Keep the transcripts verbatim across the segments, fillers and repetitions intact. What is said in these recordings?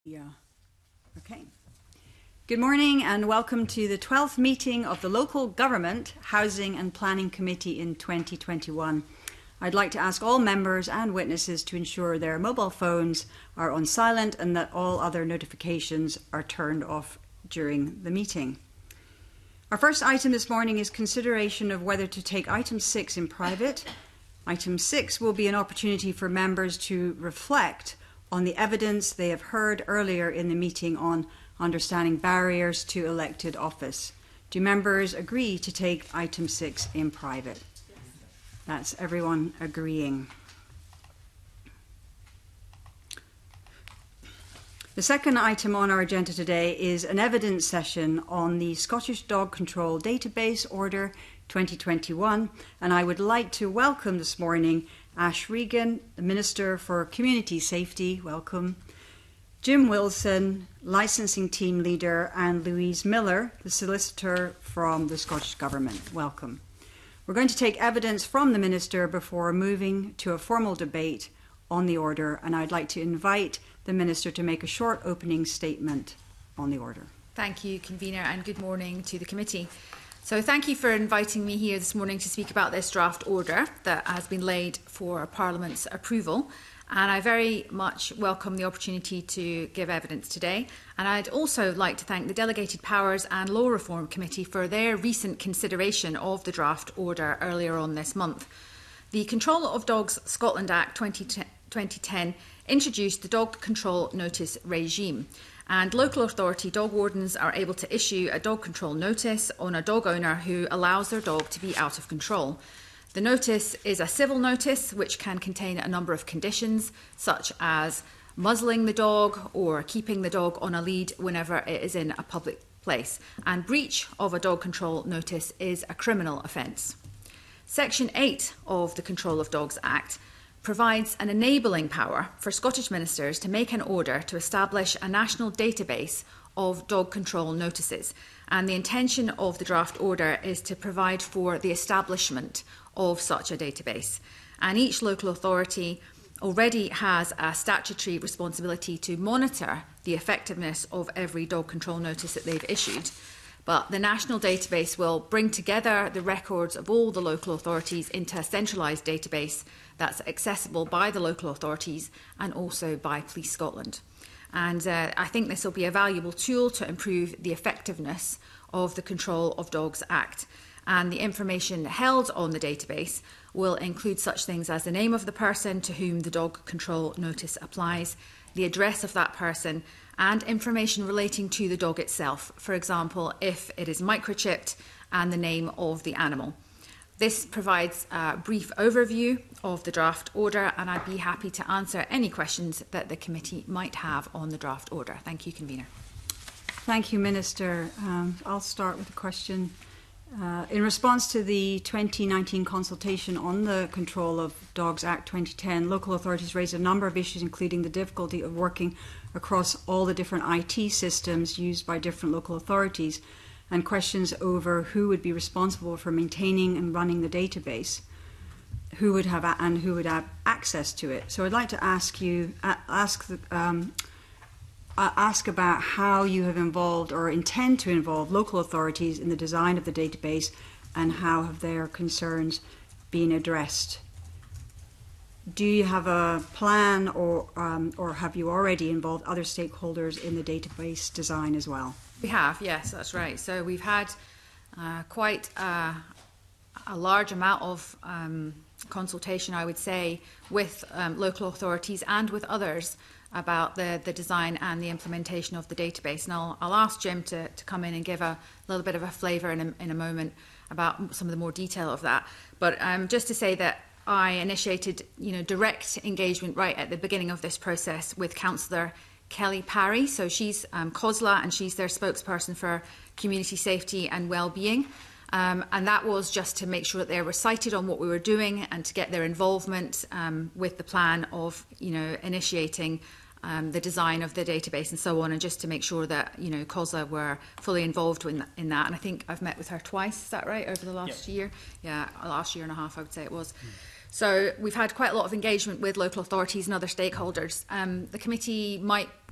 Yeah. Okay. Good morning and welcome to the twelfth meeting of the Local Government, Housing and Planning Committee in twenty twenty-one. I'd like to ask all members and witnesses to ensure their mobile phones are on silent and that all other notifications are turned off during the meeting. Our first item this morning is consideration of whether to take item six in private. Item six will be an opportunity for members to reflect on the evidence they have heard earlier in the meeting on understanding barriers to elected office. Do members agree to take item six in private? Yes. That's everyone agreeing. The second item on our agenda today is an evidence session on the Scottish Dog Control Database Order twenty twenty-one, and I would like to welcome this morning Ash Regan, the Minister for Community Safety, welcome, Jim Wilson, Licensing Team Leader, and Louise Miller, the Solicitor from the Scottish Government, welcome. We're going to take evidence from the Minister before moving to a formal debate on the order, and I'd like to invite the Minister to make a short opening statement on the order. Thank you, Convener, and good morning to the committee. So thank you for inviting me here this morning to speak about this draft order that has been laid for Parliament's approval. And I very much welcome the opportunity to give evidence today. And I'd also like to thank the Delegated Powers and Law Reform Committee for their recent consideration of the draft order earlier on this month. The Control of Dogs Scotland Act twenty ten introduced the dog control notice regime. And local authority dog wardens are able to issue a dog control notice on a dog owner who allows their dog to be out of control. The notice is a civil notice which can contain a number of conditions, such as muzzling the dog or keeping the dog on a lead whenever it is in a public place. And breach of a dog control notice is a criminal offence. Section eight of the Control of Dogs Act provides an enabling power for Scottish ministers to make an order to establish a national database of dog control notices. And the intention of the draft order is to provide for the establishment of such a database. And each local authority already has a statutory responsibility to monitor the effectiveness of every dog control notice that they've issued. But the national database will bring together the records of all the local authorities into a centralised database that's accessible by the local authorities and also by Police Scotland. And uh, I think this will be a valuable tool to improve the effectiveness of the Control of Dogs Act. And the information held on the database will include such things as the name of the person to whom the dog control notice applies, the address of that person, and information relating to the dog itself. For example, if it is microchipped, and the name of the animal. This provides a brief overview of the draft order, and I'd be happy to answer any questions that the committee might have on the draft order. Thank you, Convener. Thank you, Minister. Um, I'll start with a question. Uh, in response to the twenty nineteen consultation on the Control of Dogs Act twenty ten, local authorities raised a number of issues, including the difficulty of working across all the different I T systems used by different local authorities, and questions over who would be responsible for maintaining and running the database, who would have a and who would have access to it. So I'd like to ask you, uh, ask the, um, uh, ask about how you have involved or intend to involve local authorities in the design of the database, and how have their concerns been addressed. Do you have a plan, or um, or have you already involved other stakeholders in the database design as well? We have, yes, that's right. So we've had uh, quite a, a large amount of um, consultation, I would say, with um, local authorities and with others about the, the design and the implementation of the database. And I'll, I'll ask Jim to, to come in and give a little bit of a flavour in a, in a moment about some of the more detail of that. But um, just to say that I initiated, you know, direct engagement right at the beginning of this process with Councillor Kelly Parry. So she's um, COSLA, and she's their spokesperson for community safety and well-being. Um, and that was just to make sure that they were cited on what we were doing and to get their involvement um, with the plan of, you know, initiating um, the design of the database and so on, and just to make sure that, you know, COSLA were fully involved in that, in that. And I think I've met with her twice, is that right, over the last yep. year? Yeah, last year and a half, I would say it was. Mm. So we've had quite a lot of engagement with local authorities and other stakeholders. Um, the committee might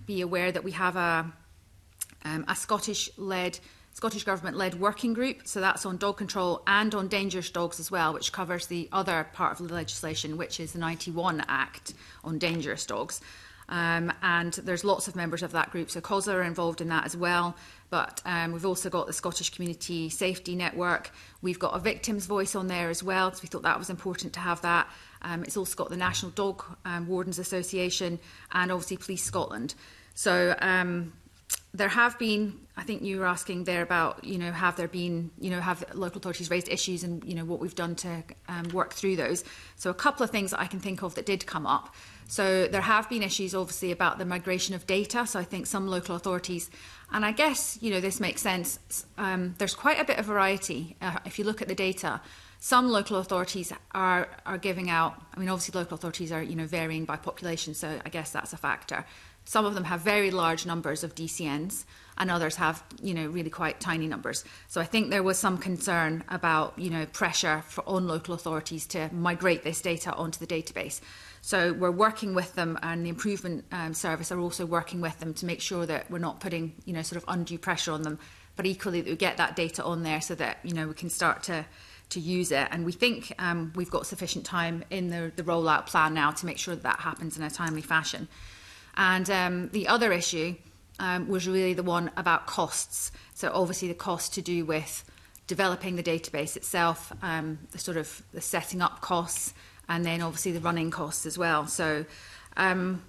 be aware that we have a, um, a Scottish-led, Scottish Government-led working group. So that's on dog control and on dangerous dogs as well, which covers the other part of the legislation, which is the ninety-one Act on dangerous dogs. Um, and there's lots of members of that group, so C O S A are involved in that as well. But um, we've also got the Scottish Community Safety Network. We've got a victim's voice on there as well, because we thought that was important to have that. Um, it's also got the National Dog um, Wardens Association and obviously Police Scotland. So um, there have been, I think you were asking there about, you know, have there been, you know, have local authorities raised issues and, you know, what we've done to um, work through those. So a couple of things that I can think of that did come up. So there have been issues, obviously, about the migration of data. So I think some local authorities, and I guess, you know, this makes sense, um, there's quite a bit of variety. Uh, if you look at the data, some local authorities are, are giving out, I mean, obviously local authorities are, you know, varying by population, so I guess that's a factor. Some of them have very large numbers of D C Ns and others have, you know, really quite tiny numbers. So I think there was some concern about, you know, pressure for, on local authorities to migrate this data onto the database. So we're working with them, and the Improvement um, Service are also working with them to make sure that we're not putting, you know, sort of undue pressure on them, but equally that we get that data on there so that, you know, we can start to to use it. And we think um, we've got sufficient time in the, the rollout plan now to make sure that that happens in a timely fashion. And um, the other issue um, was really the one about costs. So obviously the cost to do with developing the database itself, um, the sort of the setting up costs, and then obviously the running costs as well. So um,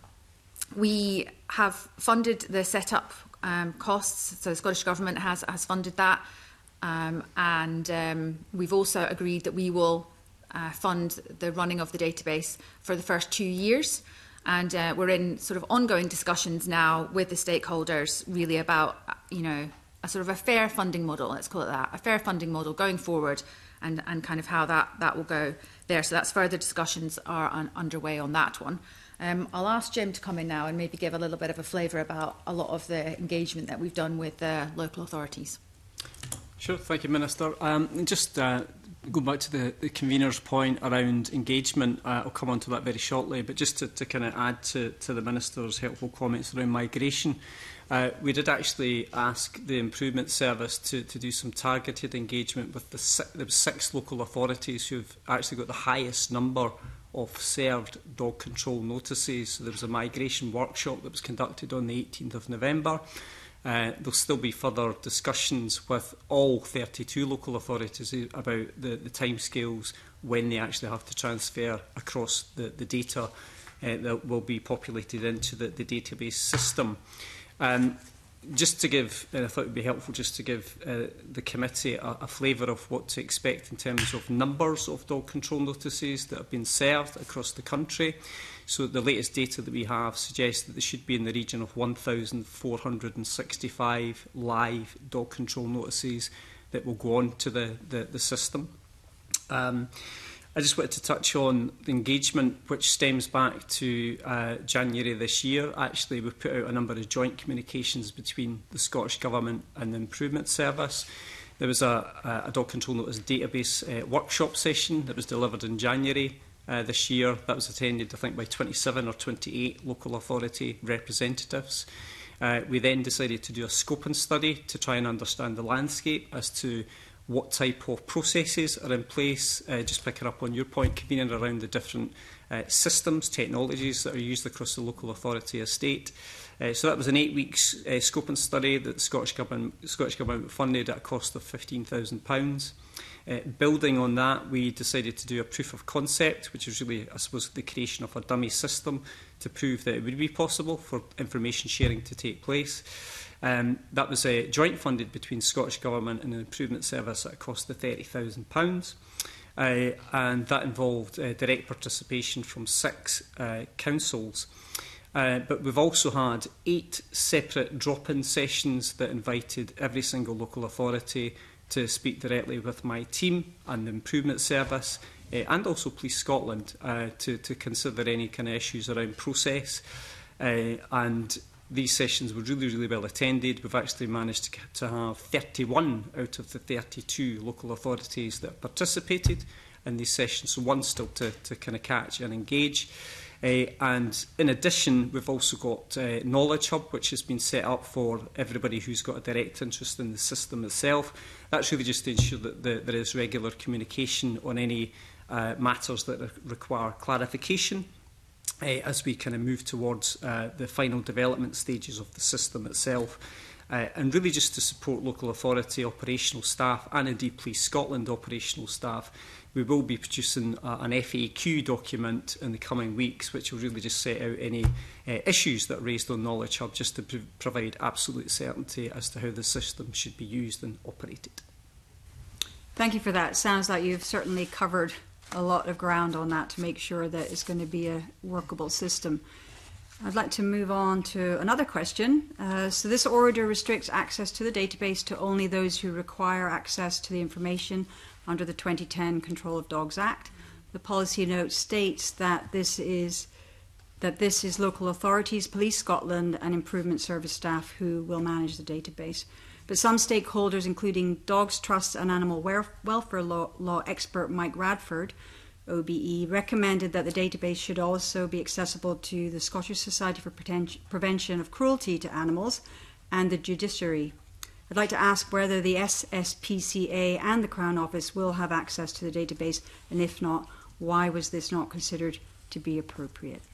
we have funded the setup um, costs. So the Scottish Government has, has funded that. Um, and um, we've also agreed that we will uh, fund the running of the database for the first two years. And uh, we're in sort of ongoing discussions now with the stakeholders really about, you know, a sort of a fair funding model, let's call it that, a fair funding model going forward, and, and kind of how that, that will go there. So that's further discussions are un underway on that one. Um, I'll ask Jim to come in now and maybe give a little bit of a flavour about a lot of the engagement that we've done with uh, local authorities. Sure, thank you, Minister. Um, and just uh, going back to the, the convener's point around engagement, uh, I'll come on to that very shortly, but just to, to kind of add to, to the Minister's helpful comments around migration, uh, we did actually ask the Improvement Service to, to do some targeted engagement with the six, there were six local authorities who have actually got the highest number of served dog control notices. So there was a migration workshop that was conducted on the eighteenth of November. Uh, there'll still be further discussions with all thirty-two local authorities about the, the timescales when they actually have to transfer across the, the data uh, that will be populated into the, the database system. Um, just to give, and I thought it would be helpful just to give uh, the committee a, a flavour of what to expect in terms of numbers of dog control notices that have been served across the country. So the latest data that we have suggests that there should be in the region of one thousand four hundred and sixty-five live dog control notices that will go on to the, the, the system. Um, I just wanted to touch on the engagement, which stems back to uh, January this year. Actually, we've put out a number of joint communications between the Scottish Government and the Improvement Service. There was a, a dog control notice database uh, workshop session that was delivered in January uh, this year. That was attended, I think, by twenty-seven or twenty-eight local authority representatives. Uh, we then decided to do a scoping study to try and understand the landscape as to what type of processes are in place, uh, just picking up on your point, convening around the different uh, systems, technologies that are used across the local authority estate. Uh, so that was an eight weeks uh, scoping study that the Scottish Government, Scottish Government funded at a cost of fifteen thousand pounds. Uh, building on that, we decided to do a proof of concept, which is really, I suppose, the creation of a dummy system to prove that it would be possible for information sharing to take place. Um, that was uh, joint funded between Scottish Government and the Improvement Service at a cost of thirty thousand pounds. Uh, and that involved uh, direct participation from six uh, councils. Uh, but we've also had eight separate drop-in sessions that invited every single local authority to speak directly with my team and the Improvement Service uh, and also Police Scotland uh, to, to consider any kind of issues around process. Uh, and these sessions were really, really well attended. We've actually managed to, to have thirty-one out of the thirty-two local authorities that participated in these sessions, so one still to, to kind of catch and engage. Uh, and in addition, we've also got uh, Knowledge Hub, which has been set up for everybody who's got a direct interest in the system itself. That's really just to ensure that the, there is regular communication on any uh, matters that require clarification uh, as we kind of move towards uh, the final development stages of the system itself. Uh, and really just to support local authority operational staff and indeed Police Scotland operational staff, we will be producing uh, an F A Q document in the coming weeks, which will really just set out any uh, issues that are raised on Knowledge Hub, just to pr provide absolute certainty as to how the system should be used and operated. Thank you for that. Sounds like you've certainly covered a lot of ground on that to make sure that it's going to be a workable system. I'd like to move on to another question. Uh, so this order restricts access to the database to only those who require access to the information under the twenty ten Control of Dogs Act. The policy note states that this is that this is local authorities, Police Scotland and Improvement Service staff who will manage the database. But some stakeholders, including Dogs Trust and Animal Welfare Law, law expert Mike Radford, O B E, recommended that the database should also be accessible to the Scottish Society for Prevention of Cruelty to Animals and the judiciary. I'd like to ask whether the S S P C A and the Crown Office will have access to the database, and if not, why was this not considered to be appropriate?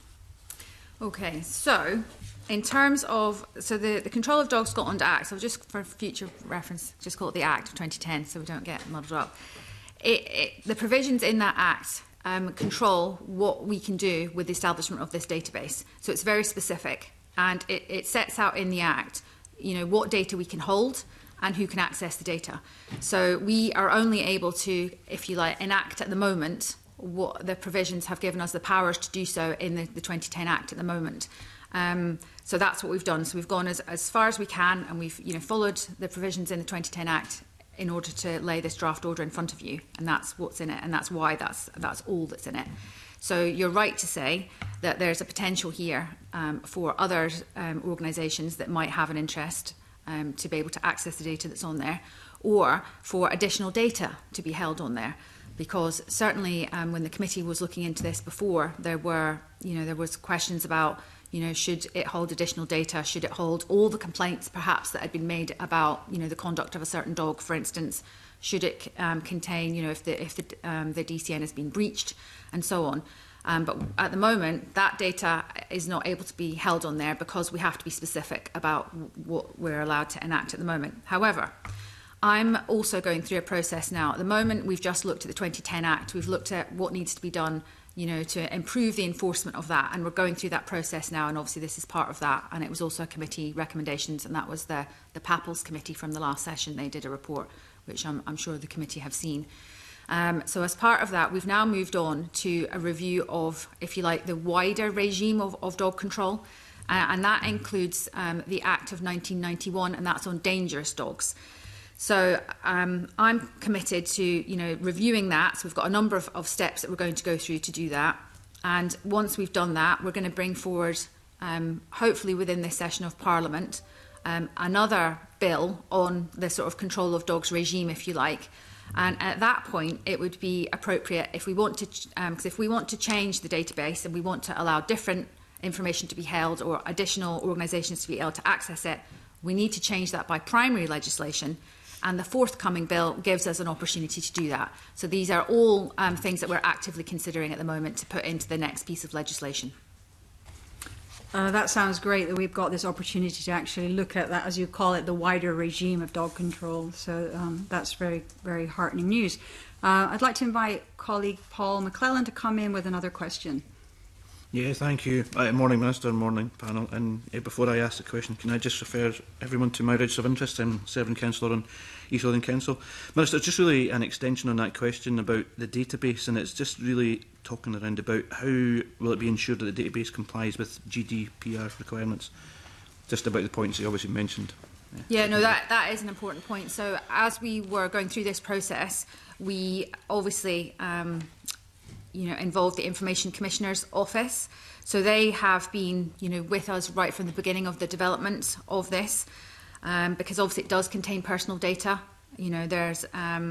Okay, so in terms of, so the, the Control of Dogs Scotland Act, so just for future reference, just call it the Act of twenty ten so we don't get muddled up. It, it, the provisions in that Act um, control what we can do with the establishment of this database. So it's very specific, and it, it sets out in the Act, you know, what data we can hold and who can access the data. So we are only able to, if you like, enact at the moment what the provisions have given us the powers to do so in the, the twenty ten Act at the moment. Um, so that's what we've done. So we've gone as, as far as we can, and we've you know followed the provisions in the twenty ten Act in order to lay this draft order in front of you, and that's what's in it, and that's why that's that's all that's in it. So you're right to say that there's a potential here um, for other um, organisations that might have an interest um, to be able to access the data that's on there, or for additional data to be held on there. Because certainly um, when the committee was looking into this before, there were, you know, there was questions about, you know, should it hold additional data? Should it hold all the complaints perhaps that had been made about, you know, the conduct of a certain dog, for instance? Should it um, contain, you know, if the if the, um, the D C N has been breached, and so on? Um, but at the moment, that data is not able to be held on there because we have to be specific about what we're allowed to enact at the moment. However, I'm also going through a process now. At the moment, we've just looked at the twenty ten Act. We've looked at what needs to be done, you know, to improve the enforcement of that, and we're going through that process now. And obviously, this is part of that. And it was also a committee recommendations, and that was the the PAPLS committee from the last session. They did a report, which I'm, I'm sure the committee have seen. Um, so as part of that, we've now moved on to a review of, if you like, the wider regime of, of dog control, uh, and that includes um, the Act of nineteen ninety-one, and that's on dangerous dogs. So um, I'm committed to, you know, reviewing that. So we've got a number of, of steps that we're going to go through to do that. And once we've done that, we're going to bring forward, um, hopefully within this session of Parliament, um, another bill on the sort of control of dogs regime, if you like. And at that point, it would be appropriate if we want to, because um, if we want to change the database and we want to allow different information to be held or additional organisations to be able to access it, we need to change that by primary legislation. And the forthcoming bill gives us an opportunity to do that. So these are all um, things that we're actively considering at the moment to put into the next piece of legislation. Uh, that sounds great that we've got this opportunity to actually look at that, as you call it, the wider regime of dog control. So um, that's very, very heartening news. Uh, I'd like to invite colleague Paul McClellan to come in with another question. Yeah, thank you. Uh, morning, Minister, morning, panel. And uh, before I ask the question, can I just refer everyone to my register of interest? I'm serving councillor on East Lothian Council. Minister, it's just really an extension on that question about the database, and it's just really talking around about how will it be ensured that the database complies with G D P R requirements? Just about the points you obviously mentioned. Yeah, no, that, that is an important point. So as we were going through this process, we obviously um, you know, involved the Information Commissioner's Office. So they have been, you know, with us right from the beginning of the development of this, um, because obviously it does contain personal data. You know, there's um,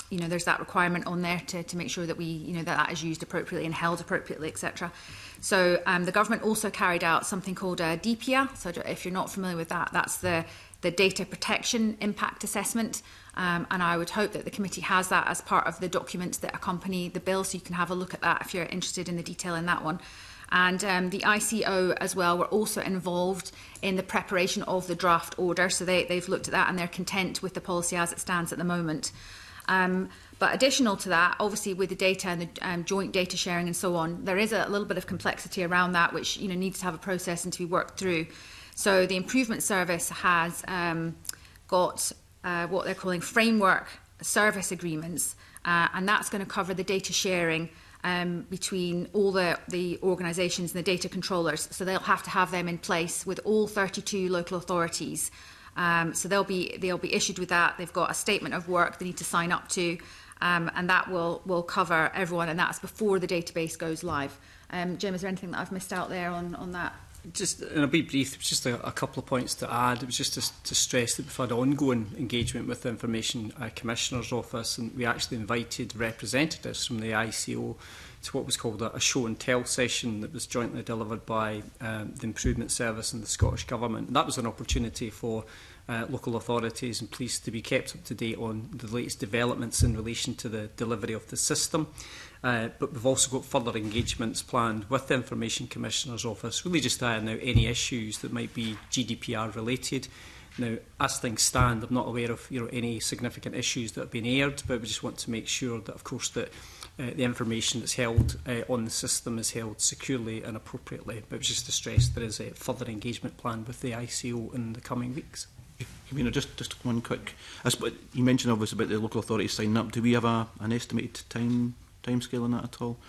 you know, there's that requirement on there to, to make sure that we, you know, that that is used appropriately and held appropriately, et cetera. So um, the government also carried out something called a D P I A. So if you're not familiar with that, that's the, the Data Protection Impact Assessment. Um, and I would hope that the committee has that as part of the documents that accompany the bill, so you can have a look at that if you're interested in the detail in that one. And um, the I C O as well were also involved in the preparation of the draft order. So they, they've looked at that and they're content with the policy as it stands at the moment. Um, but additional to that, obviously with the data and the um, joint data sharing and so on, there is a little bit of complexity around that, which, you know, needs to have a process and to be worked through. So the Improvement Service has um, got uh, what they're calling framework service agreements, uh, and that's going to cover the data sharing Um, between all the, the organisations and the data controllers. So they'll have to have them in place with all thirty-two local authorities. Um, so they'll be they'll be issued with that. They've got a statement of work they need to sign up to, um, and that will will cover everyone. And that's before the database goes live. Um, Jim, is there anything that I've missed out there on on that? Just, and I'll be brief, just a, a couple of points to add. It was just to, to stress that we've had ongoing engagement with the Information uh, Commissioner's Office, and we actually invited representatives from the I C O to what was called a, a show and tell session that was jointly delivered by um, the Improvement Service and the Scottish Government. And that was an opportunity for uh, local authorities and police to be kept up to date on the latest developments in relation to the delivery of the system. Uh, but we've also got further engagements planned with the Information Commissioner's Office, really just to iron out any issues that might be G D P R related. Now, as things stand, I'm not aware of you know, any significant issues that have been aired, but we just want to make sure that, of course, that uh, the information that's held uh, on the system is held securely and appropriately. But just to stress, there is a further engagement planned with the I C O in the coming weeks. You know, just just one quick. I suppose you mentioned obviously about the local authorities signing up. Do we have a an estimated time time scale on that at all,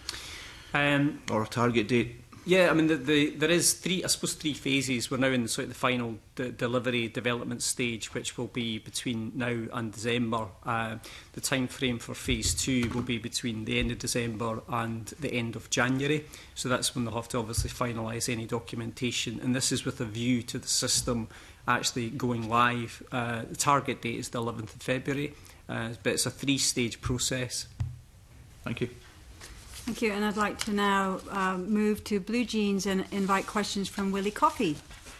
Um, or a target date? Yeah, I mean, the, the, there is three, I suppose, three phases. We're now in the, sort of the final de delivery development stage, which will be between now and December. Uh, the time frame for phase two will be between the end of December and the end of January. So that's when they'll have to obviously finalise any documentation. And this is with a view to the system actually going live. Uh, the target date is the eleventh of February, uh, but it's a three-stage process. Thank you. Thank you, and I'd like to now um, move to Blue Jeans and invite questions from Willie Coffey.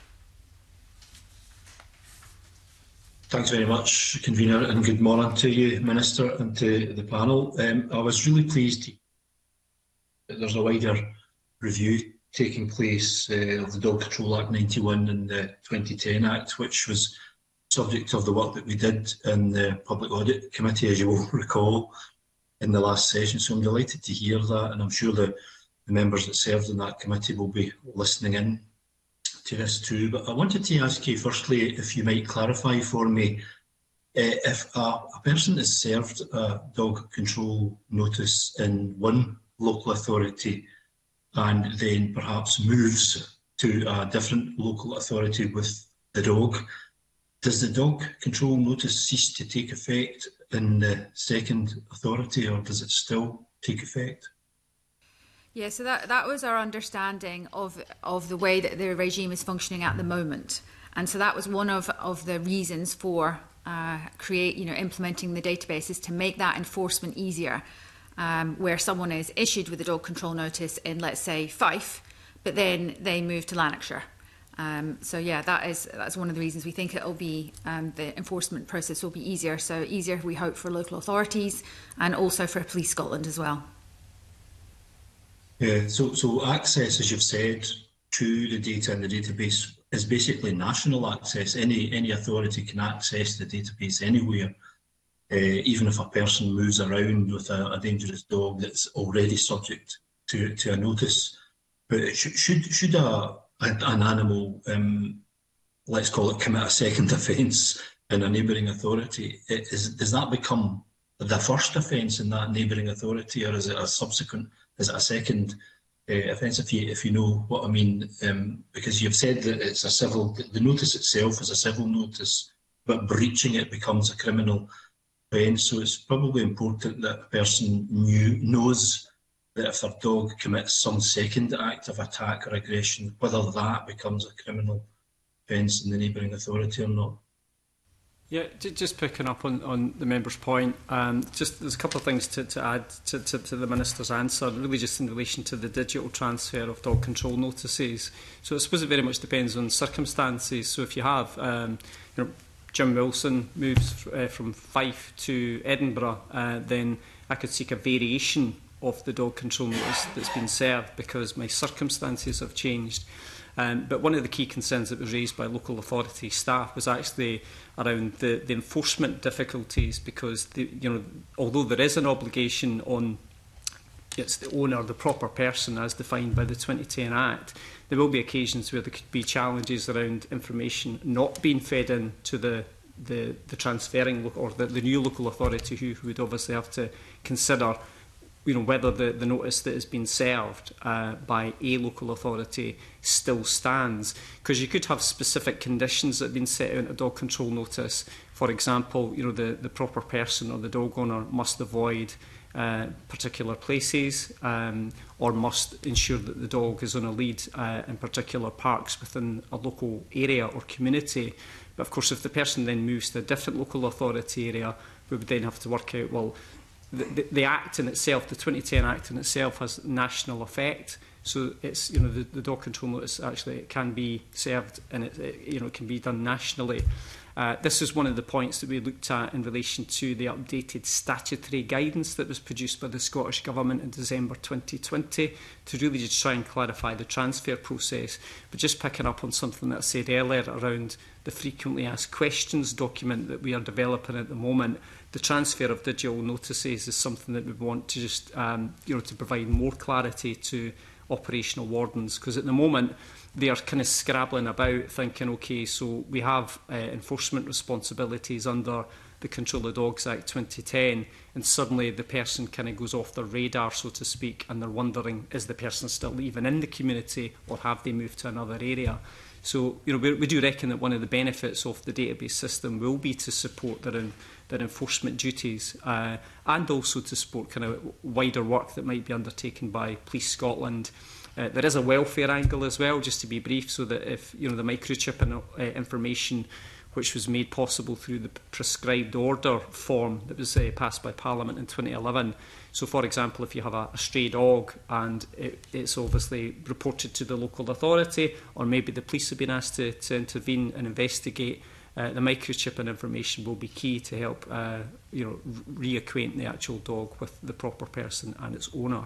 Thanks very much, Convener, and good morning to you, Minister, and to the panel. Um, I was really pleased that there's a wider review taking place uh, of the Dog Control Act ninety-one and the twenty ten Act, which was subject of the work that we did in the Public Audit Committee, as you will recall, in the last session. So I'm delighted to hear that, and I'm sure the, the members that served in that committee will be listening in to this too. But I wanted to ask you firstly if you might clarify for me uh, if a, a person is served a dog control notice in one local authority and then perhaps moves to a different local authority with the dog, does the dog control notice cease to take effect in the second authority, or does it still take effect? Yeah, so that, that was our understanding of, of the way that the regime is functioning at the moment. And so that was one of, of the reasons for uh, create, you know, implementing the database, is to make that enforcement easier, um, where someone is issued with a dog control notice in, let's say, Fife, but then they move to Lanarkshire. Um, so yeah, that is that's one of the reasons we think it'll be um, the enforcement process will be easier. So easier, we hope, for local authorities and also for Police Scotland as well. Yeah. So so access, as you've said, to the data in the database is basically national access. Any any authority can access the database anywhere, uh, even if a person moves around with a, a dangerous dog that's already subject to to a notice. But should should should a an animal, um, let's call it, commit a second offence in a neighbouring authority, is, does that become the first offence in that neighbouring authority, or is it a subsequent, is it a second uh, offence, if you, if you know what I mean? Um, because you've said that it's a civil, the notice itself is a civil notice, but breaching it becomes a criminal offence. So it's probably important that a person knew, knows that if their dog commits some second act of attack or aggression, whether that becomes a criminal offence in the neighbouring authority or not. Yeah, just picking up on, on the member's point, um, just there's a couple of things to, to add to, to, to the Minister's answer, really just in relation to the digital transfer of dog control notices. So I suppose it very much depends on circumstances. So if you have, um, you know, Jim Wilson moves uh, from Fife to Edinburgh, uh, then I could seek a variation of the dog control notice that's been served because my circumstances have changed. Um, but one of the key concerns that was raised by local authority staff was actually around the, the enforcement difficulties, because the, you know, although there is an obligation on it's the owner, the proper person as defined by the twenty ten Act, there will be occasions where there could be challenges around information not being fed in to the, the, the transferring or the, the new local authority who, who would obviously have to consider you know, whether the, the notice that has been served uh, by a local authority still stands. Because you could have specific conditions that have been set out in a dog control notice. For example, you know, the, the proper person or the dog owner must avoid uh, particular places um, or must ensure that the dog is on a lead uh, in particular parks within a local area or community. But of course, if the person then moves to a different local authority area, we would then have to work out, well, The, the, the Act in itself, the twenty ten Act in itself, has national effect. So it's, you know, the, the dog control notice actually it can be served and it, it, you know, it can be done nationally. Uh, this is one of the points that we looked at in relation to the updated statutory guidance that was produced by the Scottish Government in December twenty twenty to really just try and clarify the transfer process. But just picking up on something that I said earlier around the frequently asked questions document that we are developing at the moment, the transfer of digital notices is something that we want to just, um, you know, to provide more clarity to operational wardens, because at the moment they are kind of scrabbling about thinking, okay, so we have uh, enforcement responsibilities under the Control of Dogs Act twenty ten, and suddenly the person kind of goes off their radar, so to speak, and they're wondering, is the person still even in the community or have they moved to another area? So, you know, we, we do reckon that one of the benefits of the database system will be to support their, in, their enforcement duties uh, and also to support kind of wider work that might be undertaken by Police Scotland. Uh, there is a welfare angle as well, just to be brief, so that if, you know, the microchip and, uh, information which was made possible through the prescribed order form that was uh, passed by Parliament in twenty eleven. So, for example, if you have a, a stray dog and it, it's obviously reported to the local authority, or maybe the police have been asked to, to intervene and investigate, uh, the microchip and information will be key to help uh, you know, reacquaint the actual dog with the proper person and its owner.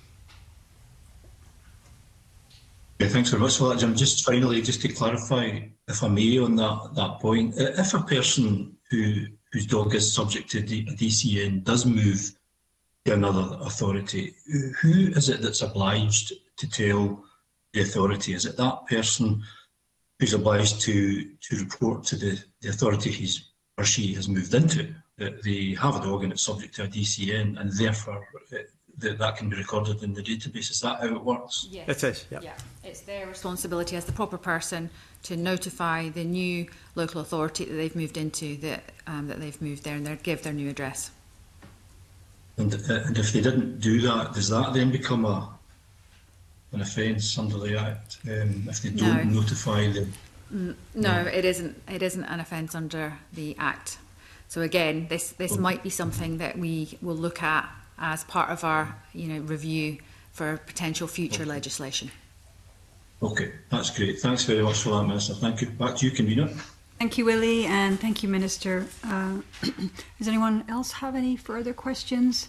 Yeah, thanks very much for that, Jim. Just finally, just to clarify, if I may, on that, that point, if a person who whose dog is subject to a D C N does move to another authority, who is it that's obliged to tell the authority? Is it that person who's obliged to to report to the, the authority he's or she has moved into that they have a dog and it's subject to a D C N, and therefore it, that that can be recorded in the database? Is that how it works? Yes. It is, yeah. Yeah. It's their responsibility as the proper person to notify the new local authority that they've moved into, that um, that they've moved there, and they give their new address. And, uh, and if they didn't do that, does that then become a an offence under the Act? Um, if they don't No. notify them? Mm, no, it isn't. It isn't an offence under the Act. So again, this this might be something that we will look at as part of our, you know, review for potential future okay. legislation. Okay, that's great. Thanks very much for that, Minister. Thank you. Back to you, Convener. Thank you, Willie, and thank you, Minister. Uh, does anyone else have any further questions?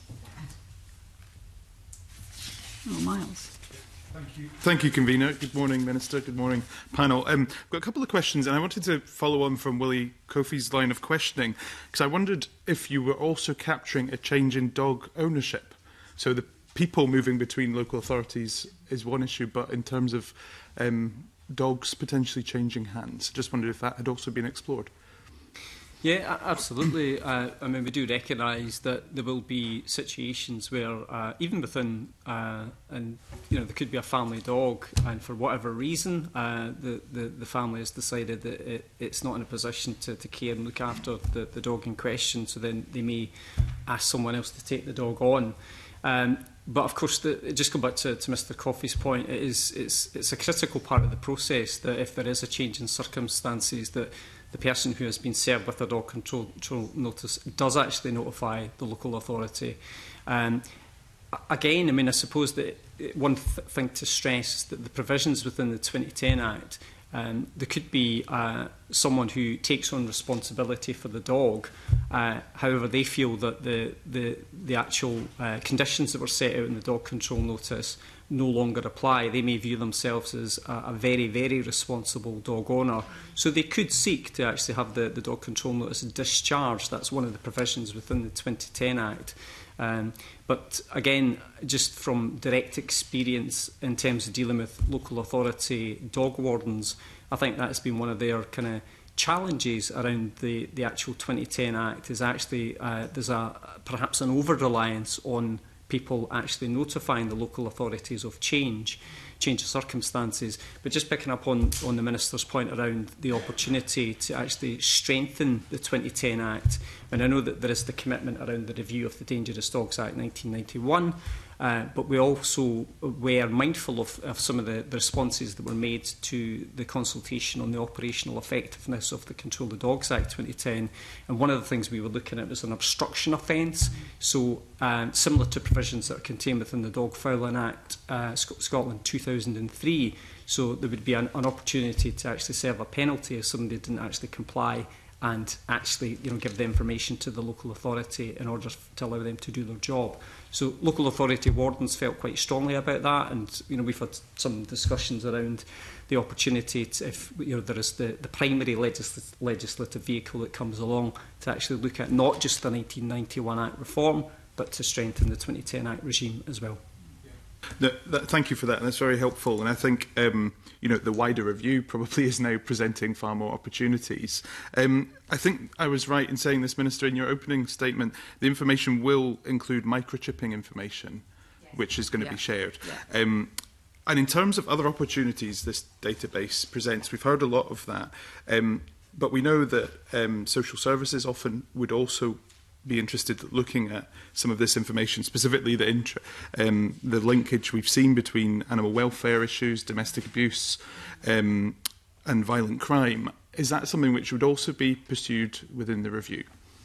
Oh, Miles. Thank you. Thank you, Convener. Good morning, Minister. Good morning, panel. Um, I've got a couple of questions, and I wanted to follow on from Willie Kofi's line of questioning, because I wondered if you were also capturing a change in dog ownership. So the people moving between local authorities is one issue, but in terms of um, dogs potentially changing hands, just wondered if that had also been explored. Yeah, absolutely. uh, I mean, we do recognise that there will be situations where, uh, even within, uh, and you know, there could be a family dog, and for whatever reason, uh, the, the the family has decided that it, it's not in a position to, to care and look after the, the dog in question. So then they may ask someone else to take the dog on. Um, but of course, the, just go back to, to Mr Coffey's point, it is it's it's a critical part of the process that if there is a change in circumstances, that the person who has been served with a dog control, control notice does actually notify the local authority. Um, again, I mean, I suppose that one th thing to stress is that the provisions within the twenty ten Act, um, there could be uh, someone who takes on responsibility for the dog. Uh, however, they feel that the, the, the actual uh, conditions that were set out in the dog control notice no longer apply. They may view themselves as a, a very, very responsible dog owner. So they could seek to actually have the, the dog control notice discharged. That's one of the provisions within the twenty ten Act. Um, but again, just from direct experience in terms of dealing with local authority dog wardens, I think that's been one of their kind of challenges around the, the actual twenty ten Act, is actually uh, there's a perhaps an over-reliance on people actually notifying the local authorities of change, change of circumstances. But just picking up on, on the Minister's point around the opportunity to actually strengthen the twenty ten Act, and I know that there is the commitment around the review of the Dangerous Dogs Act nineteen ninety-one, uh, but we also were mindful of, of some of the, the responses that were made to the consultation on the operational effectiveness of the Control the Dogs Act twenty ten. And one of the things we were looking at was an obstruction offence. So um, similar to provisions that are contained within the Dog Fouling Act, uh, Sc Scotland two thousand three. So there would be an, an opportunity to actually serve a penalty if somebody didn't actually comply and actually, you know, give the information to the local authority in order to allow them to do their job. So local authority wardens felt quite strongly about that, and you know, we've had some discussions around the opportunity to, if you know, there is the, the primary legisl legislative vehicle that comes along, to actually look at not just the nineteen ninety-one Act reform, but to strengthen the twenty ten Act regime as well. No, that, thank you for that, and that's very helpful. And I think um, you know, the wider review probably is now presenting far more opportunities. Um, I think I was right in saying this, Minister, in your opening statement. The information will include microchipping information, yes, which is going to yeah. be shared. Yeah. Um, and in terms of other opportunities this database presents, we've heard a lot of that. Um, but we know that um, social services often would also be interested in looking at some of this information, specifically the, intra um, the linkage we've seen between animal welfare issues, domestic abuse um, and violent crime. Is that something which would also be pursued within the review?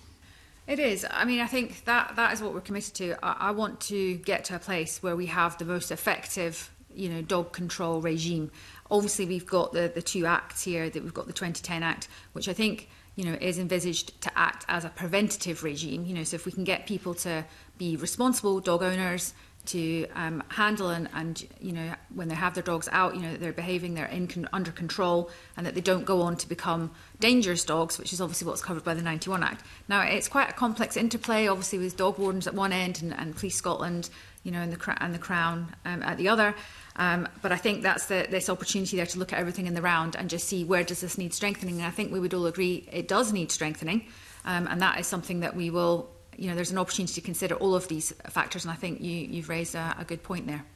It is. I mean, I think that, that is what we're committed to. I, I want to get to a place where we have the most effective, you know, dog control regime. Obviously, we've got the, the two acts here, that we've got the twenty ten Act, which I think, you know, is envisaged to act as a preventative regime. You know, so if we can get people to be responsible dog owners, to um, handle and, and, you know, when they have their dogs out, you know, that they're behaving, they're in con under control, and that they don't go on to become dangerous dogs, which is obviously what's covered by the ninety-one Act. Now, it's quite a complex interplay, obviously, with dog wardens at one end and, and Police Scotland, you know, and the, and the Crown um, at the other. Um, but I think that's the, this opportunity there to look at everything in the round and just see where does this need strengthening. And I think we would all agree it does need strengthening. Um, and that is something that we will, you know, there's an opportunity to consider all of these factors. And I think you, you've raised a, a good point there.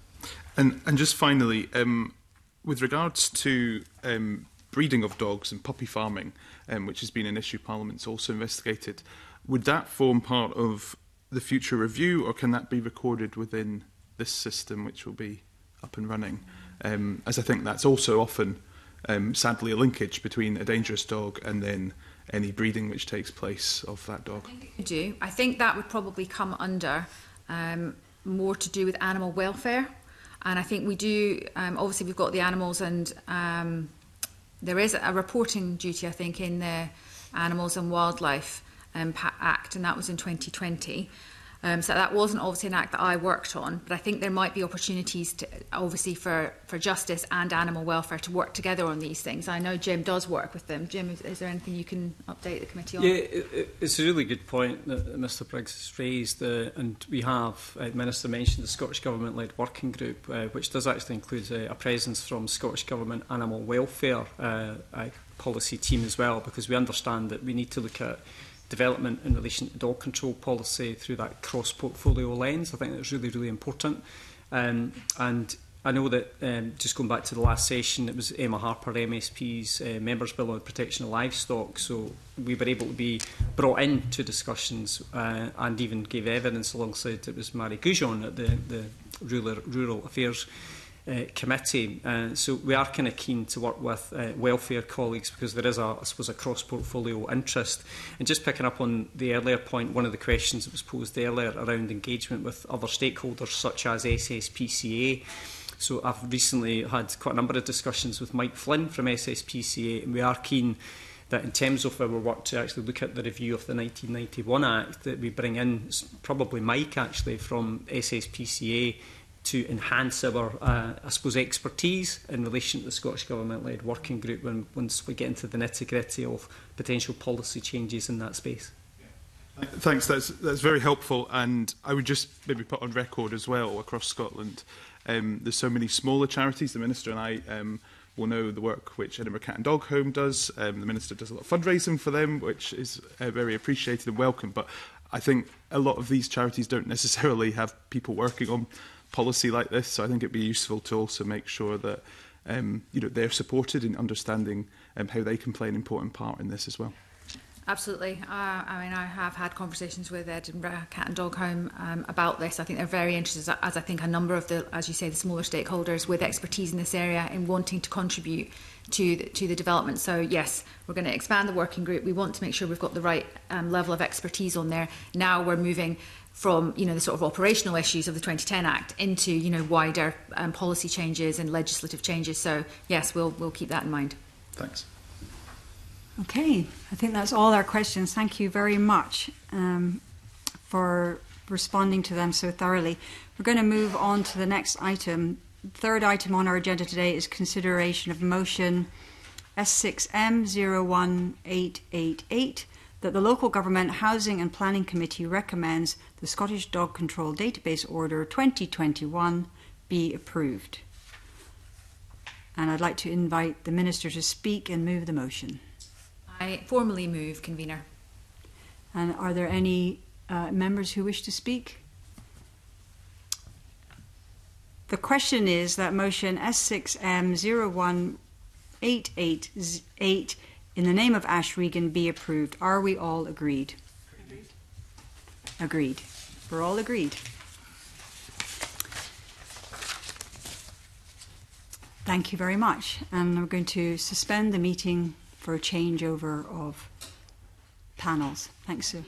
And, and just finally, um, with regards to um, breeding of dogs and puppy farming, um, which has been an issue Parliament's also investigated, would that form part of the future review, or can that be recorded within this system, which will be up and running? Um, as I think that's also often, um, sadly, a linkage between a dangerous dog and then any breeding which takes place of that dog. I think it could do. I think that would probably come under um, more to do with animal welfare. And I think we do, um, obviously we've got the animals, and um, there is a reporting duty, I think, in the Animals and Wildlife um, Act, and that was in twenty twenty. Um, so that wasn't obviously an act that I worked on, but I think there might be opportunities to, obviously for, for justice and animal welfare to work together on these things. I know Jim does work with them. Jim, is, is there anything you can update the committee on? Yeah, it, it's a really good point that Mr Briggs has raised, uh, and we have, uh, Minister mentioned the Scottish Government-led working group, uh, which does actually include uh, a presence from Scottish Government Animal Welfare uh, uh, policy team as well, because we understand that we need to look at development in relation to dog control policy through that cross-portfolio lens. I think that's really, really important. Um, and I know that, um, just going back to the last session, it was Emma Harper, M S P's uh, Members' Bill on the Protection of Livestock, so we were able to be brought into discussions uh, and even gave evidence alongside, it was Mary Goujon at the, the Rural, Rural Affairs uh, committee. Uh, so we are kind of keen to work with uh, welfare colleagues because there is, a, I suppose, a cross-portfolio interest. And just picking up on the earlier point, one of the questions that was posed earlier around engagement with other stakeholders such as S S P C A. So I've recently had quite a number of discussions with Mike Flynn from S S P C A, and we are keen that in terms of our work to actually look at the review of the nineteen ninety-one Act, that we bring in probably Mike actually from S S P C A to enhance our, uh, I suppose, expertise in relation to the Scottish Government-led working group when, once we get into the nitty-gritty of potential policy changes in that space. Thanks, that's, that's very helpful, and I would just maybe put on record as well across Scotland, um, there's so many smaller charities. The Minister and I um, will know the work which Edinburgh Cat and Dog Home does. Um, the Minister does a lot of fundraising for them, which is uh, very appreciated and welcome, but I think a lot of these charities don't necessarily have people working on policy like this, so I think it'd be useful to also make sure that um, you know, they're supported in understanding um, how they can play an important part in this as well. Absolutely. Uh, I mean, I have had conversations with Edinburgh Cat and Dog Home um, about this. I think they're very interested, as I think a number of the, as you say, the smaller stakeholders with expertise in this area in wanting to contribute to the, to the development. So yes, we're going to expand the working group. We want to make sure we've got the right um, level of expertise on there. Now we're moving from, you know, the sort of operational issues of the twenty ten Act into, you know, wider um, policy changes and legislative changes. So yes, we'll we'll keep that in mind. Thanks. Okay, I think that's all our questions. Thank you very much um, for responding to them so thoroughly. We're going to move on to the next item. The third item on our agenda today is consideration of motion S six M zero one eight eight eight that the Local Government Housing and Planning Committee recommends the Scottish Dog Control Database Order twenty twenty-one be approved. And I'd like to invite the Minister to speak and move the motion. I formally move, Convener. And are there any uh, members who wish to speak? The question is that motion S six M zero one eight eight eight in the name of Ash Regan be approved. Are we all agreed? Agreed. Agreed. We're all agreed. Thank you very much. And we're going to suspend the meeting for a changeover of panels. Thanks, Sue.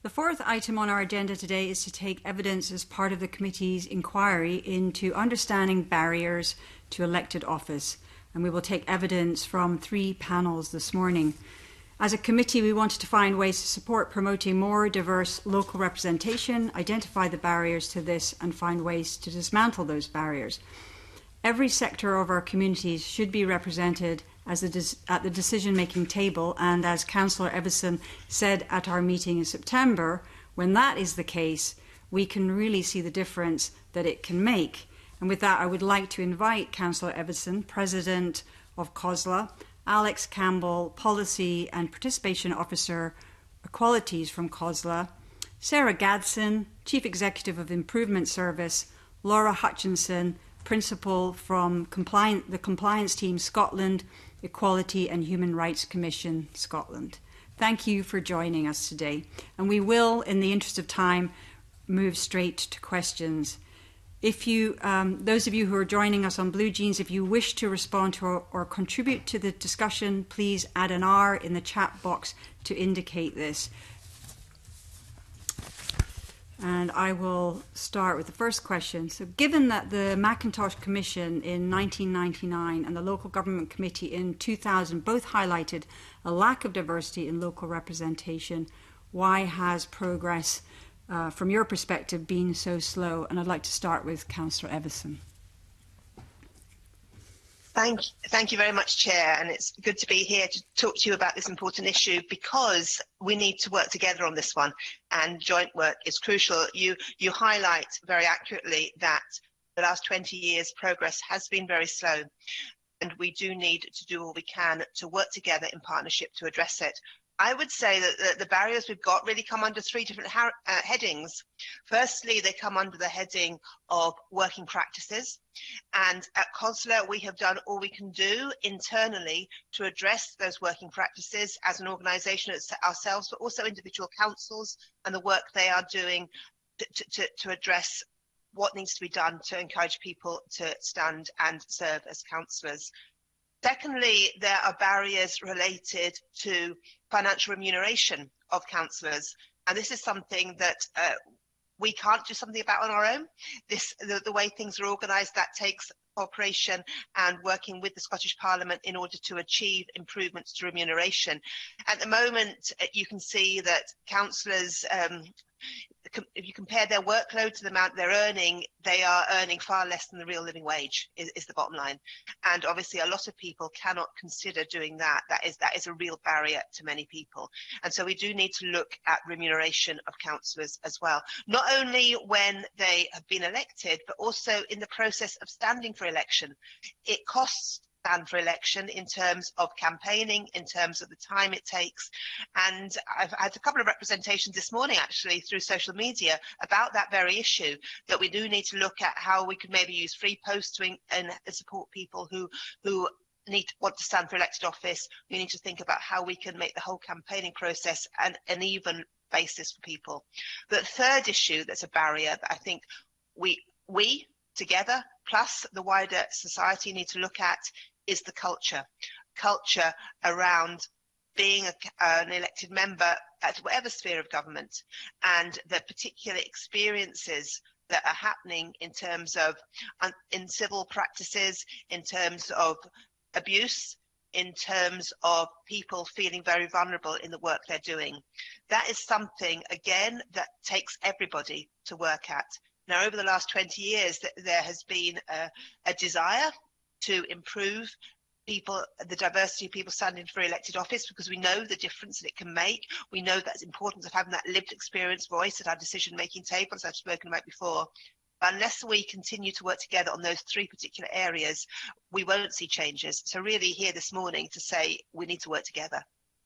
The fourth item on our agenda today is to take evidence as part of the committee's inquiry into understanding barriers to elected office. And we will take evidence from three panels this morning. As a committee, we wanted to find ways to support promoting more diverse local representation, identify the barriers to this, and find ways to dismantle those barriers. Every sector of our communities should be represented as a at the decision-making table, and as Councillor Evison said at our meeting in September, when that is the case, we can really see the difference that it can make. And with that, I would like to invite Councillor Evison, President of COSLA, Alex Campbell, Policy and Participation Officer, Equalities from COSLA, Sarah Gadsden, Chief Executive of Improvement Service, Laura Hutchinson, Principal from Compliant, the Compliance Team Scotland, Equality and Human Rights Commission Scotland. Thank you for joining us today. And we will, in the interest of time, move straight to questions. If you, um, those of you who are joining us on Blue Jeans, if you wish to respond to or, or contribute to the discussion, please add an R in the chat box to indicate this. And I will start with the first question. So given that the Mackintosh Commission in nineteen ninety-nine and the Local Government Committee in two thousand both highlighted a lack of diversity in local representation, why has progress Uh, from your perspective, being so slow? And I'd like to start with Councillor Evison. Thank, thank you very much, Chair, and it's good to be here to talk to you about this important issue, because we need to work together on this one, and joint work is crucial. You, you highlight very accurately that the last twenty years progress has been very slow, and we do need to do all we can to work together in partnership to address it. I would say that the, the barriers we've got really come under three different ha uh, headings. Firstly, they come under the heading of working practices. And at COSLA, we have done all we can do internally to address those working practices as an organisation ourselves, but also individual councils and the work they are doing to, to, to address what needs to be done to encourage people to stand and serve as councillors. Secondly, there are barriers related to financial remuneration of councillors, and this is something that uh, we can't do something about on our own. This, the, the way things are organised, that takes cooperation and working with the Scottish Parliament in order to achieve improvements to remuneration. At the moment, you can see that councillors, um, if you compare their workload to the amount they're earning, they are earning far less than the real living wage, is, is the bottom line. And obviously a lot of people cannot consider doing that. That is, that is a real barrier to many people. And so we do need to look at remuneration of councillors as well, not only when they have been elected, but also in the process of standing for election. It costs stand for election in terms of campaigning, in terms of the time it takes. And I've had a couple of representations this morning actually through social media about that very issue, that we do need to look at how we could maybe use free posts to and support people who who need to want to stand for elected office. We need to think about how we can make the whole campaigning process an, an even basis for people. The third issue that's a barrier that I think we we together plus the wider society need to look at is the culture. Culture around being a, an elected member at whatever sphere of government, and the particular experiences that are happening in terms of um, in civil practices, in terms of abuse, in terms of people feeling very vulnerable in the work they're doing. That is something, again, that takes everybody to work at. Now, over the last twenty years, there has been a, a desire to improve people, the diversity of people standing for elected office, because we know the difference that it can make. We know that's important of having that lived experience voice at our decision-making table, as I've spoken about before. But unless we continue to work together on those three particular areas, we won't see changes. So really here this morning to say we need to work together.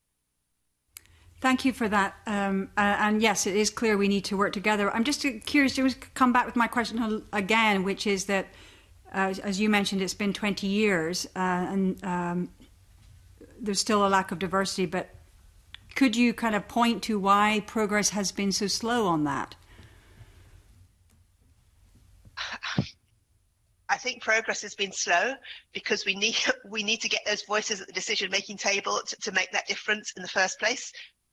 Thank you for that. Um, uh, and yes, it is clear we need to work together. I'm just curious to come back with my question again, which is that, uh, as you mentioned, it's been twenty years uh, and um, there's still a lack of diversity. But could you kind of point to why progress has been so slow on that? I think progress has been slow because we need we need to get those voices at the decision-making table to, to make that difference in the first place.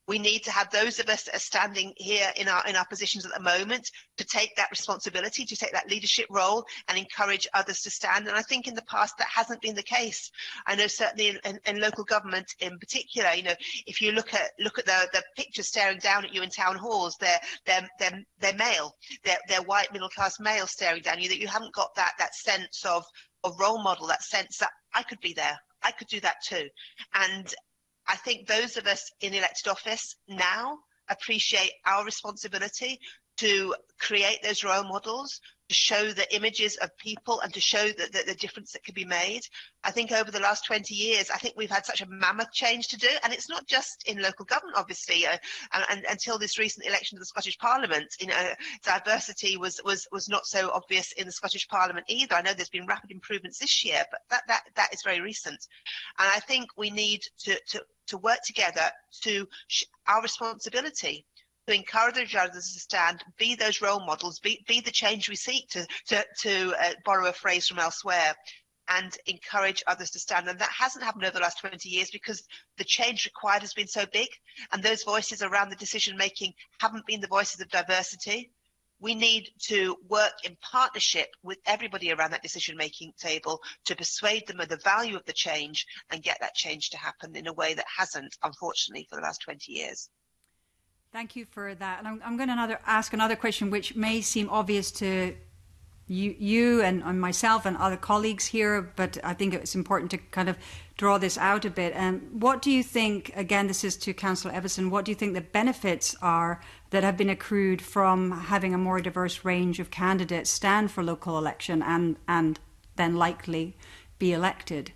We need to have those of us that are standing here in our in our positions at the moment to take that responsibility, to take that leadership role and encourage others to stand. And I think in the past that hasn't been the case. I know certainly in, in, in local government in particular, you know, if you look at look at the, the pictures staring down at you in town halls, they're they're they're, they're male, they're, they're white middle class male staring down at you, that you haven't got that that sense of, of role model, that sense that I could be there, I could do that too. And I think those of us in elected office now appreciate our responsibility to create those role models, to show the images of people and to show the, the, the difference that can be made. I think over the last twenty years, I think we've had such a mammoth change to do. And it's not just in local government, obviously, uh, and, and until this recent election of the Scottish Parliament, you know, diversity was, was, was not so obvious in the Scottish Parliament either. I know there's been rapid improvements this year, but that, that, that is very recent. And I think we need to, to, to work together to sh our responsibility to encourage others to stand, be those role models, be, be the change we seek, to, to, to uh, borrow a phrase from elsewhere, and encourage others to stand. And that hasn't happened over the last twenty years because the change required has been so big, and those voices around the decision making haven't been the voices of diversity. We need to work in partnership with everybody around that decision making table to persuade them of the value of the change and get that change to happen in a way that hasn't, unfortunately, for the last twenty years. Thank you for that. And I'm, I'm going to another, ask another question which may seem obvious to you, you and, and myself and other colleagues here, but I think it's important to kind of draw this out a bit. Um, what do you think, again, this is to Councillor Everson, what do you think the benefits are that have been accrued from having a more diverse range of candidates stand for local election and, and then likely be elected?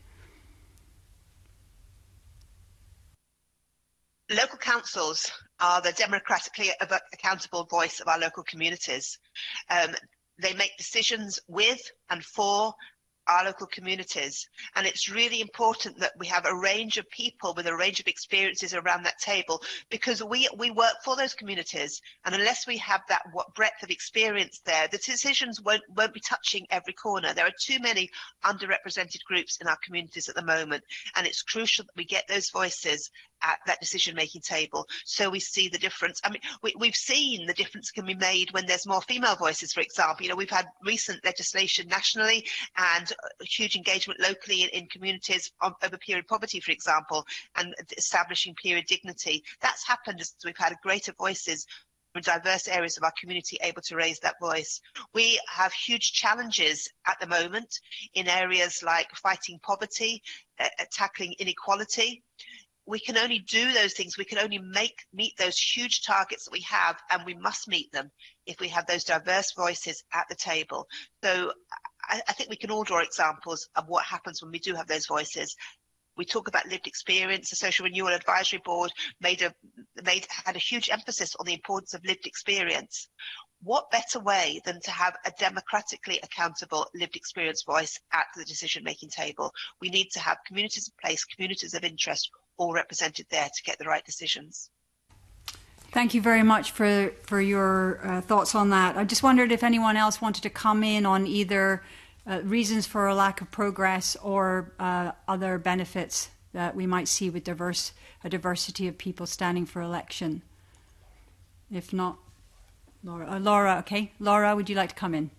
Local councils are the democratically accountable voice of our local communities. Um, they make decisions with and for our local communities, and it's really important that we have a range of people with a range of experiences around that table, because we we work for those communities, and unless we have that what breadth of experience there, the decisions won't won't be touching every corner. There are too many underrepresented groups in our communities at the moment, and it's crucial that we get those voices at that decision-making table, so we see the difference. I mean, we, we've seen the difference can be made when there's more female voices, for example. You know, we've had recent legislation nationally and huge engagement locally in, in communities on, over period poverty, for example, and establishing period dignity. That's happened as we've had greater voices from diverse areas of our community able to raise that voice. We have huge challenges at the moment in areas like fighting poverty, uh, tackling inequality. We can only do those things, we can only make meet those huge targets that we have, and we must meet them if we have those diverse voices at the table. So I, I think we can all draw examples of what happens when we do have those voices. We talk about lived experience. The Social Renewal Advisory Board made a made had a huge emphasis on the importance of lived experience. What better way than to have a democratically accountable lived experience voice at the decision-making table? We need to have communities in place, communities of interest, all represented there to get the right decisions. Thank you very much for, for your uh, thoughts on that. I just wondered if anyone else wanted to come in on either uh, reasons for a lack of progress or uh, other benefits that we might see with diverse, a diversity of people standing for election. If not, Laura. Uh, Laura, okay. Laura, would you like to come in?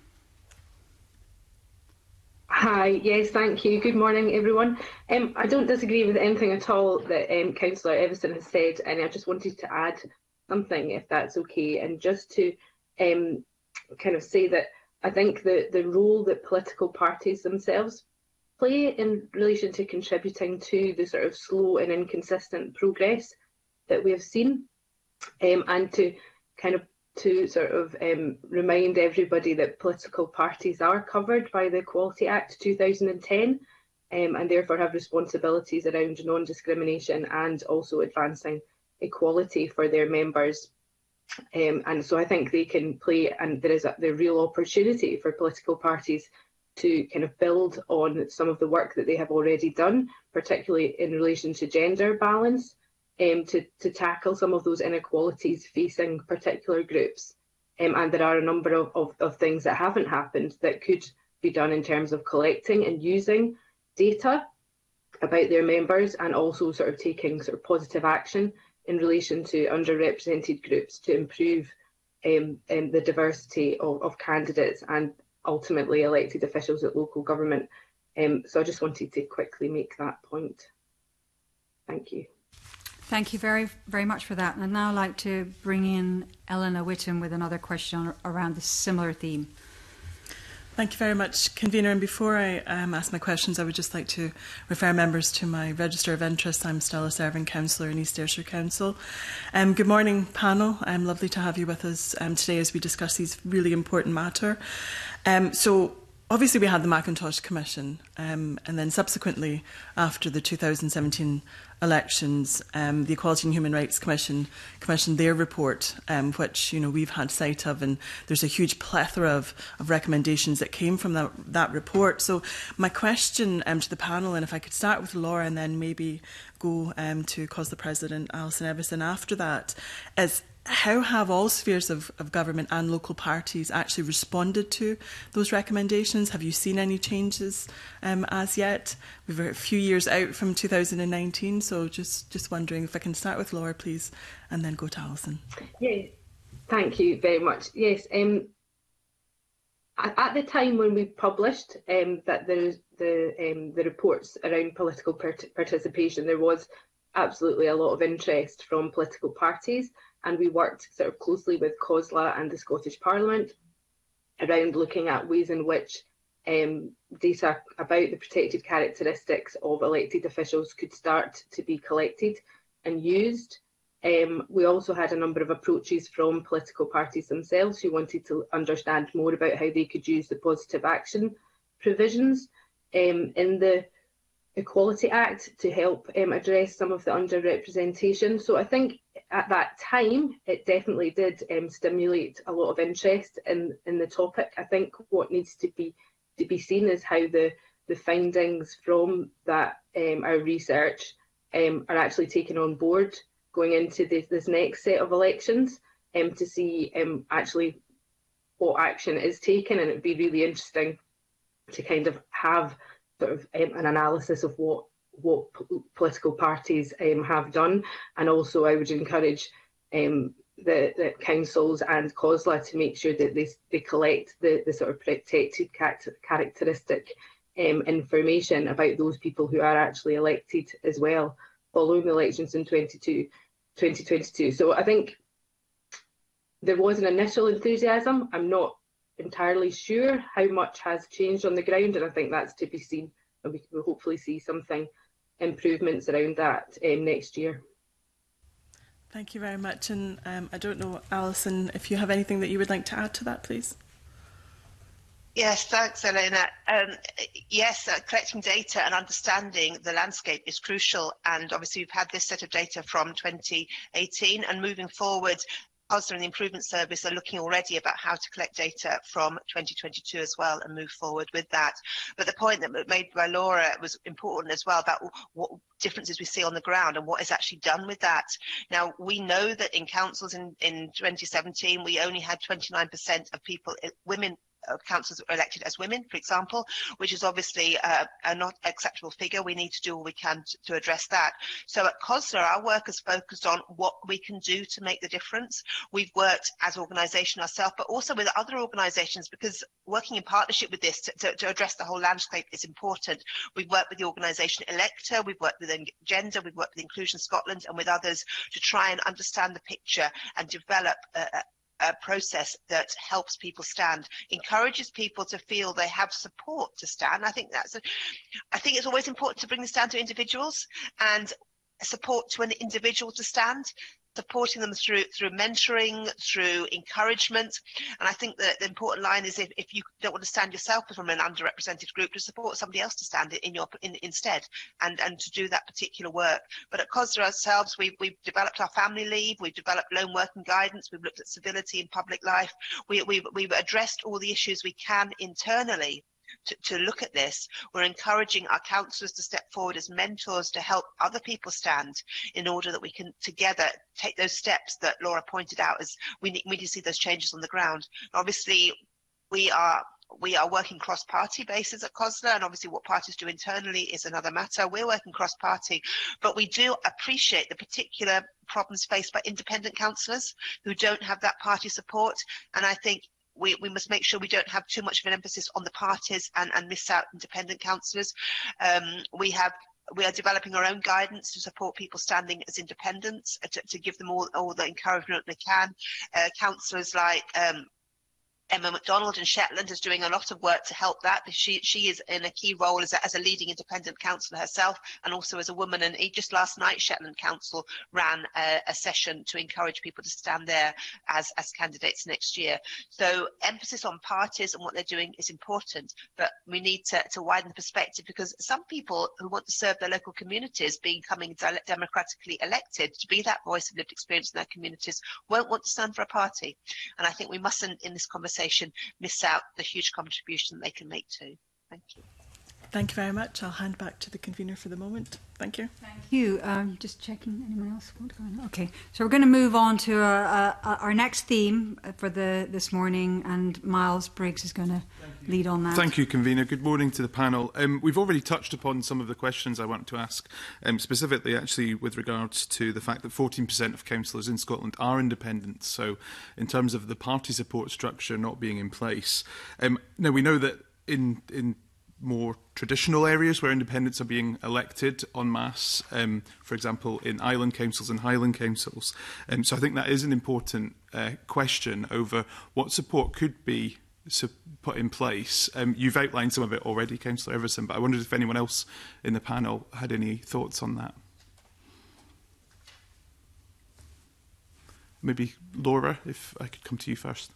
Hi, yes, thank you. Good morning, everyone. Um, I don't disagree with anything at all that um, Councillor Everson has said, and I just wanted to add something, if that's okay, and just to um, kind of say that I think the, the role that political parties themselves play in relation to contributing to the sort of slow and inconsistent progress that we have seen, um, and to kind of to sort of um, remind everybody that political parties are covered by the Equality Act two thousand ten, um, and therefore have responsibilities around non-discrimination and also advancing equality for their members. Um, and so I think they can play, and there is a the real opportunity for political parties to kind of build on some of the work that they have already done, particularly in relation to gender balance. Um, to, to tackle some of those inequalities facing particular groups. Um, and there are a number of, of, of things that haven't happened that could be done in terms of collecting and using data about their members, and also sort of taking sort of positive action in relation to underrepresented groups to improve um, um, the diversity of, of candidates and ultimately elected officials at local government. Um, so I just wanted to quickly make that point. Thank you. Thank you very, very much for that. And I'd now like to bring in Eleanor Whittam with another question around the similar theme. Thank you very much, Convener. And before I um, ask my questions, I would just like to refer members to my register of interest. I'm still a serving councillor in East Ayrshire Council. Um, good morning, panel. Um, lovely to have you with us um, today as we discuss these really important matter. Um, so, obviously, we had the Macintosh Commission, um, and then subsequently, after the two thousand seventeen elections, um, the Equality and Human Rights Commission commissioned their report, um, which you know we've had sight of, and there's a huge plethora of, of recommendations that came from that, that report. So, my question um, to the panel, and if I could start with Laura and then maybe go um, to Cos the President, Alison Everson, after that, is how have all spheres of, of government and local parties actually responded to those recommendations? Have you seen any changes um, as yet? We're a few years out from two thousand nineteen, so just, just wondering if I can start with Laura, please, and then go to Alison. Yeah, thank you very much. Yes, um, at the time when we published um, that the, the, um, the reports around political part participation, there was absolutely a lot of interest from political parties. And we worked sort of closely with COSLA and the Scottish Parliament around looking at ways in which um, data about the protected characteristics of elected officials could start to be collected and used. Um, we also had a number of approaches from political parties themselves who wanted to understand more about how they could use the positive action provisions um, in the Equality Act to help um, address some of the underrepresentation. So I think at that time it definitely did um, stimulate a lot of interest in, in the topic. I think what needs to be to be seen is how the, the findings from that um, our research um, are actually taken on board going into this, this next set of elections um, to see um, actually what action is taken, and it would be really interesting to kind of have sort of um, an analysis of what what political parties um, have done, and also I would encourage um, the, the councils and COSLA to make sure that they, they collect the, the sort of protected characteristic um, information about those people who are actually elected as well, following the elections in twenty twenty-two. So I think there was an initial enthusiasm. I'm not entirely sure how much has changed on the ground, and I think that's to be seen, and we will hopefully see something improvements around that um, next year. Thank you very much, and um, I don't know, Alison, if you have anything that you would like to add to that, please. Yes, thanks, Elena. Um, yes, uh, collecting data and understanding the landscape is crucial, and obviously we've had this set of data from twenty eighteen, and moving forward, COSLA and the Improvement Service are looking already about how to collect data from twenty twenty-two as well and move forward with that. But the point that was made by Laura was important as well about what differences we see on the ground and what is actually done with that. Now, we know that in councils in, in twenty seventeen, we only had twenty-nine percent of people, women, Uh, councillors are elected as women, for example, which is obviously uh, a not acceptable figure. We need to do all we can to, to address that. So at COSLA, our work is focused on what we can do to make the difference. We've worked as an organisation ourselves, but also with other organisations, because working in partnership with this to, to, to address the whole landscape is important. We've worked with the organisation Electa, we've worked with Gender, we've worked with Inclusion Scotland and with others to try and understand the picture and develop a, a a process that helps people stand, encourages people to feel they have support to stand. I think that's a, I think it's always important to bring this down to individuals and support to an individual to stand, supporting them through through mentoring, through encouragement. And I think that the important line is if, if you don't want to stand yourself from an underrepresented group, to support somebody else to stand in your in, instead and, and to do that particular work. But at COSLA ourselves, we've, we've developed our family leave, we've developed lone working guidance, we've looked at civility in public life, we, we've, we've addressed all the issues we can internally To, to look at this. We're encouraging our councillors to step forward as mentors to help other people stand in order that we can together take those steps that Laura pointed out as we need, we need to see those changes on the ground. Obviously, we are we are working cross-party basis at COSLA, and obviously what parties do internally is another matter. We're working cross-party, but we do appreciate the particular problems faced by independent councillors who don't have that party support, and I think We, we must make sure we don't have too much of an emphasis on the parties and, and miss out independent councillors. Um, we have we are developing our own guidance to support people standing as independents, uh, to, to give them all, all the encouragement they can. Uh, councillors like um, Emma MacDonald in Shetland is doing a lot of work to help that. She she is in a key role as a, as a leading independent councillor herself, and also as a woman. And just last night, Shetland Council ran a, a session to encourage people to stand there as as candidates next year. So emphasis on parties and what they're doing is important, but we need to, to widen the perspective, because some people who want to serve their local communities, becoming de democratically elected to be that voice of lived experience in their communities, won't want to stand for a party. And I think we mustn't, in this conversation, miss out the huge contribution they can make too. Thank you. Thank you very much. I'll hand back to the convener for the moment. Thank you. Thank you. Um, just checking. Anyone else want to go on? Okay, so we're going to move on to our, uh, our next theme for the this morning, and Miles Briggs is going to lead on that. Thank you, convener. Good morning to the panel. Um, we've already touched upon some of the questions I want to ask, um, specifically actually with regards to the fact that fourteen percent of councillors in Scotland are independent. So in terms of the party support structure not being in place. Um, now we know that in in more traditional areas where independents are being elected en masse, um, for example, in island councils and highland councils. Um, so I think that is an important uh, question over what support could be put in place. Um, you've outlined some of it already, Councillor Everson, but I wondered if anyone else in the panel had any thoughts on that. Maybe Laura, if I could come to you first.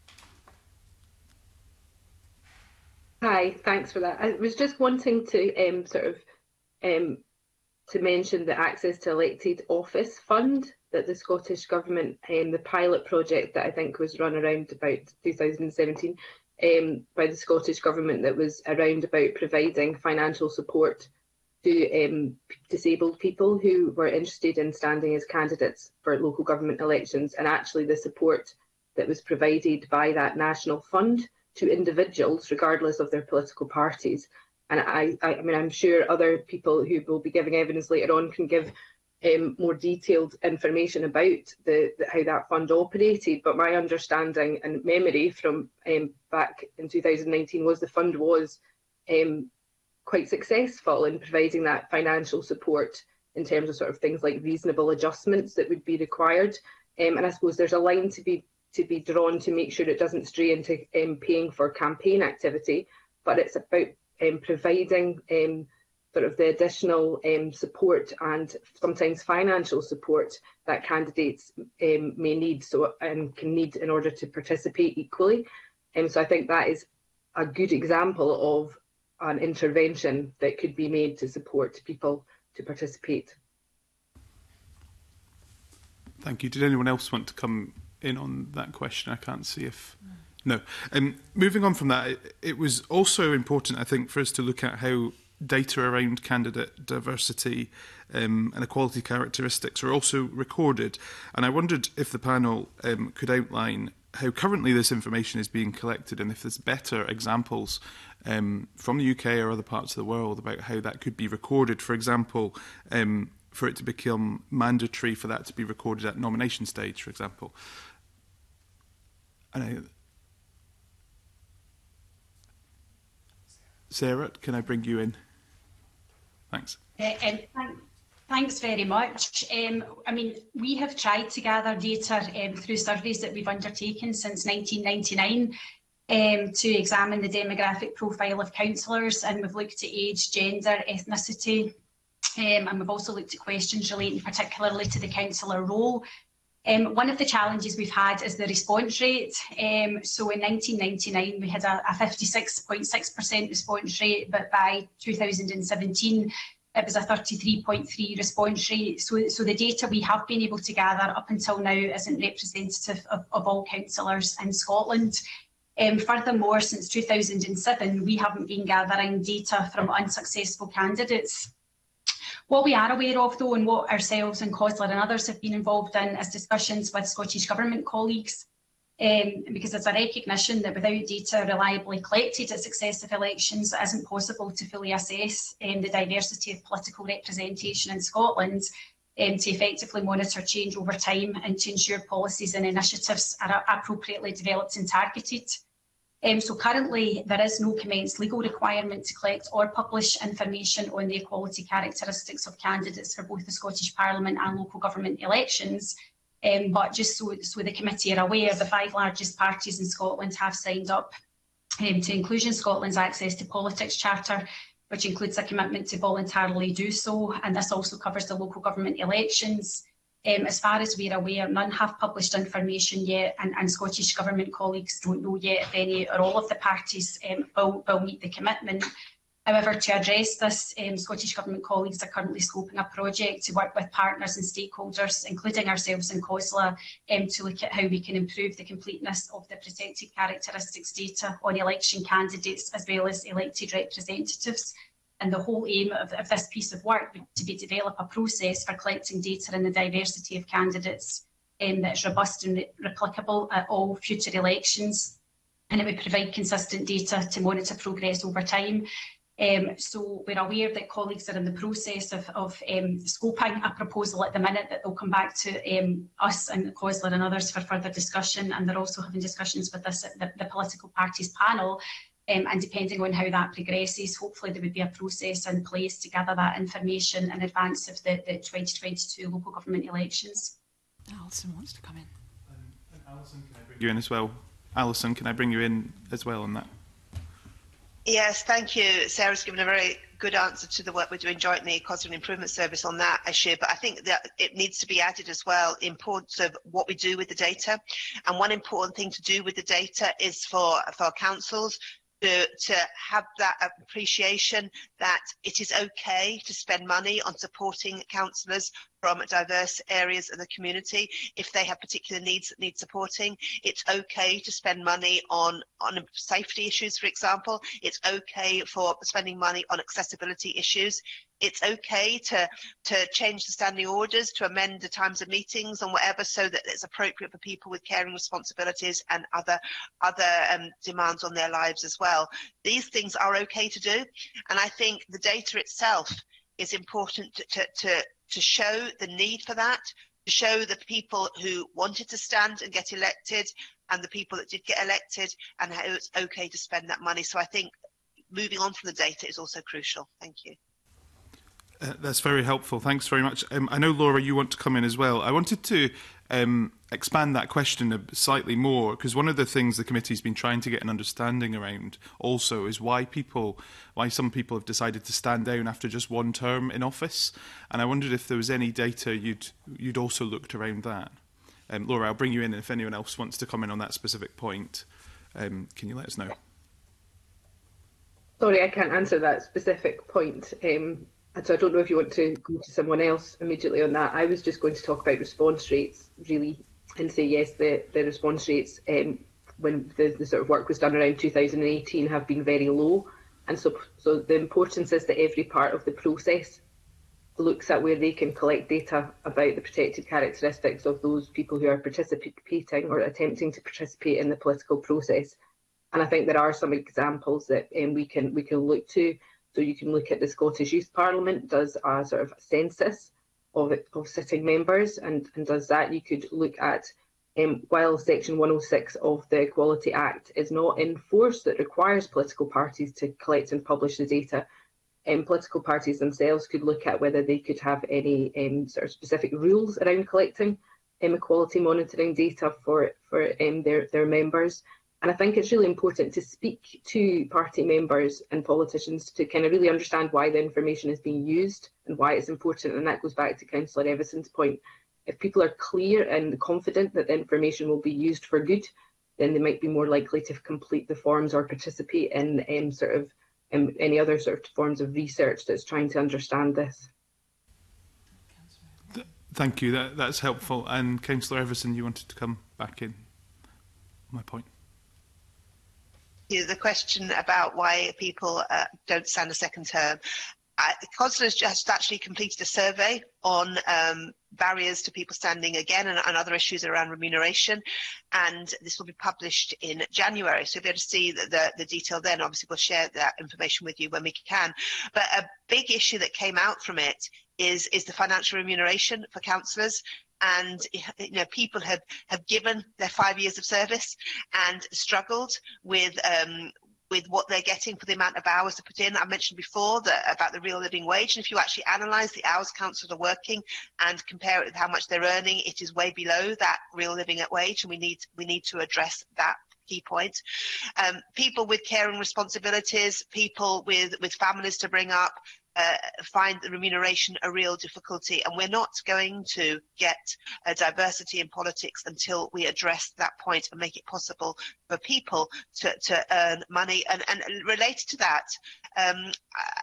Hi, thanks for that. I was just wanting to um, sort of um, to mention the Access to Elected Office Fund that the Scottish Government, um, the pilot project that I think was run around about two thousand seventeen um, by the Scottish Government, that was around about providing financial support to um, disabled people who were interested in standing as candidates for local government elections, and actually the support that was provided by that national fund to individuals, regardless of their political parties. And I, I, I mean, I'm sure other people who will be giving evidence later on can give um, more detailed information about the, the how that fund operated. But my understanding and memory from um, back in two thousand nineteen was the fund was um, quite successful in providing that financial support in terms of sort of things like reasonable adjustments that would be required. Um, and I suppose there's a line to be to be drawn to make sure it doesn't stray into um, paying for campaign activity, but it's about um, providing um, sort of the additional um, support and sometimes financial support that candidates um, may need so and can need in order to participate equally. And um, so I think that is a good example of an intervention that could be made to support people to participate. Thank you. Did anyone else want to come in on that question? I can't see if... No. Um, moving on from that, it, it was also important, I think, for us to look at how data around candidate diversity um, and equality characteristics are also recorded. And I wondered if the panel um, could outline how currently this information is being collected, and if there's better examples um, from the U K or other parts of the world about how that could be recorded. For example, um, for it to become mandatory for that to be recorded at nomination stage, for example. And I, Sarah, can I bring you in? Thanks. Uh, um, thank, thanks very much. Um, I mean, we have tried to gather data um, through surveys that we've undertaken since nineteen ninety-nine um, to examine the demographic profile of councillors, and we've looked at age, gender, ethnicity, um, and we've also looked at questions relating particularly to the councillor role. Um, one of the challenges we've had is the response rate. Um, so in nineteen ninety-nine, we had a fifty-six point six percent response rate, but by two thousand seventeen, it was a thirty-three point three response rate. So, so the data we have been able to gather up until now isn't representative of, of all councillors in Scotland. Um, furthermore, since two thousand seven, we haven't been gathering data from unsuccessful candidates. What we are aware of, though, and what ourselves and COSLA and others have been involved in, is discussions with Scottish Government colleagues Um, because there's a recognition that without data reliably collected at successive elections, it isn't possible to fully assess um, the diversity of political representation in Scotland, um, to effectively monitor change over time and to ensure policies and initiatives are appropriately developed and targeted. Um, so currently there is no commenced legal requirement to collect or publish information on the equality characteristics of candidates for both the Scottish Parliament and local government elections. Um, but just so, so the committee are aware, the five largest parties in Scotland have signed up um, to Inclusion Scotland's Access to Politics Charter, which includes a commitment to voluntarily do so, and this also covers the local government elections. Um, as far as we're aware, none have published information yet, and, and Scottish Government colleagues don't know yet if any or all of the parties um, will, will meet the commitment. However, to address this, um, Scottish Government colleagues are currently scoping a project to work with partners and stakeholders, including ourselves in COSLA, um, to look at how we can improve the completeness of the protected characteristics data on election candidates as well as elected representatives. And the whole aim of, of this piece of work would to be to develop a process for collecting data on the diversity of candidates um, that is robust and re replicable at all future elections. And it would provide consistent data to monitor progress over time. Um, so we're aware that colleagues are in the process of, of um, scoping a proposal at the minute that they'll come back to um, us and COSLA and others for further discussion, and they're also having discussions with this, the, the political parties panel, um, and depending on how that progresses, hopefully there would be a process in place to gather that information in advance of the, the twenty twenty-two local government elections. Alison wants to come in. Um, and Alison, can I bring you in as well? Alison, can I bring you in as well on that? Yes, thank you. Sarah's given a very good answer to the work we're doing jointly, COSLA Improvement Service, on that issue, but I think that it needs to be added as well, the importance of what we do with the data. And one important thing to do with the data is for, for councils to, to have that appreciation that it is okay to spend money on supporting councillors from diverse areas of the community if they have particular needs that need supporting. It's okay to spend money on, on safety issues, for example. It's okay for spending money on accessibility issues. It's okay to, to change the standing orders, to amend the times of meetings and whatever, so that it's appropriate for people with caring responsibilities and other, other um, demands on their lives as well. These things are okay to do. And I think the data itself is important to, to, to to show the need for that, to show the people who wanted to stand and get elected and the people that did get elected, and how it's okay to spend that money. So I think moving on from the data is also crucial. Thank you. Uh, that's very helpful. Thanks very much. Um, I know, Laura, you want to come in as well. I wanted to um, expand that question a, slightly more, because one of the things the committee's been trying to get an understanding around also is why people, why some people have decided to stand down after just one term in office. And I wondered if there was any data you'd, you'd also looked around that. Um, Laura, I'll bring you in, and if anyone else wants to comment on that specific point, um, can you let us know? Sorry, I can't answer that specific point. Um, And so I don't know if you want to go to someone else immediately on that. I was just going to talk about response rates, really, and say, yes, the, the response rates um, when the, the sort of work was done around two thousand eighteen have been very low. And so, so the importance is that every part of the process looks at where they can collect data about the protected characteristics of those people who are participating or attempting to participate in the political process. And I think there are some examples that um, we can we can look to. So you can look at the Scottish Youth Parliament does a sort of census of, of sitting members and, and does that. You could look at, um, while Section one oh six of the Equality Act is not in force that requires political parties to collect and publish the data, um, political parties themselves could look at whether they could have any um, sort of specific rules around collecting um, equality monitoring data for, for um, their, their members. And I think it's really important to speak to party members and politicians to kind of really understand why the information is being used and why it's important. And that goes back to Councillor Everson's point. If people are clear and confident that the information will be used for good, then they might be more likely to complete the forms or participate in um, sort of um, any other sort of forms of research that's trying to understand this. Thank you. That, that's helpful. And Councillor Everson, you wanted to come back in. My point. The question about why people uh, don't stand a second term. I, COSLA has just actually completed a survey on um, barriers to people standing again and, and other issues around remuneration, and this will be published in January, so you'll be able to see the, the, the detail then. Obviously we'll share that information with you when we can, but a big issue that came out from it is, is the financial remuneration for councillors. And you know, people have, have given their five years of service and struggled with um, with what they're getting for the amount of hours to put in. I mentioned before that about the real living wage, and if you actually analyse the hours councillors are working and compare it with how much they're earning, it is way below that real living wage, and we need we need to address that key point. Um, people with caring responsibilities, people with with families to bring up, Uh, find the remuneration a real difficulty, and we're not going to get a diversity in politics until we address that point and make it possible for people to, to earn money. And, and related to that, um,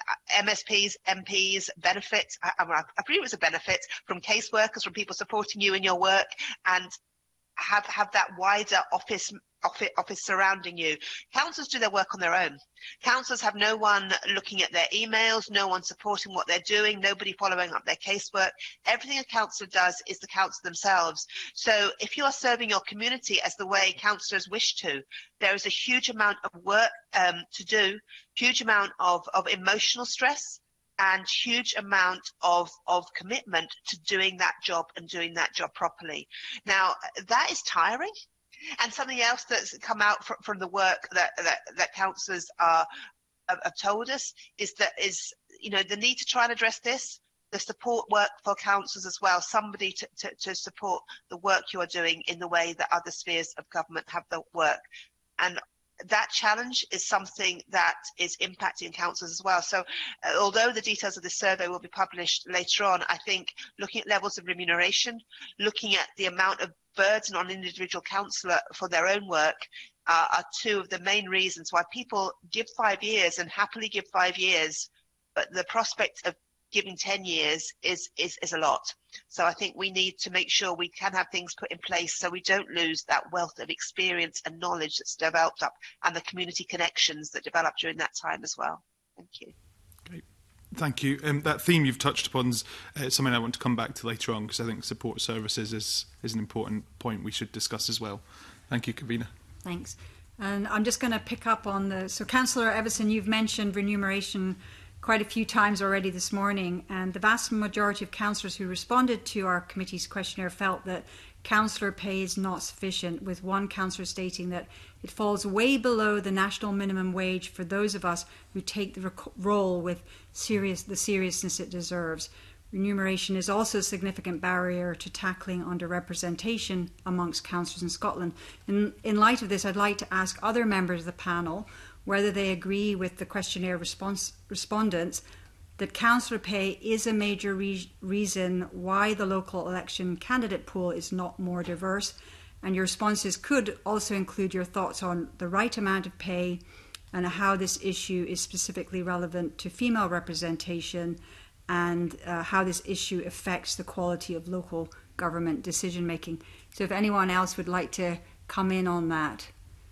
M S Ps, M Ps benefit, I, I, I believe it was a benefit from caseworkers, from people supporting you in your work, and have, have that wider office Office, office surrounding you. Councillors do their work on their own. Councillors have no one looking at their emails, no one supporting what they're doing, nobody following up their casework. Everything a councillor does is the councillor themselves. So if you are serving your community as the way councillors wish to, there is a huge amount of work um, to do, huge amount of, of emotional stress, and huge amount of, of commitment to doing that job and doing that job properly. Now, that is tiring. And something else that's come out from, from the work that, that, that councillors are, have, have told us is that is, you know, the need to try and address this, the support work for councillors as well, somebody to, to, to support the work you are doing in the way that other spheres of government have the work. And that challenge is something that is impacting councillors as well. So uh, although the details of this survey will be published later on, I think looking at levels of remuneration, looking at the amount of burden on an individual councillor for their own work uh, are two of the main reasons why people give five years and happily give five years, but the prospect of giving ten years is, is, is a lot. So I think we need to make sure we can have things put in place so we don't lose that wealth of experience and knowledge that's developed up, and the community connections that develop during that time as well. Thank you. Great. Thank you. Um, that theme you've touched upon is uh, something I want to come back to later on, because I think support services is, is an important point we should discuss as well. Thank you, Convener. Thanks. And I'm just going to pick up on the... So, Councillor Everson, you've mentioned remuneration quite a few times already this morning, and the vast majority of councillors who responded to our committee's questionnaire felt that councillor pay is not sufficient, with one councillor stating that it falls way below the national minimum wage for those of us who take the role with serious, the seriousness it deserves. Remuneration is also a significant barrier to tackling underrepresentation amongst councillors in Scotland. In, in light of this, I'd like to ask other members of the panel whether they agree with the questionnaire response, respondents that councillor pay is a major re reason why the local election candidate pool is not more diverse. And your responses could also include your thoughts on the right amount of pay and how this issue is specifically relevant to female representation, and uh, how this issue affects the quality of local government decision making. So if anyone else would like to come in on that.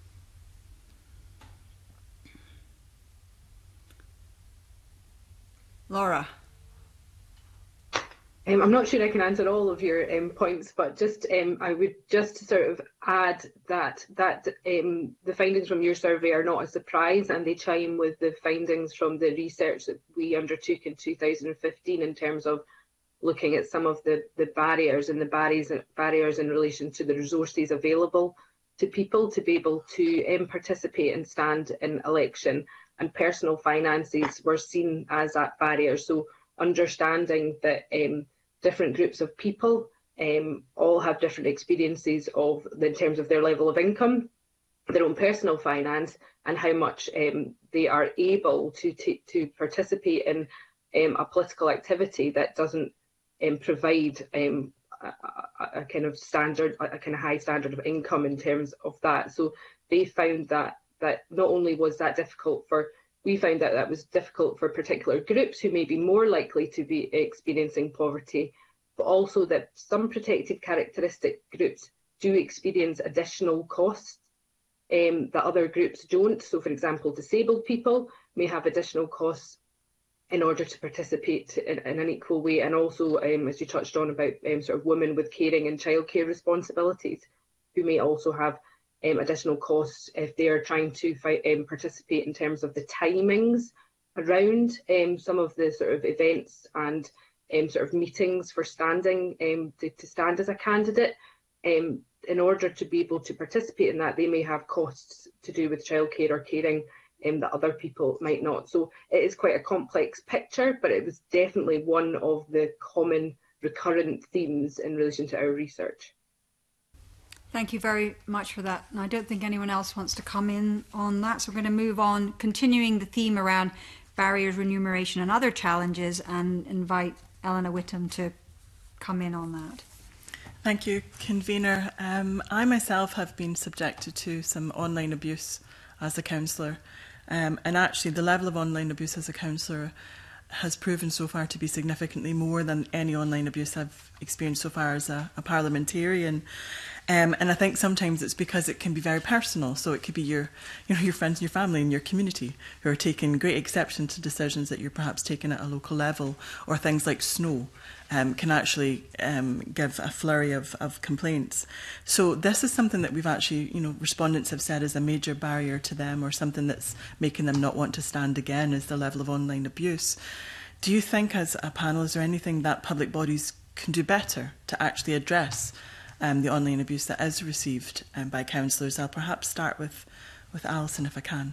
Laura. Um, I'm not sure I can answer all of your um, points, but just um, I would just sort of add that that um, the findings from your survey are not a surprise, and they chime with the findings from the research that we undertook in two thousand fifteen in terms of looking at some of the, the barriers and the barriers, barriers in relation to the resources available to people to be able to um, participate and stand in election. And personal finances were seen as that barrier. So understanding that um, different groups of people um, all have different experiences of, in terms of their level of income, their own personal finance, and how much um, they are able to, to, to participate in um, a political activity that doesn't um, provide um, a, a, a kind of standard, a kind of high standard of income in terms of that. So they found that that not only was that difficult for, we found that that was difficult for particular groups who may be more likely to be experiencing poverty, but also that some protected characteristic groups do experience additional costs um, that other groups don't. So for example, disabled people may have additional costs in order to participate in, in an equal way, and also, um, as you touched on, about um, sort of women with caring and childcare responsibilities, who may also have um, additional costs if they are trying to fight, um, participate in terms of the timings around um, some of the sort of events and um, sort of meetings for standing um, to, to stand as a candidate. Um, in order to be able to participate in that, they may have costs to do with childcare or caring um, that other people might not. So it is quite a complex picture, but it was definitely one of the common recurrent themes in relation to our research. Thank you very much for that. And I don't think anyone else wants to come in on that. So we're going to move on, continuing the theme around barriers, remuneration and other challenges, and invite Eleanor Whittam to come in on that. Thank you, Convener. Um, I myself have been subjected to some online abuse as a councillor. Um, and actually, the level of online abuse as a councillor has proven so far to be significantly more than any online abuse I've experienced so far as a, a parliamentarian. Um, and I think sometimes it's because it can be very personal. So it could be your, you know, your friends and your family and your community who are taking great exception to decisions that you're perhaps taking at a local level, or things like snow um, can actually um, give a flurry of, of complaints. So this is something that we've actually, you know, respondents have said is a major barrier to them, or something that's making them not want to stand again, is the level of online abuse. Do you think, as a panel, is there anything that public bodies can do better to actually address Um, the online abuse that is received um, by councillors? I'll perhaps start with, with Alison, if I can.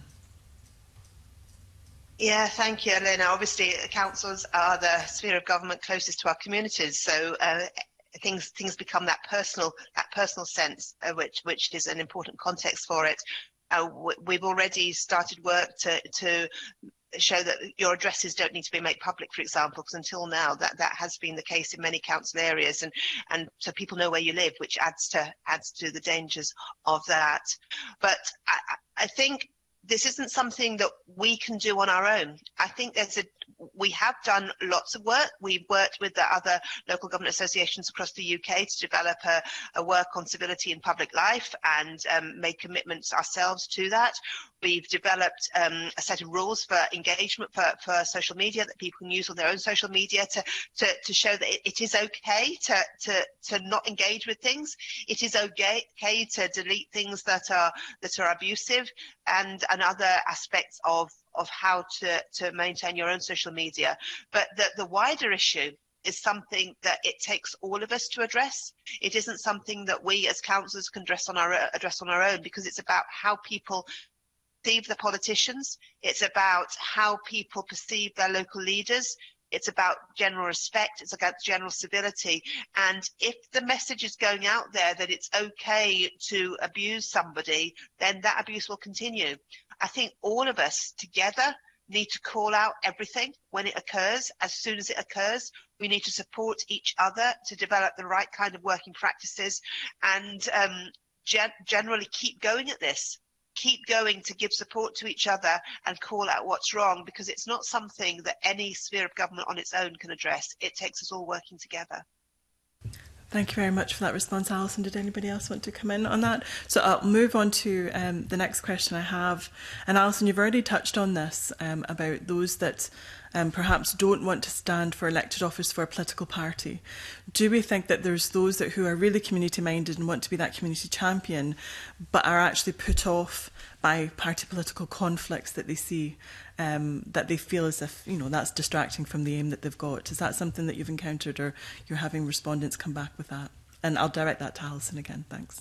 Yeah, thank you, Elena. Obviously, councils are the sphere of government closest to our communities, so uh, things things become that personal that personal sense, uh, which which is an important context for it. Uh, we've already started work to to. show that your addresses don't need to be made public, for example, because until now that that has been the case in many council areas, and and so people know where you live, which adds to adds to the dangers of that. But I, I think this isn't something that we can do on our own. I think there's a we have done lots of work. We've worked with the other local government associations across the U K to develop a, a work on civility in public life, and um, made commitments ourselves to that. We've developed um, a set of rules for engagement for, for social media that people can use on their own social media to to, to show that it, it is okay to, to to not engage with things. It is okay, okay to delete things that are that are abusive, and, and other aspects of of how to, to maintain your own social media. But the, the wider issue is something that it takes all of us to address. It isn't something that we as councillors can address on our, address on our own, because it's about how people perceive the politicians. It's about how people perceive their local leaders. It's about general respect. It's about general civility. And if the message is going out there that it's okay to abuse somebody, then that abuse will continue. I think all of us together need to call out everything when it occurs. As soon as it occurs, we need to support each other to develop the right kind of working practices, and um, gen generally keep going at this. Keep going to give support to each other and call out what's wrong, because it's not something that any sphere of government on its own can address. It takes us all working together. Thank you very much for that response, Alison. Did anybody else want to come in on that? So I'll move on to um, the next question I have. And Alison, you've already touched on this um, about those that um, perhaps don't want to stand for elected office for a political party. Do we think that there's those that who are really community minded and want to be that community champion, but are actually put off by party political conflicts that they see, um, that they feel as if, you know, that's distracting from the aim that they've got? Is that something that you've encountered, or you're having respondents come back with that? And I'll direct that to Alison again. Thanks.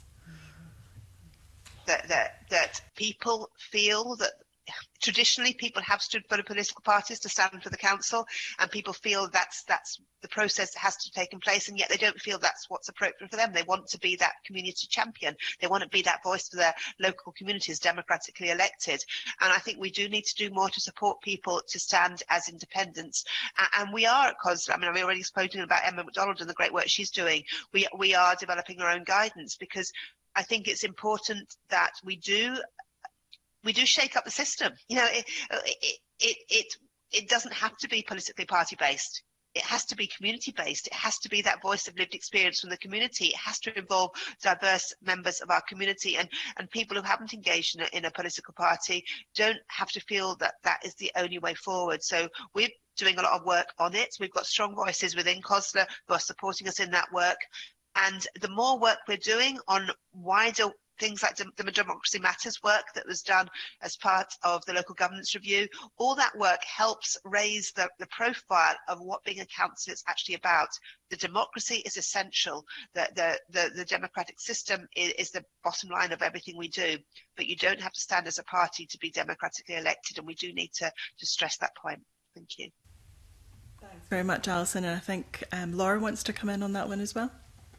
That, that, that people feel that traditionally people have stood for the political parties to stand for the council, and people feel that's that's the process that has to take in place, and yet they don't feel that's what's appropriate for them. They want to be that community champion. They want to be that voice for their local communities, democratically elected. And I think we do need to do more to support people to stand as independents. And we are at COSLA. I mean, I've already spoken about Emma MacDonald and the great work she's doing. We we are developing our own guidance, because I think it's important that we do we do shake up the system. You know, it it it it, it doesn't have to be politically party based. It has to be community based. It has to be that voice of lived experience from the community. It has to involve diverse members of our community, and and people who haven't engaged in a, in a political party don't have to feel that that is the only way forward. So we've doing a lot of work on it. We've got strong voices within COSLA who are supporting us in that work. And the more work we're doing on wider things like the Democracy Matters work that was done as part of the local governance review, all that work helps raise the, the profile of what being a council is actually about. The democracy is essential. The, the, the, the democratic system is, is the bottom line of everything we do. But you don't have to stand as a party to be democratically elected, and we do need to, to stress that point. Thank you. Thanks very much, Alison. And I think um, Laura wants to come in on that one as well.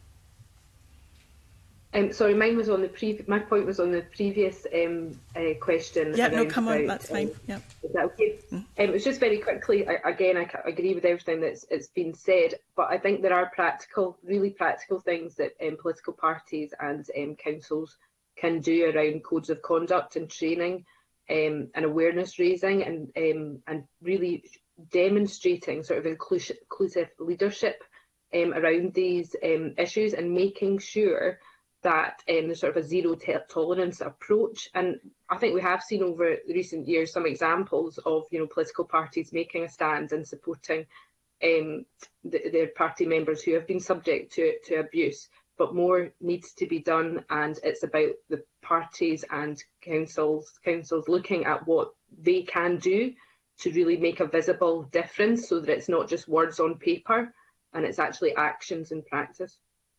Um, sorry, mine was on the pre my point was on the previous um, uh, question. Yeah, no, come about, on, that's fine. Um, yeah. Is that okay? Mm. Um, it was just very quickly, I, again, I agree with everything that's it's been said, but I think there are practical, really practical things that um, political parties and um, councils can do around codes of conduct and training um, and awareness raising and, um, and really demonstrating sort of inclusive, inclusive leadership um, around these um, issues and making sure that um, there's sort of a zero tolerance approach. And I think we have seen over recent years some examples of, you know, political parties making a stand and supporting um, the, their party members who have been subject to, to abuse. But more needs to be done, and it's about the parties and councils, councils looking at what they can do to really make a visible difference, so that it's not just words on paper and it's actually actions in practice.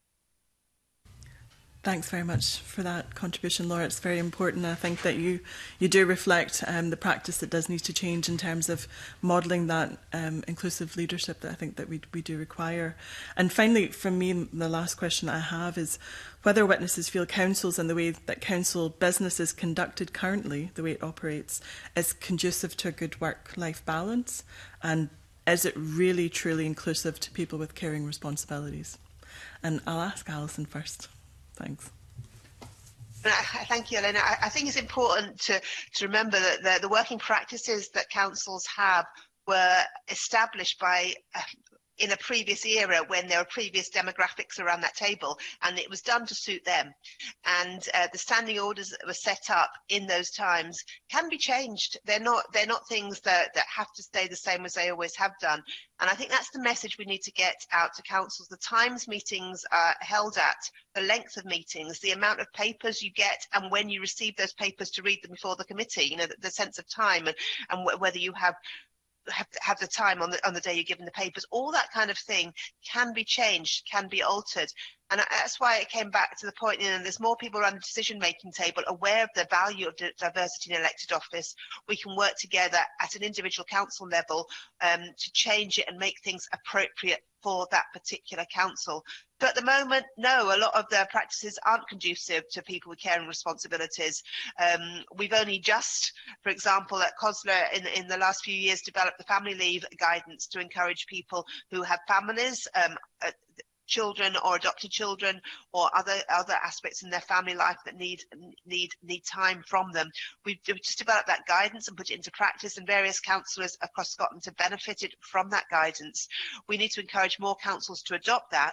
Thanks very much for that contribution, Laura. It's very important. I think that you, you do reflect um, the practice that does need to change in terms of modelling that um, inclusive leadership that I think that we, we do require. And finally, from me, the last question I have is whether witnesses feel councils and the way that council business is conducted currently, the way it operates, is conducive to a good work-life balance, and is it really truly inclusive to people with caring responsibilities? And I'll ask Alison first. Thanks. Thank you, Elena. I think it's important to, to remember that the, the working practices that councils have were established by uh, in a previous era when there were previous demographics around that table, and it was done to suit them. And uh, the standing orders that were set up in those times can be changed. They're not they're not things that, that have to stay the same as they always have done. And I think that's the message we need to get out to councils. The times meetings are held at, the length of meetings, the amount of papers you get, and when you receive those papers to read them before the committee, you know, the, the sense of time, and, and w whether you have have have the time on the on the day you're given the papers, all that kind of thing can be changed, can be altered. And that's why it came back to the point, you know, there's more people around the decision-making table aware of the value of diversity in elected office. We can work together at an individual council level um, to change it and make things appropriate for that particular council. But at the moment, no, a lot of the practices aren't conducive to people with caring responsibilities. Um, we've only just, for example, at COSLA in, in the last few years, developed the family leave guidance to encourage people who have families, um, uh, children or adopted children, or other other aspects in their family life that need need need time from them. We've just developed that guidance and put it into practice, and various councillors across Scotland have benefited from that guidance. We need to encourage more councils to adopt that.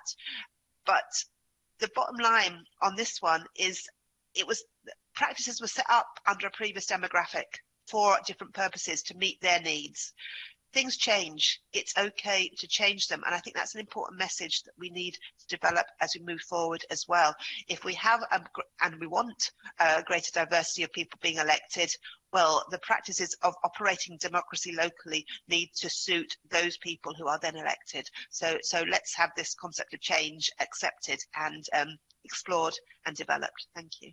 But the bottom line on this one is it was practices were set up under a previous demographic for different purposes to meet their needs. Things change. It's okay to change them. And I think that's an important message that we need to develop as we move forward as well. If we have, a, and we want a greater diversity of people being elected, well, the practices of operating democracy locally need to suit those people who are then elected. So, so let's have this concept of change accepted and um, explored and developed. Thank you.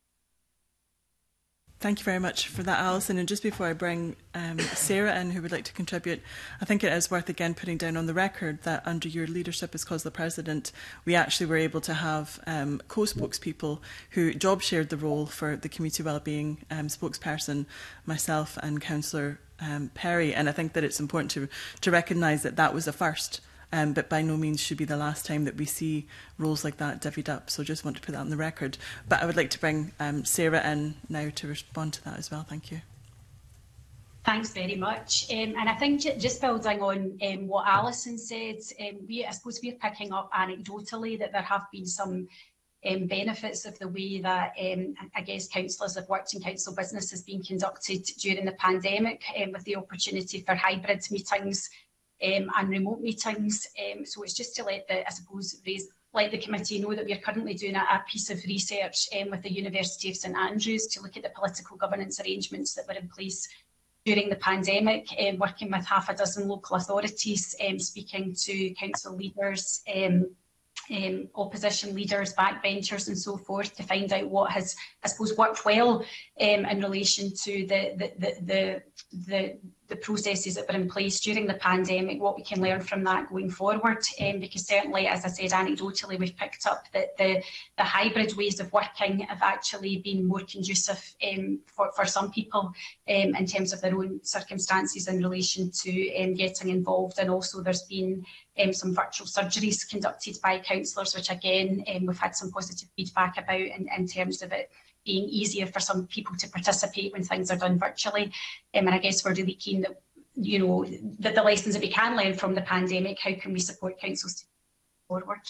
Thank you very much for that, Alison. And just before I bring um, Sarah in, who would like to contribute, I think it is worth again putting down on the record that under your leadership as COSLA President, we actually were able to have um, co-spokespeople who job shared the role for the community wellbeing um, spokesperson, myself and Councillor um, Perry. And I think that it's important to, to recognise that that was a first. Um, but by no means should be the last time that we see roles like that divvied up. So just want to put that on the record. But I would like to bring um, Sarah in now to respond to that as well. Thank you. Thanks very much. Um, and I think just building on um, what Alison said, um, we, I suppose we're picking up anecdotally that there have been some um, benefits of the way that um, I guess councillors have worked and council business has been conducted during the pandemic, um, with the opportunity for hybrid meetings um, and remote meetings. Um, so it's just to let the, I suppose, raise, let the committee know that we are currently doing a, a piece of research um, with the University of St Andrews to look at the political governance arrangements that were in place during the pandemic, um, working with half a dozen local authorities, um, speaking to council leaders, um, um, opposition leaders, backbenchers and so forth, to find out what has, I suppose, worked well um, in relation to the, the, the, the, the, the processes that were in place during the pandemic, what we can learn from that going forward. Um, because certainly, as I said, anecdotally, we've picked up that the, the hybrid ways of working have actually been more conducive um, for, for some people um, in terms of their own circumstances in relation to um, getting involved. And also there's been um, some virtual surgeries conducted by councillors, which again, um, we've had some positive feedback about in, in terms of it being easier for some people to participate when things are done virtually. Um, and I guess we're really keen that, you know, that the lessons that we can learn from the pandemic, how can we support councils to move forward?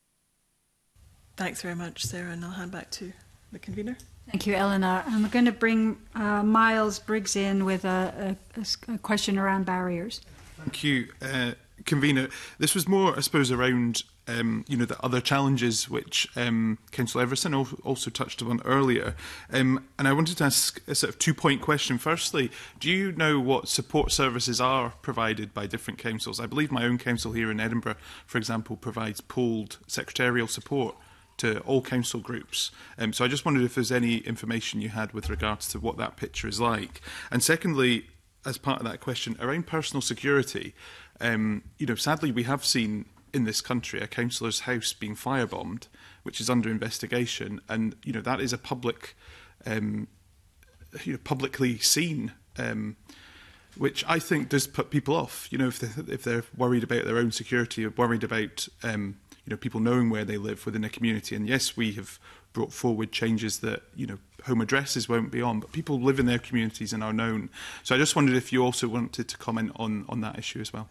Thanks very much, Sarah, and I'll hand back to the convener. Thank you, Eleanor. And we're going to bring uh, Miles Briggs in with a, a, a question around barriers. Thank you, uh, convener. This was more, I suppose, around Um, you know, the other challenges which um, Councillor Everson also touched upon earlier. Um, and I wanted to ask a sort of two-point question. Firstly, do you know what support services are provided by different councils? I believe my own council here in Edinburgh, for example, provides pooled secretarial support to all council groups. Um, so I just wondered if there's any information you had with regards to what that picture is like. And secondly, as part of that question, around personal security, um, you know, sadly we have seen in this country a councillor's house being firebombed, which is under investigation, and you know that is a public, um, you know, publicly seen, um, which I think does put people off. You know, if they if they're worried about their own security, or worried about um, you know people knowing where they live within a community. And yes, we have brought forward changes that you know home addresses won't be on, but people live in their communities and are known. So I just wondered if you also wanted to comment on on that issue as well.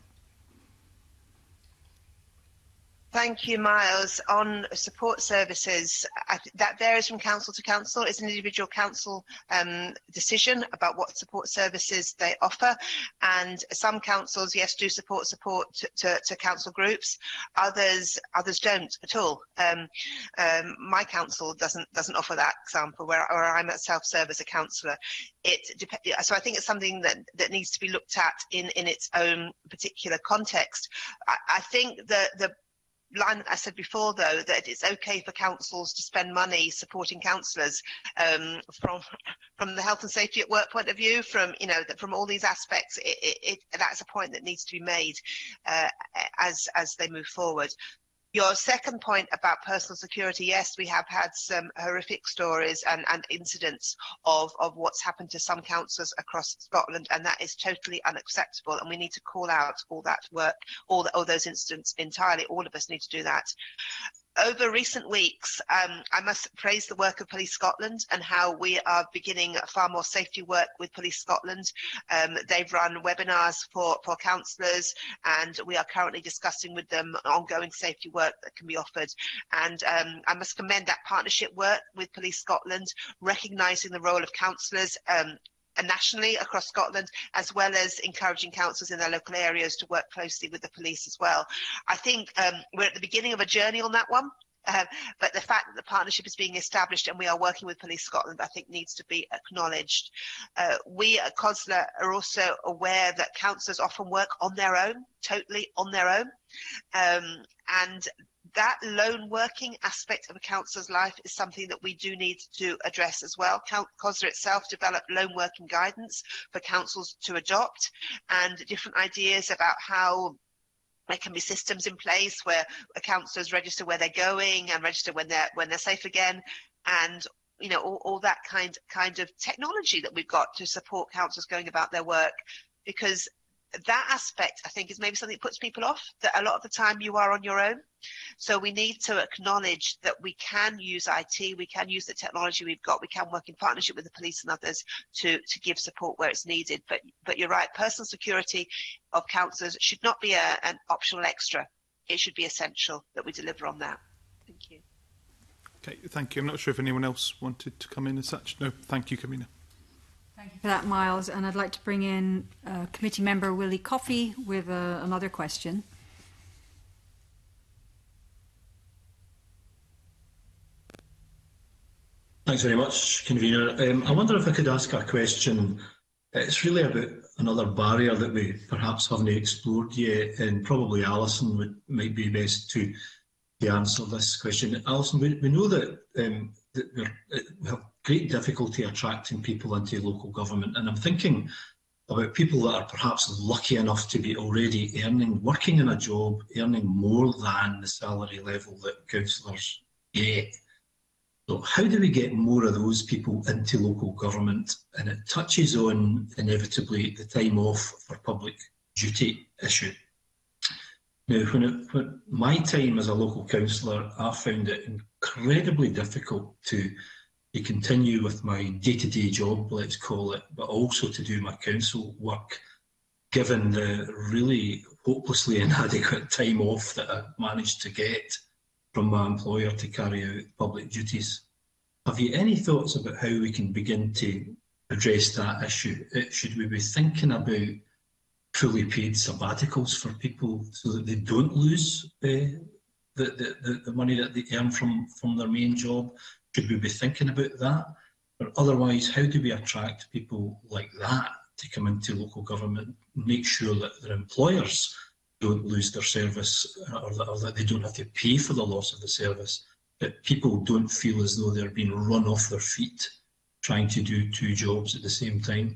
Thank you, Miles. On support services, I th that varies from council to council. It's an individual council um, decision about what support services they offer. And some councils, yes, do support support to, to, to council groups. Others, others don't at all. Um, um, my council doesn't doesn't offer that example, where, where I'm at self-serve as a councillor. It so I think it's something that that needs to be looked at in in its own particular context. I, I think that the line that I said before, though, that it's okay for councils to spend money supporting councillors um, from from the health and safety at work point of view, from you know from all these aspects. It, it, it, that's a point that needs to be made uh, as as they move forward. Your second point about personal security, yes, we have had some horrific stories and, and incidents of, of what's happened to some councillors across Scotland, and that is totally unacceptable, and we need to call out all that work, all, the, all those incidents entirely. All of us need to do that. Over recent weeks, um, I must praise the work of Police Scotland and how we are beginning far more safety work with Police Scotland. Um, they've run webinars for, for councillors, and we are currently discussing with them ongoing safety work that can be offered. And um, I must commend that partnership work with Police Scotland, recognising the role of councillors um, nationally across Scotland, as well as encouraging councils in their local areas to work closely with the police as well. I think um, we're at the beginning of a journey on that one, uh, but the fact that the partnership is being established and we are working with Police Scotland, I think, needs to be acknowledged. Uh, we at COSLA are also aware that councillors often work on their own, totally on their own, um, and that lone working aspect of a councillor's life is something that we do need to address as well. COSLA itself developed lone working guidance for councils to adopt, and different ideas about how there can be systems in place where councillors register where they're going and register when they're when they're safe again, and you know all, all that kind kind of technology that we've got to support councillors going about their work, because that aspect, I think, is maybe something that puts people off, that a lot of the time you are on your own. So we need to acknowledge that we can use I T, we can use the technology we've got, we can work in partnership with the police and others to, to give support where it's needed. But, but you're right, personal security of councillors should not be a, an optional extra. It should be essential that we deliver on that. Thank you. Okay, thank you. I'm not sure if anyone else wanted to come in as such. No, thank you, Convener. Thank you for that, Miles. And I'd like to bring in uh, committee member Willie Coffey with uh, another question. Thanks very much, Convener. Um, I wonder if I could ask a question. It's really about another barrier that we perhaps haven't explored yet, and probably Alison would, might be best to, to answer this question. Alison, we, we know that, um, that we're, we have great difficulty attracting people into local government, and I'm thinking about people that are perhaps lucky enough to be already earning, working in a job, earning more than the salary level that councillors get. So how do we get more of those people into local government? And it touches on, inevitably, the time off for public duty issue. Now, when, it, when my time as a local councillor, I found it incredibly difficult to, to continue with my day-to-day job, let's call it, but also to do my council work, given the really hopelessly inadequate time off that I managed to get from my employer to carry out public duties. Have you any thoughts about how we can begin to address that issue? Should we be thinking about fully paid sabbaticals for people so that they don't lose uh, the, the, the money that they earn from, from their main job? Should we be thinking about that? Or otherwise, how do we attract people like that to come into local government, make sure that their employers don't lose their service, or that, or that they don't have to pay for the loss of the service, that people don't feel as though they're being run off their feet trying to do two jobs at the same time?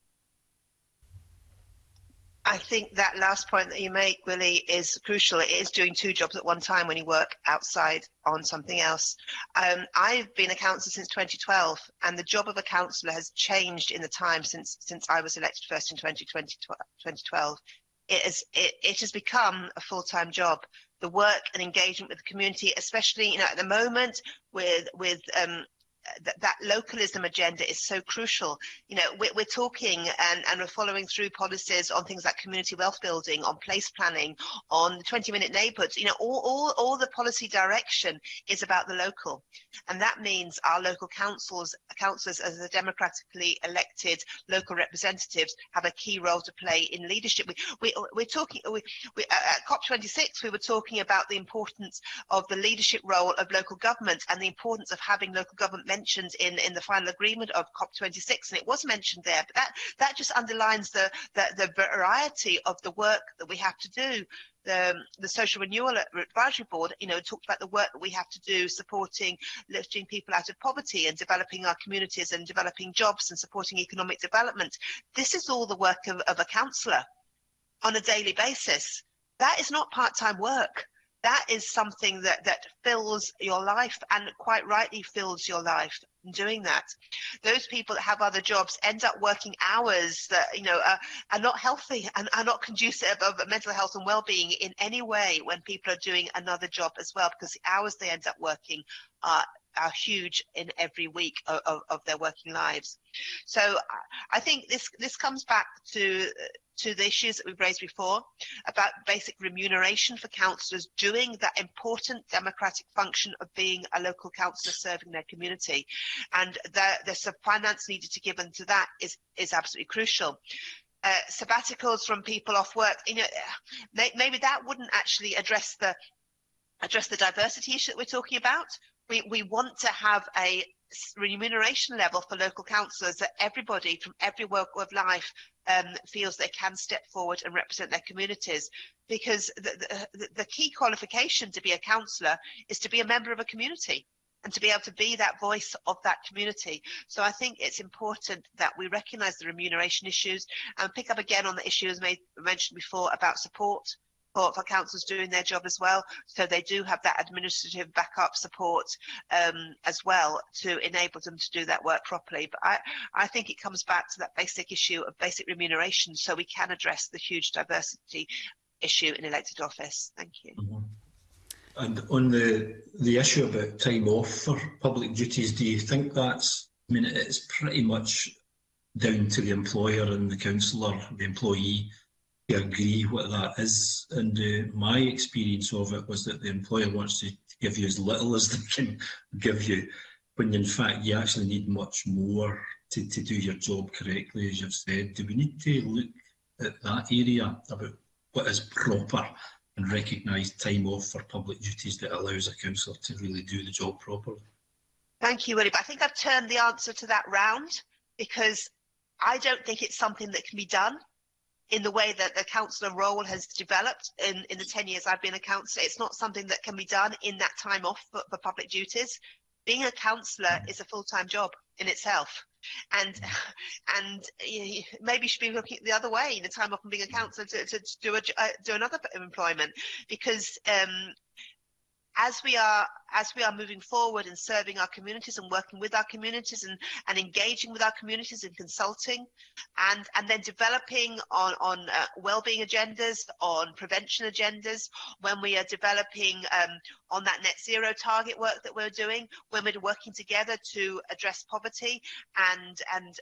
I think that last point that you make, Willie, is crucial. It is doing two jobs at one time when you work outside on something else. Um, I've been a councillor since twenty twelve, and the job of a councillor has changed in the time since since I was elected first in twenty twelve. It has, it, it has become a full-time job. The work and engagement with the community, especially, you know, at the moment with with um, th that localism agenda is so crucial. You know, we're, we're talking and, and we're following through policies on things like community wealth building, on place planning, on twenty minute neighbourhoods. You know, all, all, all the policy direction is about the local. And that means our local councils, councillors as the democratically elected local representatives have a key role to play in leadership. We, we, we're talking, we, we, at COP twenty-six, we were talking about the importance of the leadership role of local government and the importance of having local government mentioned in, in the final agreement of COP twenty-six, and it was mentioned there, but that, that just underlines the, the, the variety of the work that we have to do. The, the Social Renewal Advisory Board, you know, talked about the work that we have to do supporting, lifting people out of poverty and developing our communities and developing jobs and supporting economic development. This is all the work of, of a councillor on a daily basis. That is not part-time work. That is something that, that fills your life, and quite rightly fills your life in doing that. Those people that have other jobs end up working hours that, you know, are, are not healthy and are not conducive of mental health and well-being in any way when people are doing another job as well, because the hours they end up working are are huge in every week of, of, of their working lives. So I think this this comes back to to the issues that we've raised before about basic remuneration for councillors doing that important democratic function of being a local councillor serving their community, and the there's some finance needed to give into that is is absolutely crucial. Uh, sabbaticals from people off work, you know, maybe that wouldn't actually address the address the diversity issue that we're talking about. We, we want to have a remuneration level for local councillors that everybody from every walk of life um, feels they can step forward and represent their communities. Because the, the, the key qualification to be a councillor is to be a member of a community and to be able to be that voice of that community. So I think it's important that we recognise the remuneration issues and pick up again on the issues made, mentioned before about support. For, for councillors doing their job as well, so they do have that administrative backup support um, as well to enable them to do that work properly. But I, I think it comes back to that basic issue of basic remuneration, so we can address the huge diversity issue in elected office. Thank you. Mm-hmm. And on the the issue about time off for public duties, do you think that's? I mean, it's pretty much down to the employer and the councillor, the employee, to agree what that is. And uh, my experience of it was that the employer wants to give you as little as they can give you, when in fact you actually need much more to, to do your job correctly, as you've said. Do we need to look at that area about what is proper and recognise time off for public duties that allows a councillor to really do the job properly? Thank you, Willie. But I think I've turned the answer to that round, because I don't think it's something that can be done in the way that the councillor role has developed in, in the ten years I've been a councillor. It's not something that can be done in that time off for, for public duties. Being a councillor is a full-time job in itself. And and you know, maybe you should be looking the other way, the time off from being a councillor to, to, to do, a, uh, do another employment. Because um, as we are as we are moving forward and serving our communities and working with our communities and, and engaging with our communities and consulting and, and then developing on, on uh, wellbeing agendas, on prevention agendas, when we are developing um, on that net zero target work that we're doing, when we're working together to address poverty and, and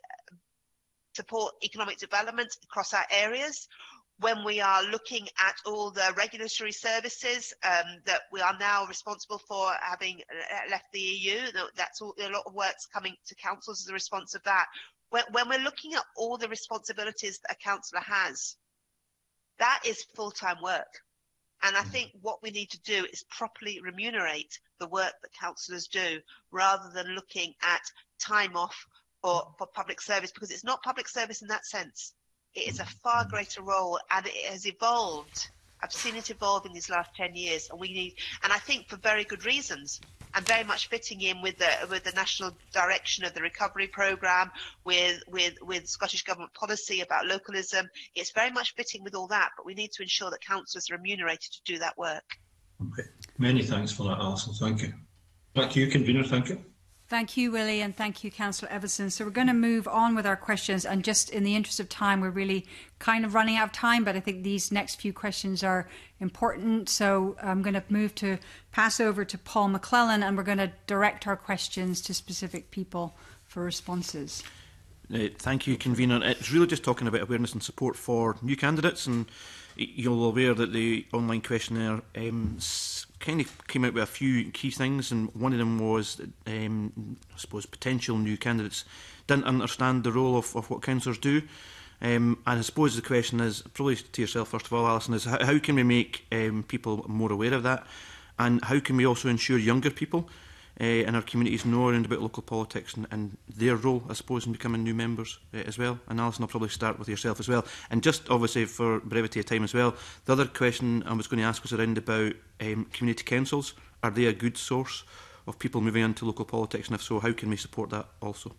support economic development across our areas, when we are looking at all the regulatory services um, that we are now responsible for having left the E U, that's all, a lot of work's coming to councils as a response of that. When, when we're looking at all the responsibilities that a councillor has, that is full-time work. And I think what we need to do is properly remunerate the work that councillors do, rather than looking at time off for, for public service, because it's not public service in that sense. It is a far greater role, and it has evolved. I've seen it evolve in these last ten years, and we need, and I think for very good reasons, and very much fitting in with the with the national direction of the recovery programme, with with with Scottish Government policy about localism. It's very much fitting with all that, but we need to ensure that councillors are remunerated to do that work. Okay, many thanks for that, Alison. Thank you. Back to you, convener. Thank you. Thank you, Willie, and thank you, Councillor Everson. So we're going to move on with our questions, and just in the interest of time, we're really kind of running out of time, but I think these next few questions are important. So I'm going to move to pass over to Paul McClellan, and we're going to direct our questions to specific people for responses. Uh, thank you, convener. It's really just talking about awareness and support for new candidates, and you're aware that the online questionnaire um, kind of came out with a few key things, and one of them was that, um, I suppose, potential new candidates didn't understand the role of, of what councillors do. Um, and I suppose the question is, probably to yourself first of all, Alison, is how, how can we make um, people more aware of that? And how can we also ensure younger people uh, in our communities know around about local politics and, and their role, I suppose, in becoming new members uh, as well? And Alison, I'll probably start with yourself as well. And just obviously for brevity of time as well, the other question I was going to ask was around about um, community councils. Are they a good source of people moving into local politics? And if so, how can we support that also?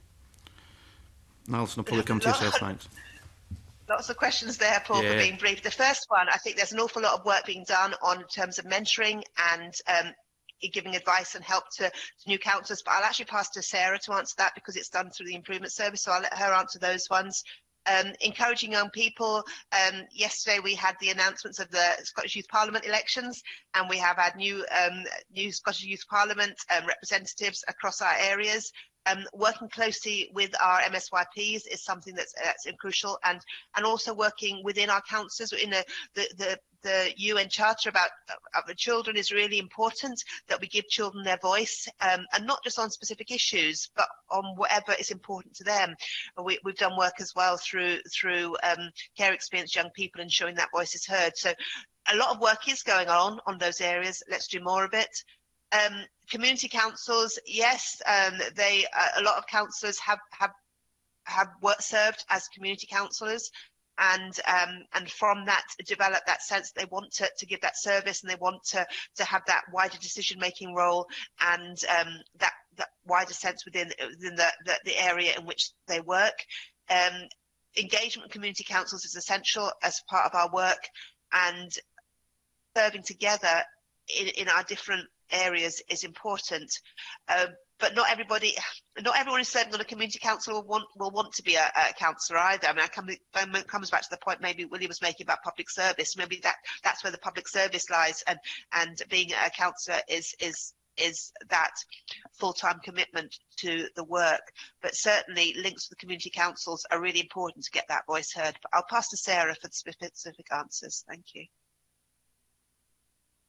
And Alison, I'll probably come to yourself, thanks. Lots of questions there, Paul, yeah. for being brief. The first one, I think there's an awful lot of work being done on in terms of mentoring and um, giving advice and help to, to new councillors, but I'll actually pass to Sarah to answer that because it's done through the improvement service, so I'll let her answer those ones. Um, encouraging young people. Um, yesterday we had the announcements of the Scottish Youth Parliament elections, and we have had new um, new Scottish Youth Parliament um, representatives across our areas. Um, working closely with our M S Y Ps is something that's, that's crucial, and and also working within our councils in a, the the the U N Charter about uh, the children is really important, that we give children their voice, um, and not just on specific issues, but on whatever is important to them. We, we've done work as well through through um, care experienced young people, ensuring that voice is heard. So a lot of work is going on on those areas. Let's do more of it. Um, community councils, yes, um, they uh, a lot of councillors have have have work served as community councillors, and um, and from that develop that sense they want to, to give that service, and they want to to have that wider decision making role, and um, that that wider sense within within the, the the area in which they work. Um, engagement with community councils is essential as part of our work, and serving together in, in our different areas is important, um, but not everybody, not everyone who's serving on a community council will want will want to be a, a councillor either. I mean, I come, it comes back to the point maybe Willie was making about public service. Maybe that that's where the public service lies, and and being a councillor is is is that full-time commitment to the work. But certainly links with the community councils are really important to get that voice heard. But I'll pass to Sarah for the specific answers. Thank you.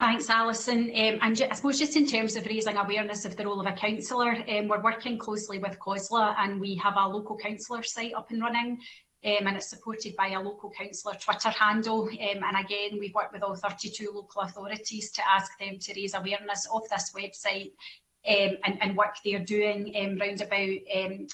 Thanks, Alison. Um, and I suppose just in terms of raising awareness of the role of a counsellor, um, we're working closely with COSLA, and we have a local counsellor site up and running, um, and it's supported by a local counsellor Twitter handle. Um, and again, we've worked with all thirty-two local authorities to ask them to raise awareness of this website um, and, and work they're doing um, round about um,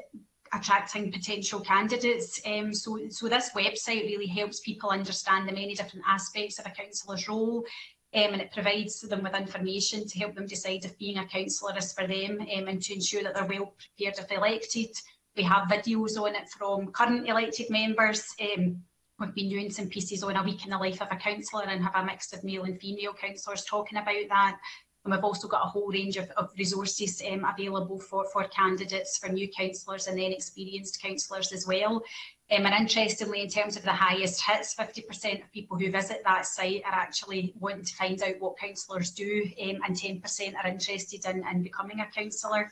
attracting potential candidates. Um, so, so this website really helps people understand the many different aspects of a counsellor's role. Um, and it provides them with information to help them decide if being a counsellor is for them, um, and to ensure that they're well prepared if elected. We have videos on it from current elected members. Um, we've been doing some pieces on a week in the life of a counsellor and have a mix of male and female counsellors talking about that. And we've also got a whole range of, of resources um, available for, for candidates, for new counsellors and then experienced counsellors as well. Um, and interestingly, in terms of the highest hits, fifty percent of people who visit that site are actually wanting to find out what counsellors do, um, and ten percent are interested in, in becoming a counsellor.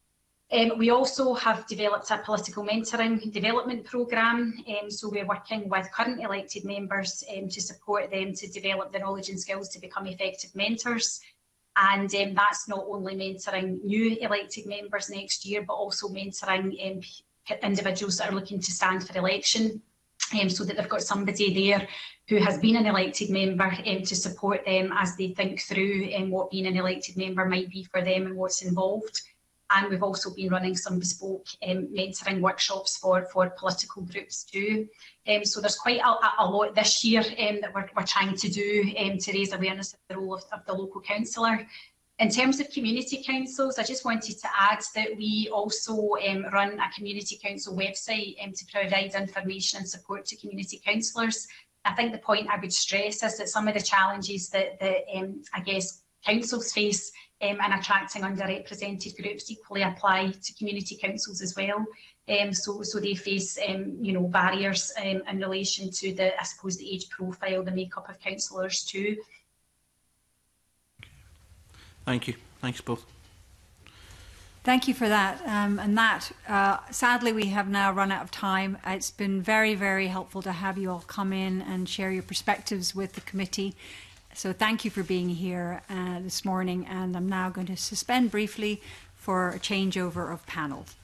Um, we also have developed a political mentoring development programme, um, so we're working with current elected members um, to support them to develop the knowledge and skills to become effective mentors. And um, that's not only mentoring new elected members next year, but also mentoring um, individuals that are looking to stand for election, um, so that they've got somebody there who has been an elected member um, to support them as they think through um, what being an elected member might be for them and what's involved. And we've also been running some bespoke um, mentoring workshops for, for political groups too. Um, so there's quite a, a lot this year um, that we're, we're trying to do um, to raise awareness of the role of, of the local councillor. In terms of community councils, I just wanted to add that we also um, run a community council website um, to provide information and support to community councillors. I think the point I would stress is that some of the challenges that, that um, I guess councils face um, in attracting underrepresented groups equally apply to community councils as well. Um, so, so they face um, you know, barriers um, in relation to the, I suppose, the age profile, the makeup of councillors too. Thank you. Thanks both. Thank you for that. Um, and that, uh, sadly, we have now run out of time. It's been very, very helpful to have you all come in and share your perspectives with the committee. So thank you for being here uh, this morning. And I'm now going to suspend briefly for a changeover of panels.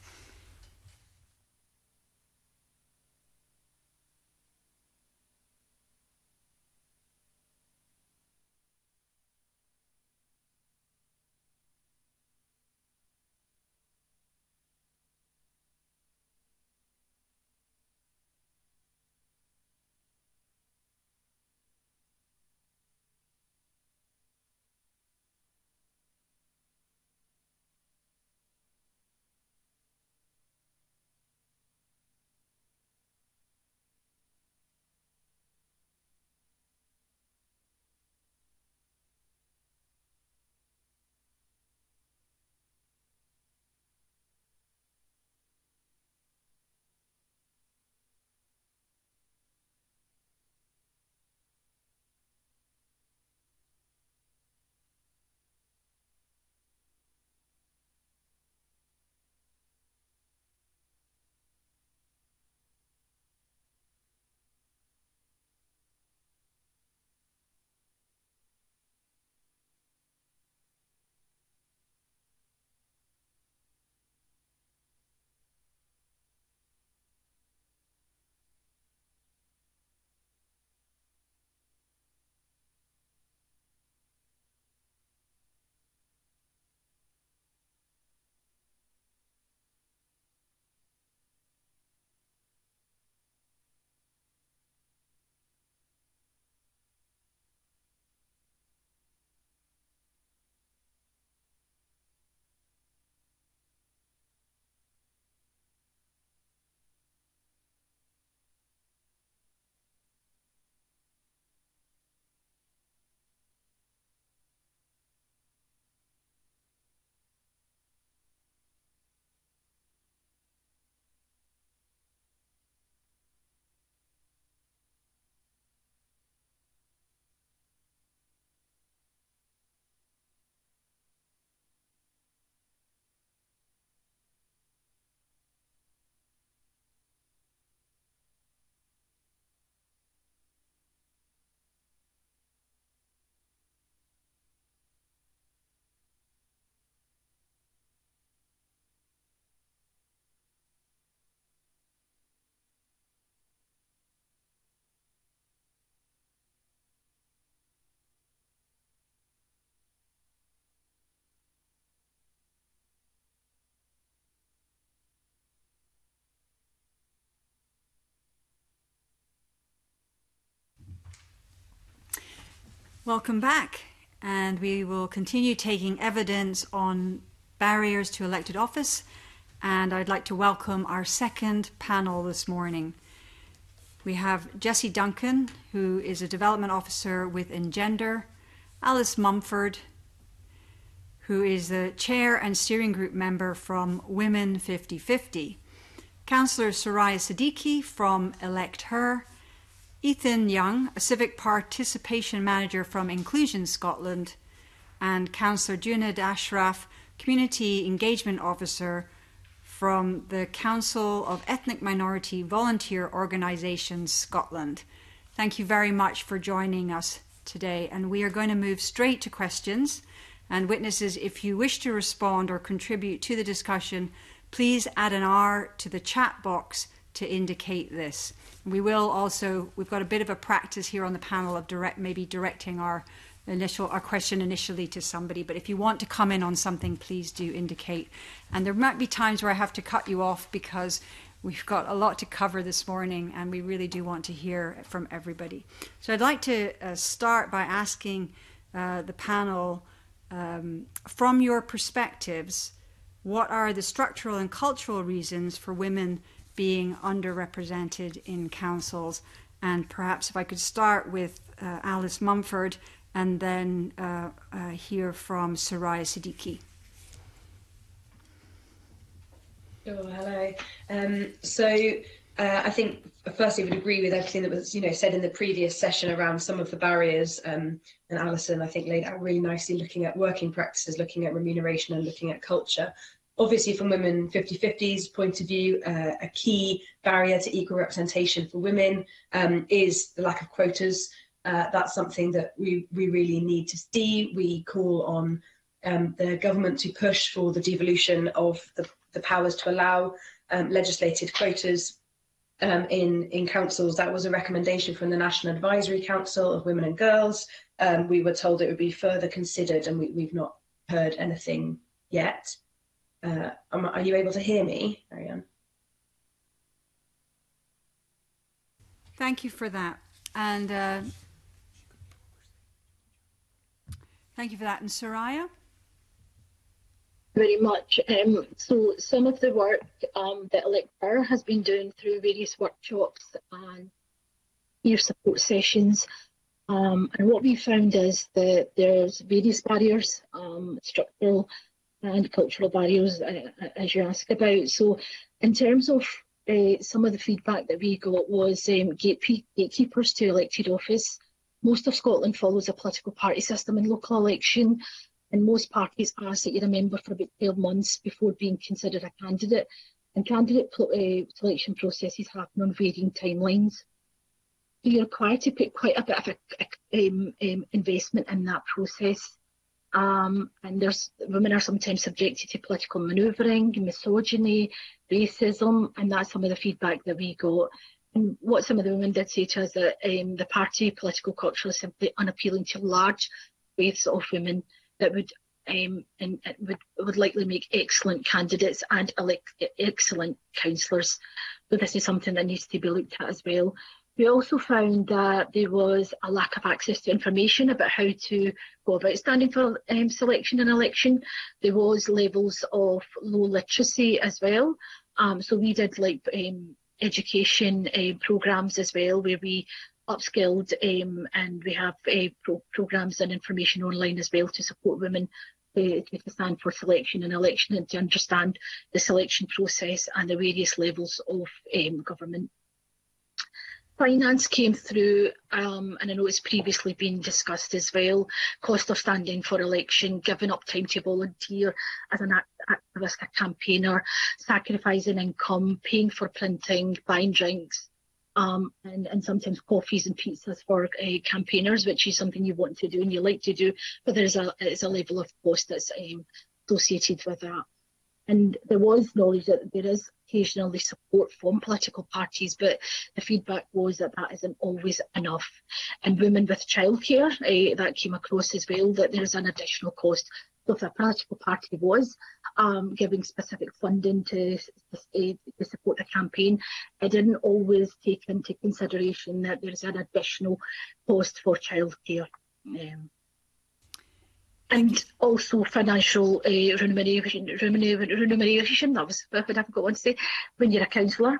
Welcome back, and we will continue taking evidence on barriers to elected office, and I'd like to welcome our second panel this morning. We have Jessie Duncan, who is a development officer with Engender, Alice Mumford, who is the chair and steering group member from Women fifty fifty, Councillor Soraya Siddiqui from Elect Her, Ethan Young, a civic participation manager from Inclusion Scotland, and Councillor Junid Ashraf, community engagement officer from the Council of Ethnic Minority Volunteer Organisations Scotland. Thank you very much for joining us today, and we are going to move straight to questions. And witnesses, if you wish to respond or contribute to the discussion, please add an R to the chat box to indicate this. We will also, we've got a bit of a practice here on the panel of direct, maybe directing our initial our question initially to somebody, but if you want to come in on something, please do indicate. And there might be times where I have to cut you off because we've got a lot to cover this morning and we really do want to hear from everybody. So I'd like to uh, start by asking uh, the panel, um, from your perspectives, what are the structural and cultural reasons for women being underrepresented in councils? And perhaps if I could start with uh, Alice Mumford, and then uh, uh, hear from Soraya Siddiqui. Oh, hello. Um, so uh, I think firstly I would agree with everything that was you know said in the previous session around some of the barriers, um, and Alison I think laid out really nicely, looking at working practices, looking at remuneration and looking at culture. Obviously from Women fifty fifty's point of view, uh, a key barrier to equal representation for women um, is the lack of quotas. Uh, that's something that we, we really need to see. We call on um, the government to push for the devolution of the, the powers to allow um, legislated quotas um, in, in councils. That was a recommendation from the National Advisory Council of Women and Girls. Um, we were told it would be further considered, and we, we've not heard anything yet. Uh, am, are you able to hear me, Marianne? Thank you for that. And uh, thank you for that. And Soraya? Very much. Um, so some of the work um, that Elect Her has been doing through various workshops and peer support sessions, um, and what we found is that there's various barriers, um, structural and cultural barriers, uh, as you asked about. So in terms of uh, some of the feedback that we got was um, gate gatekeepers to elected office. Most of Scotland follows a political party system in local election, and most parties ask that you're a member for about twelve months before being considered a candidate. And candidate uh, selection processes happen on varying timelines. So you're required to put quite a bit of a, a, um, um, investment in that process. Um, and there's women are sometimes subjected to political manoeuvring, misogyny, racism, and that's some of the feedback that we got. And what some of the women did say to us that um, the party political culture is simply unappealing to large swathes of women that would um, and it would would likely make excellent candidates and elect excellent councillors. So this is something that needs to be looked at as well. We also found that there was a lack of access to information about how to go about standing for um, selection and election. There was levels of low literacy as well. Um, so we did like um, education uh, programmes as well, where we upskilled um, and we have uh, pro programmes and information online as well to support women uh, to stand for selection and election and to understand the selection process and the various levels of um, government. Finance came through, um, and I know it's previously been discussed as well. Cost of standing for election, giving up time to volunteer as an activist, a campaigner, sacrificing income, paying for printing, buying drinks, um, and, and sometimes coffees and pizzas for uh, campaigners, which is something you want to do and you like to do, but there's a, there's a level of cost that's um, associated with that. And there was knowledge that there is occasionally support from political parties, but the feedback was that that isn't always enough. And women with childcare, uh, that came across as well, that there's an additional cost. So if a political party was um, giving specific funding to, to, to support a campaign, it didn't always take into consideration that there's an additional cost for childcare. Um, and also financial uh, remuneration, remuneration, that was a difficult one to say, when you're a councillor.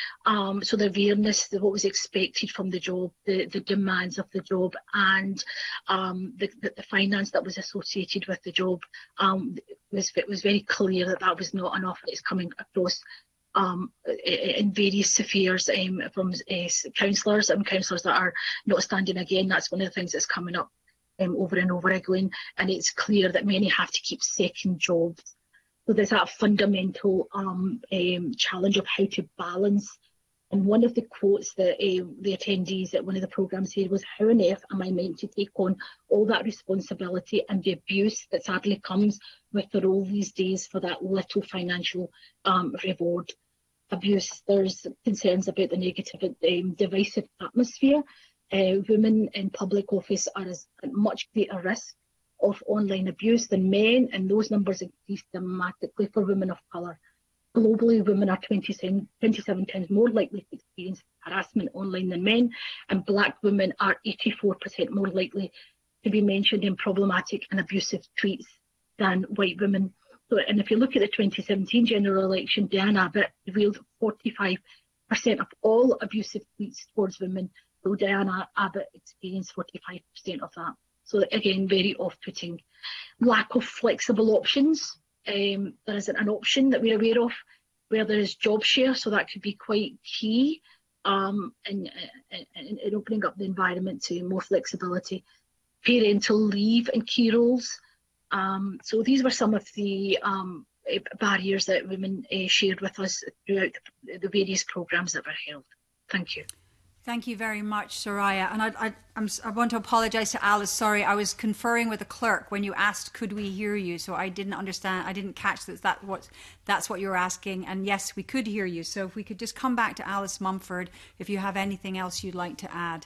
Um, so the awareness of what was expected from the job, the, the demands of the job, and um, the, the, the finance that was associated with the job, um, was, it was very clear that that was not enough. It's coming across um, in various spheres um, from uh, councillors and councillors that are not standing again. That's one of the things that's coming up um, over and over again, and it's clear that many have to keep second jobs. So there's that fundamental um, um, challenge of how to balance. And one of the quotes that uh, the attendees at one of the programmes said was, how on earth am I meant to take on all that responsibility and the abuse that sadly comes with the role these days for that little financial um, reward? Abuse, there's concerns about the negative um, divisive atmosphere. Uh, women in public office are at much greater risk of online abuse than men, and those numbers increase dramatically for women of colour. Globally, women are twenty-seven, twenty-seven times more likely to experience harassment online than men, and black women are eighty-four percent more likely to be mentioned in problematic and abusive tweets than white women. So, and if you look at the twenty seventeen general election, Diane Abbott revealed forty-five percent of all abusive tweets towards women, though Diane Abbott experienced forty-five percent of that. So again, very off-putting. Lack of flexible options. Um, there isn't an option that we're aware of where there is job share, so that could be quite key um, in, in, in opening up the environment to more flexibility. Parental leave and key roles. Um, so these were some of the um, barriers that women uh, shared with us throughout the various programmes that were held. Thank you. Thank you very much, Soraya. And I, I, I'm, I want to apologise to Alice. Sorry, I was conferring with the clerk when you asked, could we hear you? So I didn't understand. I didn't catch that. that what, that's what you were asking. And yes, we could hear you. So if we could just come back to Alice Mumford, if you have anything else you'd like to add.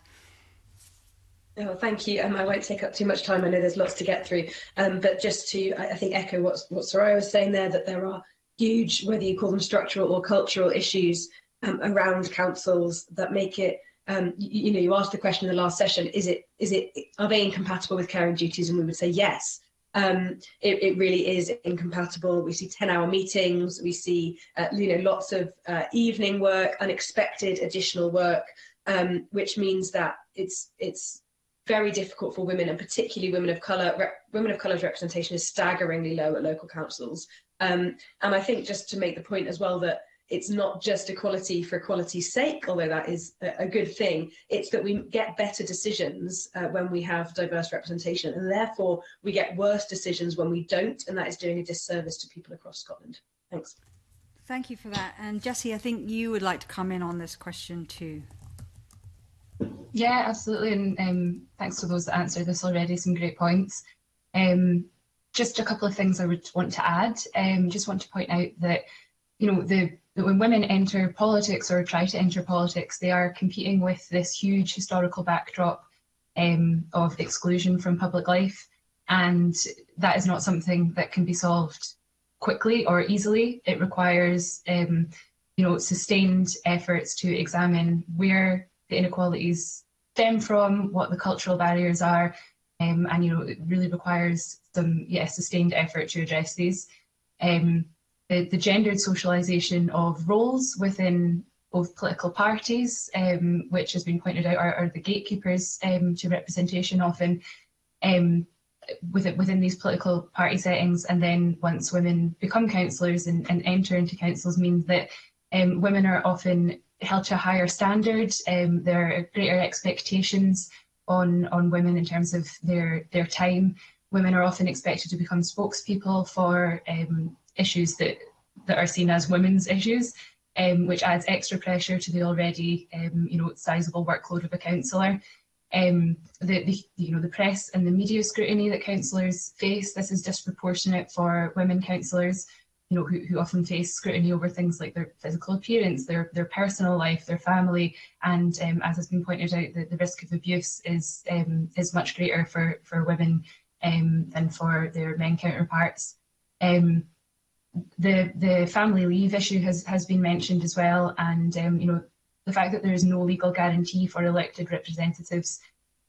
Oh, thank you. Um, I won't take up too much time. I know there's lots to get through. Um, but just to, I, I think, echo what, what Soraya was saying there, that there are huge, whether you call them structural or cultural issues um, around councils that make it, um, you, you know, you asked the question in the last session, is it, is it, are they incompatible with caring duties? And we would say yes. Um, it, it really is incompatible. We see ten hour meetings, we see, uh, you know, lots of uh, evening work, unexpected additional work, um, which means that it's, it's very difficult for women, and particularly women of colour. Re women of colour's representation is staggeringly low at local councils. Um, and I think, just to make the point as well, that it's not just equality for equality's sake, although that is a, a good thing. It's that we get better decisions uh, when we have diverse representation, and therefore we get worse decisions when we don't, and that is doing a disservice to people across Scotland. Thanks. Thank you for that. And Jessie, I think you would like to come in on this question too. Yeah, absolutely, and um, thanks to those that answered this already, some great points. Um, just a couple of things I would want to add. Um, just want to point out that, you know, the, that when women enter politics or try to enter politics, they are competing with this huge historical backdrop um, of exclusion from public life, and that is not something that can be solved quickly or easily. It requires, um, you know, sustained efforts to examine where the inequalities stem from, what the cultural barriers are, um, and, you know, it really requires some, yeah, sustained effort to address these. Um, the, the gendered socialisation of roles within both political parties, um, which has been pointed out, are, are the gatekeepers um, to representation often um, within, within these political party settings. And then once women become councillors and, and enter into councils, means that um, women are often held to a higher standard. Um, there are greater expectations on on women in terms of their their time. Women are often expected to become spokespeople for um, issues that that are seen as women's issues, um, which adds extra pressure to the already um, you know, sizable workload of a councillor. Um, the, the you know the press and the media scrutiny that councillors face, this is disproportionate for women councillors, you know, who, who often face scrutiny over things like their physical appearance, their their personal life, their family, and um, as has been pointed out, the, the risk of abuse is um, is much greater for for women um, than for their men counterparts. Um, the the family leave issue has has been mentioned as well, and um, you know, the fact that there is no legal guarantee for elected representatives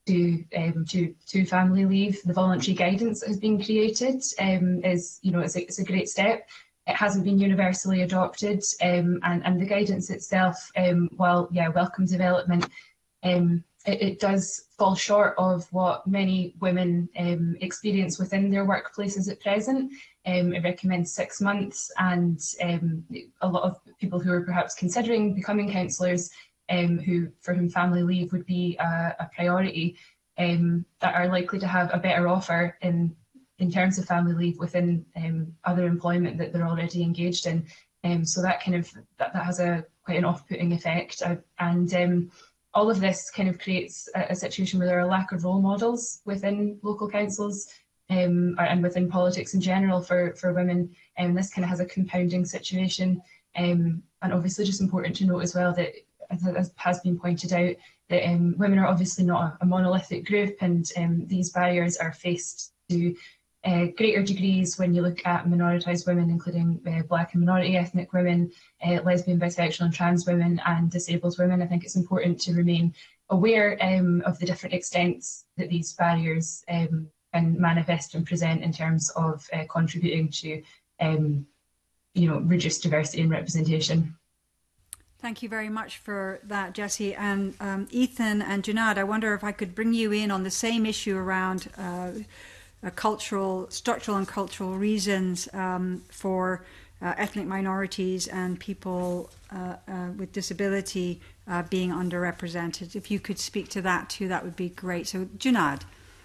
to um, to to family leave. The voluntary guidance that has been created um, is, you know, it's a, it's a great step. It hasn't been universally adopted, um, and and the guidance itself, um, while yeah, welcome development, um, it, it does fall short of what many women um, experience within their workplaces at present. Um, it recommends six months, and um, a lot of people who are perhaps considering becoming counsellors, um, who for whom family leave would be a, a priority, um, that are likely to have a better offer in in terms of family leave within um, other employment that they're already engaged in. Um, so that kind of that, that has a quite an off-putting effect, uh, and um, all of this kind of creates a, a situation where there are a lack of role models within local councils um, and within politics in general for for women, and um, this kind of has a compounding situation. Um, and obviously, just important to note as well that, as has been pointed out, that um, women are obviously not a, a monolithic group, and um, these barriers are faced to Uh, greater degrees when you look at minoritised women, including uh, black and minority ethnic women, uh, lesbian, bisexual and trans women, and disabled women. I think it's important to remain aware um, of the different extents that these barriers um, can manifest and present in terms of uh, contributing to, um, you know, reduced diversity and representation. Thank you very much for that, Jessie. And um, Ethan and Junad, I wonder if I could bring you in on the same issue around uh, Uh, cultural, structural and cultural reasons um, for uh, ethnic minorities and people uh, uh, with disability uh, being underrepresented. If you could speak to that too, that would be great. So, Junad.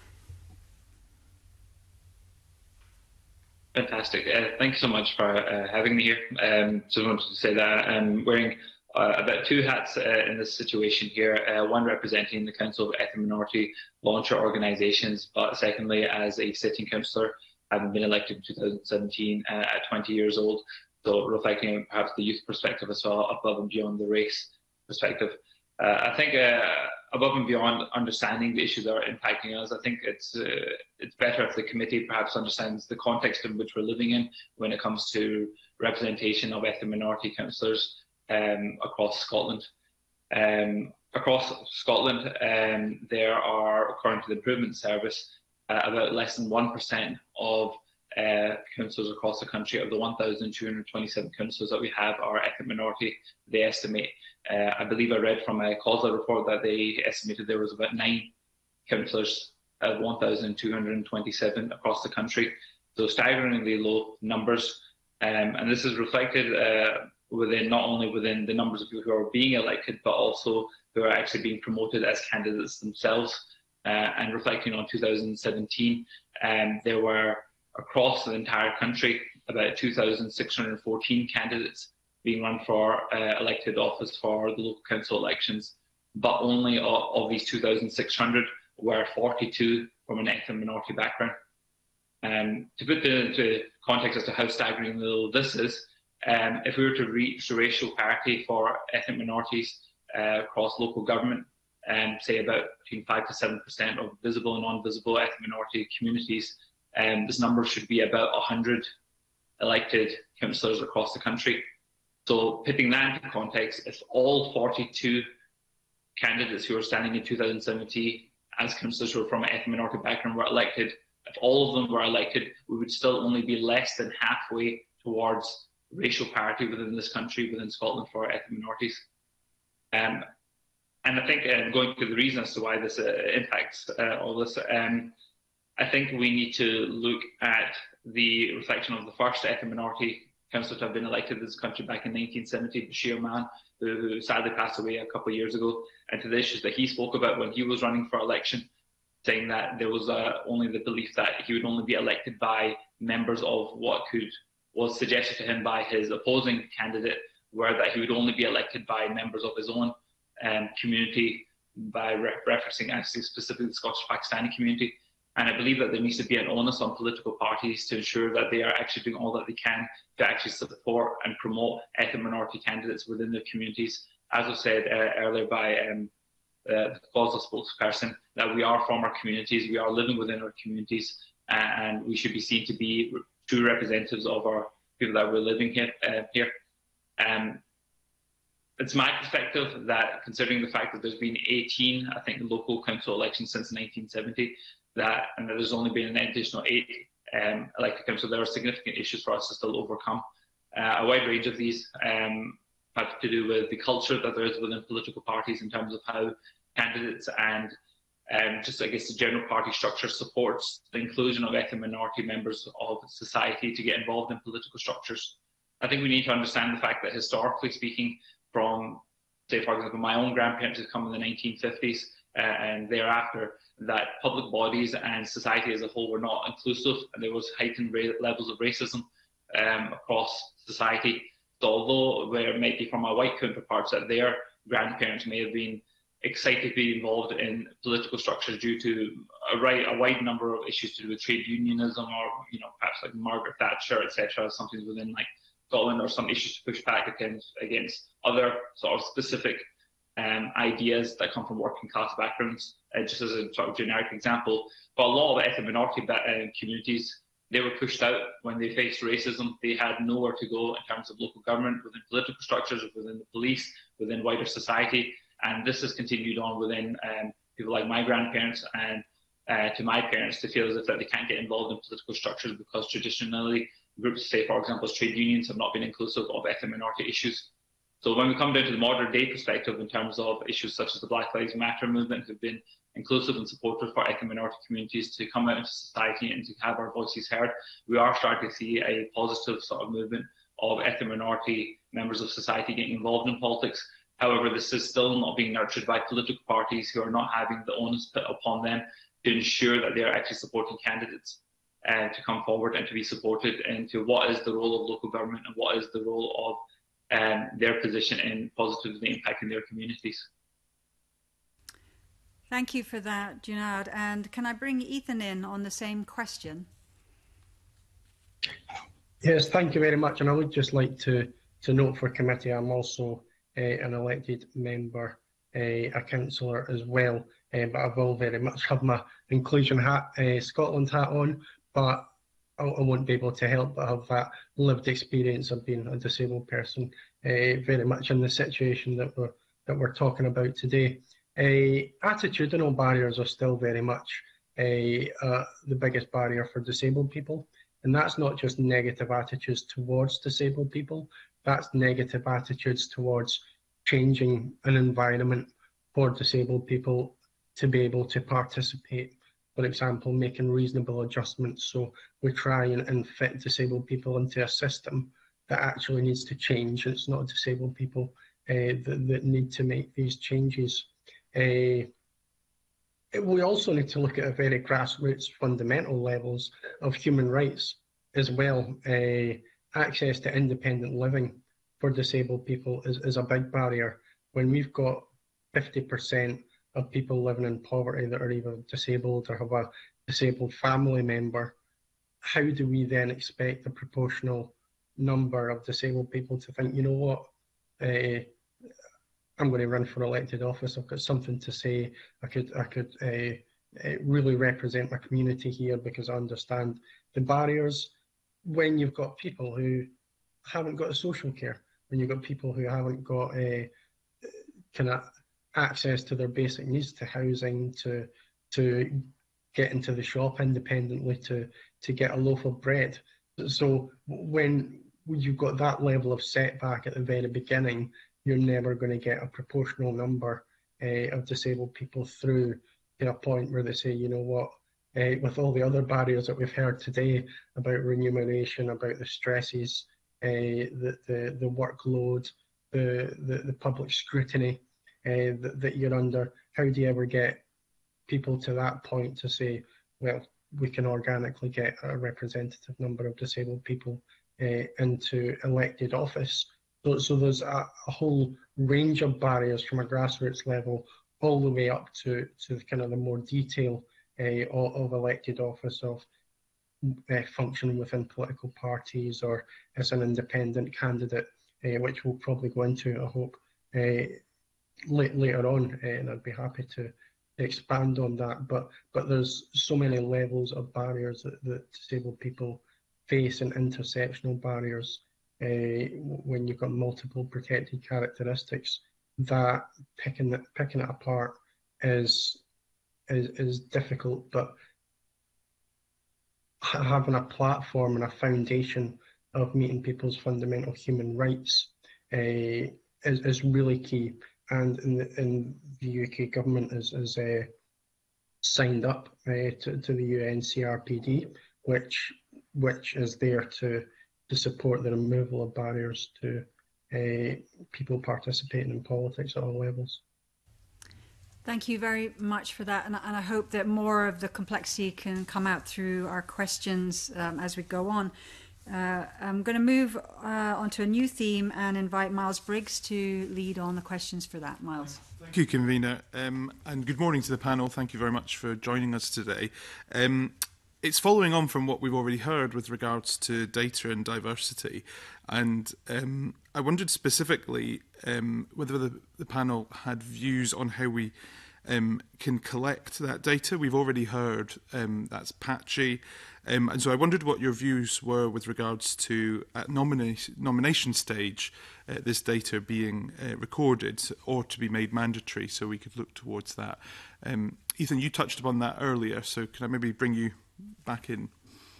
Fantastic. Uh, thank you so much for uh, having me here. Um, so I wanted to say that I'm wearing uh, about two hats uh, in this situation here, uh, one representing the Council of Ethnic Minority Volunteer Organisations, but secondly as a sitting councillor, having been elected in two thousand seventeen uh, at twenty years old, so reflecting on perhaps the youth perspective as well, above and beyond the race perspective. Uh, I think uh, above and beyond understanding the issues that are impacting us, I think it's uh, it's better if the committee perhaps understands the context in which we're living in when it comes to representation of ethnic minority councillors um, across Scotland. Um, Across Scotland, um, there are, according to the Improvement Service, uh, about less than one percent of uh, councillors across the country. Of the one thousand two hundred twenty-seven councillors that we have are ethnic minority, they estimate. Uh, I believe I read from a COSLA report that they estimated there was about nine councillors of one thousand two hundred twenty-seven across the country. So staggeringly low numbers. Um, and this is reflected uh, within not only within the numbers of people who are being elected, but also who are actually being promoted as candidates themselves. Uh, and reflecting on two thousand seventeen, um, there were across the entire country about two thousand six hundred fourteen candidates being run for uh, elected office for the local council elections, but only of, of these two thousand six hundred were forty-two from an ethnic minority background. Um, to put the into context as to how staggering low this is, um, if we were to reach the racial parity for ethnic minorities Uh, across local government, and um, say about between five to seven percent of visible and non-visible ethnic minority communities, and um, this number should be about one hundred elected councillors across the country. So, putting that into context, if all forty-two candidates who were standing in two thousand seventeen as councillors who were from an ethnic minority background were elected, if all of them were elected, we would still only be less than halfway towards racial parity within this country, within Scotland, for ethnic minorities. Um, and I think um, going to the reason as to why this uh, impacts uh, all this, um, I think we need to look at the reflection of the first ethnic minority councillor to have been elected in this country back in nineteen seventy, Bashir Mann, who, who sadly passed away a couple of years ago, and to the issues that he spoke about when he was running for election, saying that there was uh, only the belief that he would only be elected by members of what could was suggested to him by his opposing candidate, were that he would only be elected by members of his own um, community, by re referencing actually specifically the Scottish Pakistani community. And I believe that there needs to be an onus on political parties to ensure that they are actually doing all that they can to actually support and promote ethnic minority candidates within their communities. As I said uh, earlier by um, uh, the COSLA spokesperson, that we are from our communities, we are living within our communities, and we should be seen to be true representatives of our people that we're living here. Uh, here. Um, it's my perspective that, considering the fact that there's been eighteen, I think, local council elections since nineteen seventy, that and that there's only been an additional eight um, elected council, there are significant issues for us to still overcome. Uh, a wide range of these um, have to do with the culture that there is within political parties in terms of how candidates and um, just, I guess, the general party structure supports the inclusion of ethnic minority members of society to get involved in political structures. I think we need to understand the fact that, historically speaking, from, say, for example, my own grandparents who come in the nineteen fifties uh, and thereafter, that public bodies and society as a whole were not inclusive, and there was heightened levels of racism um, across society. So although there might be from my white counterparts that their grandparents may have been excited to be involved in political structures due to a, right, a wide number of issues to do with trade unionism, or, you know, perhaps like Margaret Thatcher, et cetera, something within like Scotland, or some issues to push back against, against other sort of specific um, ideas that come from working class backgrounds, uh, just as a sort of generic example. But a lot of ethnic minority uh, communities, they were pushed out when they faced racism. They had nowhere to go in terms of local government, within political structures, within the police, within wider society. And this has continued on within um, people like my grandparents and uh, to my parents, to feel as if that they can't get involved in political structures because traditionally groups, say for example, as trade unions, have not been inclusive of ethnic minority issues. So when we come down to the modern day perspective in terms of issues such as the Black Lives Matter movement, have been inclusive and supportive for ethnic minority communities to come out into society and to have our voices heard, we are starting to see a positive sort of movement of ethnic minority members of society getting involved in politics. However, this is still not being nurtured by political parties who are not having the onus put upon them to ensure that they are actually supporting candidates uh, to come forward and to be supported into what is the role of local government and what is the role of um, their position in positively impacting their communities. Thank you for that, Junad. And can I bring Ethan in on the same question? Yes, thank you very much. And I would just like to, to note for committee, I'm also uh, an elected member, uh, a councillor as well, uh, but I will very much have my inclusion hat, uh, Scotland hat on, but I, I won't be able to help but have that lived experience of being a disabled person, uh, very much in the situation that we're, that we're talking about today. Uh, attitudinal barriers are still very much uh, uh, the biggest barrier for disabled people. And that's not just negative attitudes towards disabled people, that's negative attitudes towards changing an environment for disabled people to be able to participate. For example, making reasonable adjustments. So we try and, and fit disabled people into a system that actually needs to change. It's not disabled people uh, that, that need to make these changes. Uh, we also need to look at a very grassroots fundamental levels of human rights as well. Uh, access to independent living for disabled people is, is a big barrier. When we've got fifty percent of people living in poverty that are either disabled or have a disabled family member, how do we then expect a proportional number of disabled people to think, you know what, uh, I'm going to run for elected office, I've got something to say, I could, I could uh, uh, really represent my community here because I understand the barriers. When you've got people who haven't got a social care, when you've got people who haven't got a kind of access to their basic needs, to housing, to to get into the shop independently, to to get a loaf of bread. So when you've got that level of setback at the very beginning, you're never going to get a proportional number uh, of disabled people through to a point where they say, you know what, uh, with all the other barriers that we've heard today about remuneration, about the stresses, uh, the, the, the workload, the, the, the public scrutiny uh, that, that you're under, how do you ever get people to that point to say, well, we can organically get a representative number of disabled people uh, into elected office? So, so there's a, a whole range of barriers from a grassroots level all the way up to, to kind of the more detail uh, of, of elected office, of uh, functioning within political parties or as an independent candidate, uh, which we'll probably go into, I hope, uh, late, later on, uh, and I'd be happy to expand on that. But, but there's so many levels of barriers that, that disabled people face, and intersectional barriers uh, when you've got multiple protected characteristics, that picking it, picking it apart is, is, is difficult, but having a platform and a foundation of meeting people's fundamental human rights uh, is, is really key. And in the, in the U K government is, is uh, signed up uh, to, to the U N C R P D, which which is there to to support the removal of barriers to uh, people participating in politics at all levels. Thank you very much for that, and, and I hope that more of the complexity can come out through our questions um, as we go on. Uh, I'm going to move uh, onto a new theme and invite Miles Briggs to lead on the questions for that. Miles. Thank you, Convener, um, and good morning to the panel. Thank you very much for joining us today. Um, it's following on from what we've already heard with regards to data and diversity, and um, I wondered specifically um, whether the, the panel had views on how we um, can collect that data. We've already heard um, that's patchy. Um, and so I wondered what your views were with regards to, at nomina nomination stage, uh, this data being uh, recorded or to be made mandatory, so we could look towards that. Um, Ethan, you touched upon that earlier, so can I maybe bring you back in?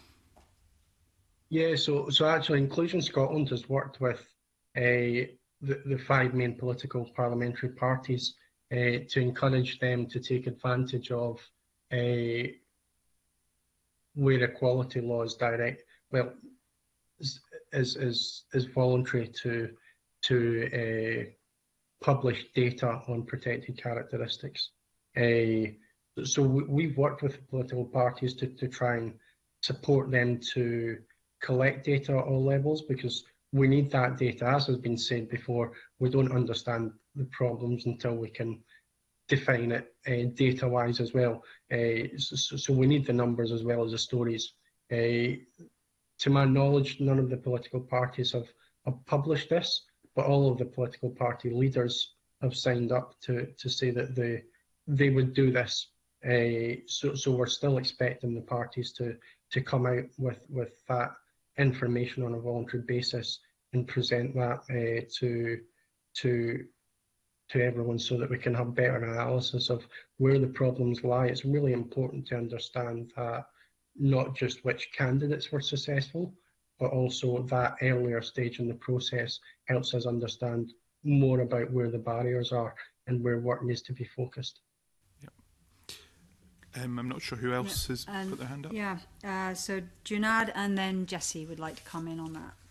Yeah, so so actually Inclusion Scotland has worked with uh, the, the five main political parliamentary parties uh, to encourage them to take advantage of uh, where equality laws direct, well, is is is voluntary to to uh, publish data on protected characteristics. Uh, so we, we've worked with political parties to to try and support them to collect data at all levels, because we need that data. As has been said before, we don't understand the problems until we can define it uh, data-wise as well. Uh, so, so we need the numbers as well as the stories. Uh, to my knowledge, none of the political parties have, have published this, but all of the political party leaders have signed up to, to say that they, they would do this. Uh, so, so we're still expecting the parties to, to come out with, with that information on a voluntary basis and present that uh, to, to to everyone, so that we can have better analysis of where the problems lie. It's really important to understand that not just which candidates were successful, but also that earlier stage in the process helps us understand more about where the barriers are and where work needs to be focused. Yeah. Um, I'm not sure who else yeah. has and, put their hand up. Yeah, uh, so Junad and then Jesse would like to come in on that.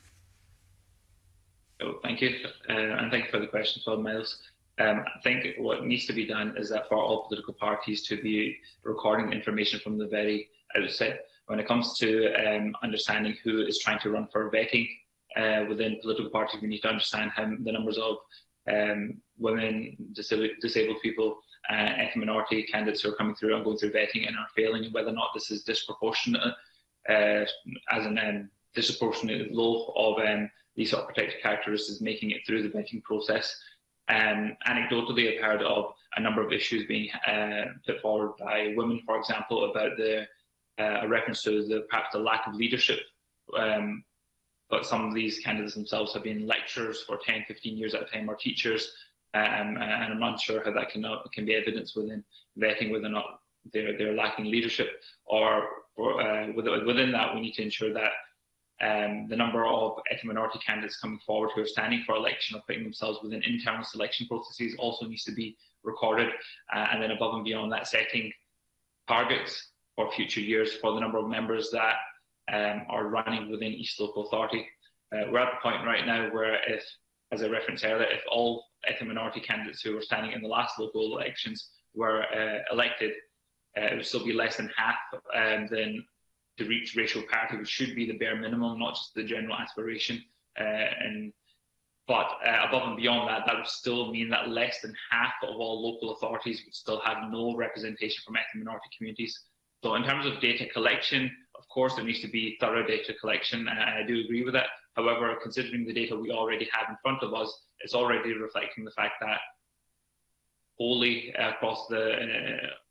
Oh, thank you, uh, and thank you for the question, Phil Miles. Um, I think what needs to be done is that for all political parties to be recording information from the very outset. When it comes to um, understanding who is trying to run for vetting uh, within political parties, we need to understand how the numbers of um, women, disabled, disabled people, uh, ethnic minority candidates who are coming through and going through vetting and are failing, and whether or not this is disproportionate, uh, as in um, disproportionate low of um, these sort of protected characteristics making it through the vetting process. Um, anecdotally, I've heard of a number of issues being uh, put forward by women, for example, about the uh, a reference to the perhaps the lack of leadership. Um, but some of these candidates themselves have been lecturers for ten, fifteen years at a time, or teachers, um, and I'm not sure how that can can be evidenced within vetting whether or not they're they're lacking leadership. Or, or uh, within that, we need to ensure that Um, the number of ethnic minority candidates coming forward who are standing for election or putting themselves within internal selection processes also needs to be recorded, uh, and then above and beyond that, setting targets for future years for the number of members that um, are running within each local authority. Uh, we're at the point right now where, if, as I referenced earlier, if all ethnic minority candidates who were standing in the last local elections were uh, elected, uh, it would still be less than half um, then to reach racial parity, which should be the bare minimum, not just the general aspiration. Uh, and but uh, above and beyond that, that would still mean that less than half of all local authorities would still have no representation from ethnic minority communities. So in terms of data collection, of course, there needs to be thorough data collection, and I do agree with that. However, considering the data we already have in front of us, it's already reflecting the fact that wholly across the uh,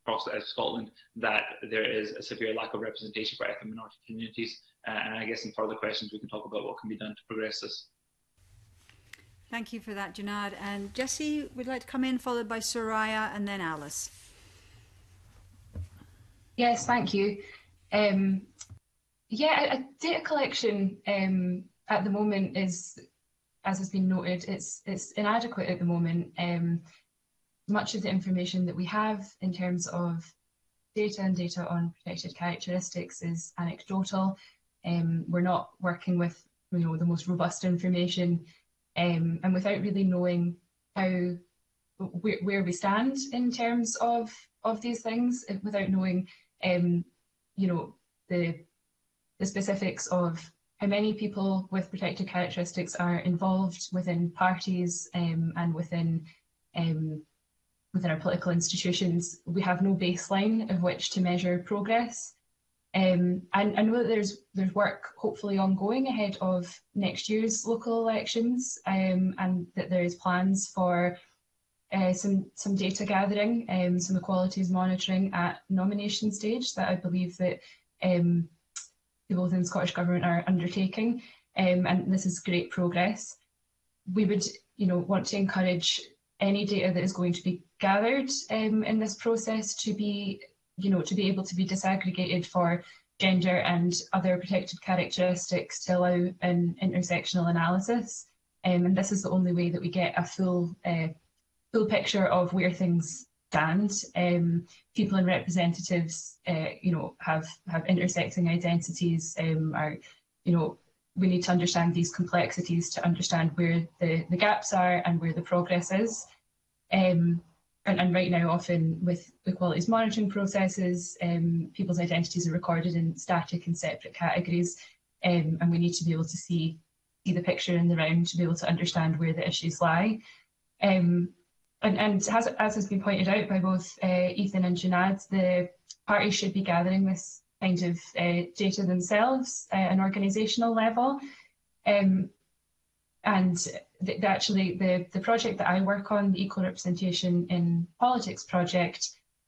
across uh, Scotland that there is a severe lack of representation for ethnic minority communities. Uh, and I guess in further questions we can talk about what can be done to progress this. Thank you for that, Junad. And Jessie would like to come in, followed by Soraya and then Alice. Yes, thank you. Um, yeah, data collection um, at the moment is, as has been noted, it's it's inadequate at the moment. Um, much of the information that we have in terms of data and data on protected characteristics is anecdotal. Um, we're not working with, you know, the most robust information, um, and without really knowing how where, where we stand in terms of of these things, without knowing, um, you know, the the specifics of how many people with protected characteristics are involved within parties um, and within um, within our political institutions. We have no baseline of which to measure progress. Um, and I know that there's there's work hopefully ongoing ahead of next year's local elections, um, and that there is plans for uh, some some data gathering, um, some equalities monitoring at nomination stage that I believe that um, people within the Scottish Government are undertaking, um, and this is great progress. We would, you know, want to encourage any data that is going to be gathered um, in this process to be, you know, to be able to be disaggregated for gender and other protected characteristics to allow an intersectional analysis. Um, and this is the only way that we get a full, uh, full picture of where things stand. Um, people and representatives, uh, you know, have have intersecting identities. Um, are, you know, we need to understand these complexities to understand where the the gaps are and where the progress is. Um, and, and right now, often with equalities monitoring processes, um, people's identities are recorded in static and separate categories, um, and we need to be able to see see the picture in the round to be able to understand where the issues lie. Um, And, and as, as has been pointed out by both uh, Ethan and Junad, the parties should be gathering this kind of uh, data themselves uh, at an organisational level. Um, and th actually, the, the project that I work on, the Equal Representation in Politics project,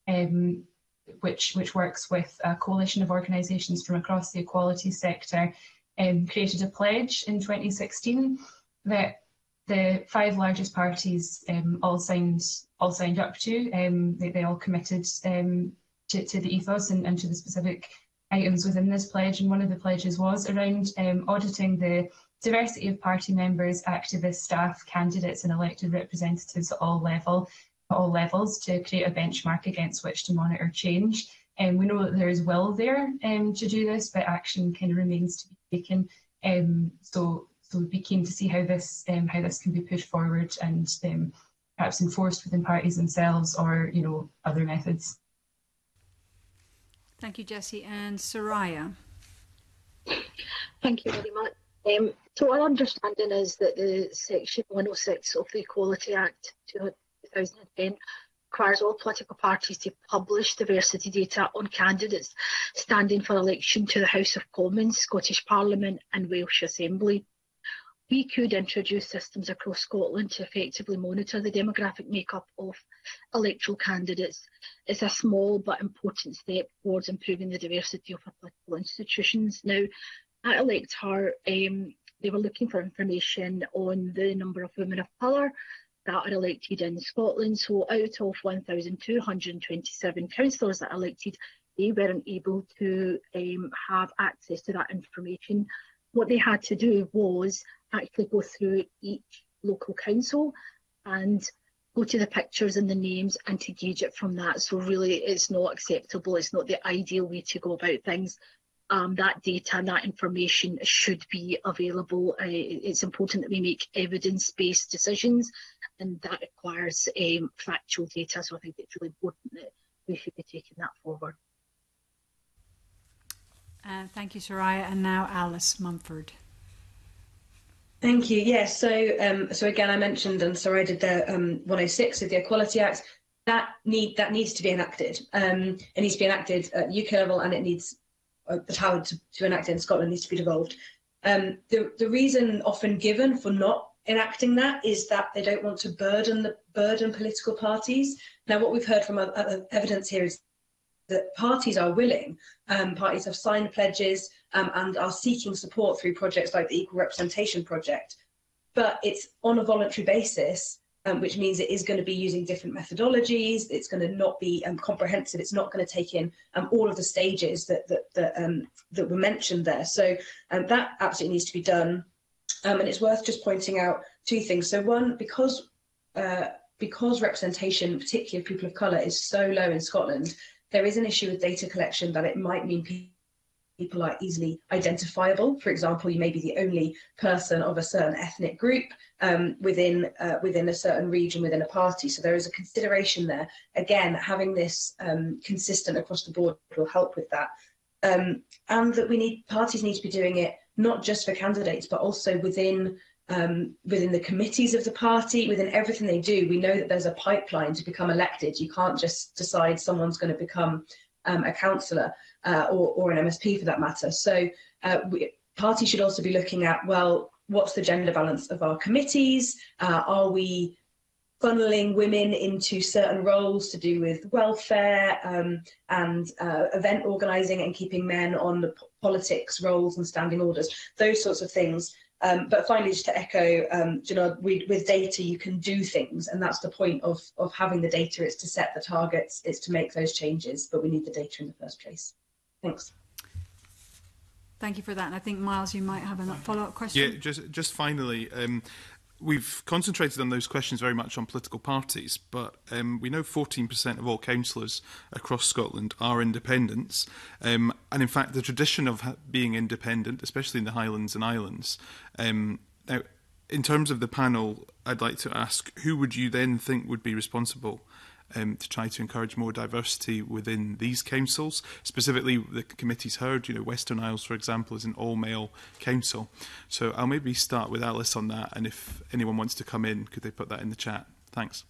um, which, which works with a coalition of organisations from across the equality sector, um, created a pledge in twenty sixteen that the five largest parties um, all signed all signed up to. Um, they, they all committed um, to, to the ethos and, and to the specific items within this pledge. And one of the pledges was around um, auditing the diversity of party members, activists, staff, candidates, and elected representatives at all level at all levels to create a benchmark against which to monitor change. And um, we know that there is will there um, to do this, but action kind of remains to be taken. Um, so. So we'd be keen to see how this um, how this can be pushed forward and um, perhaps enforced within parties themselves, or, you know, other methods. Thank you, Jessie. And Soraya. Thank you very much. Um, so our understanding is that the Section one oh six of the Equality Act two thousand ten requires all political parties to publish diversity data on candidates standing for election to the House of Commons, Scottish Parliament and Welsh Assembly. We could introduce systems across Scotland to effectively monitor the demographic makeup of electoral candidates. It's a small but important step towards improving the diversity of our political institutions. Now, at Elect Her, um, they were looking for information on the number of women of colour that are elected in Scotland. So out of one thousand two hundred twenty-seven councillors that are elected, they weren't able to um, have access to that information. What they had to do was actually go through each local council and go to the pictures and the names and to gauge it from that. So really it's not acceptable, it's not the ideal way to go about things. Um, that data and that information should be available. Uh, it's important that we make evidence-based decisions, and that requires um, factual data, so I think it's really important that we should be taking that forward. Uh, thank you, Soraya. And now Alice Mumford. Thank you. Yes. So, um, so again, I mentioned, and so I did the um, one oh six of the Equality Act. That need that needs to be enacted. Um, it needs to be enacted at U K level, and it needs uh, the power to, to enact it in Scotland needs to be devolved. Um, the the reason often given for not enacting that is that they don't want to burden the burden political parties. Now, what we've heard from other evidence here is that parties are willing, um, parties have signed pledges um, and are seeking support through projects like the Equal Representation Project. But it's on a voluntary basis, um, which means it is going to be using different methodologies. It's going to not be um, comprehensive. It's not going to take in um, all of the stages that that that, um, that were mentioned there. So um, that absolutely needs to be done. Um, and it's worth just pointing out two things. So one, because uh, because representation, particularly of people of colour, is so low in Scotland, there is an issue with data collection that it might mean people people are easily identifiable. For example, you may be the only person of a certain ethnic group um, within uh, within a certain region, within a party. So there is a consideration there. Again, having this um, consistent across the board will help with that. Um, and that we need parties need to be doing it not just for candidates, but also within um, within the committees of the party, within everything they do. We know that there's a pipeline to become elected. You can't just decide someone's going to become um, a councillor. Uh, or, or an M S P for that matter. So uh, we, parties should also be looking at, well, what's the gender balance of our committees? Uh, are we funneling women into certain roles to do with welfare um, and uh, event organising, and keeping men on the politics roles and standing orders, those sorts of things. Um, but finally, just to echo, um, you know, we, with data you can do things, and that's the point of, of having the data. It's to set the targets, it's to make those changes, but we need the data in the first place. Thanks. Thank you for that. And I think, Miles, you might have a follow-up question. Yeah, just, just finally, um, we've concentrated on those questions very much on political parties, but um, we know fourteen percent of all councillors across Scotland are independents. Um, and in fact, the tradition of ha being independent, especially in the Highlands and Islands, um, now, in terms of the panel, I'd like to ask, who would you then think would be responsible Um, to try to encourage more diversity within these councils? Specifically, the committee's heard, you know, Western Isles, for example, is an all-male council. So I'll maybe start with Alice on that, and if anyone wants to come in, could they put that in the chat? Thanks.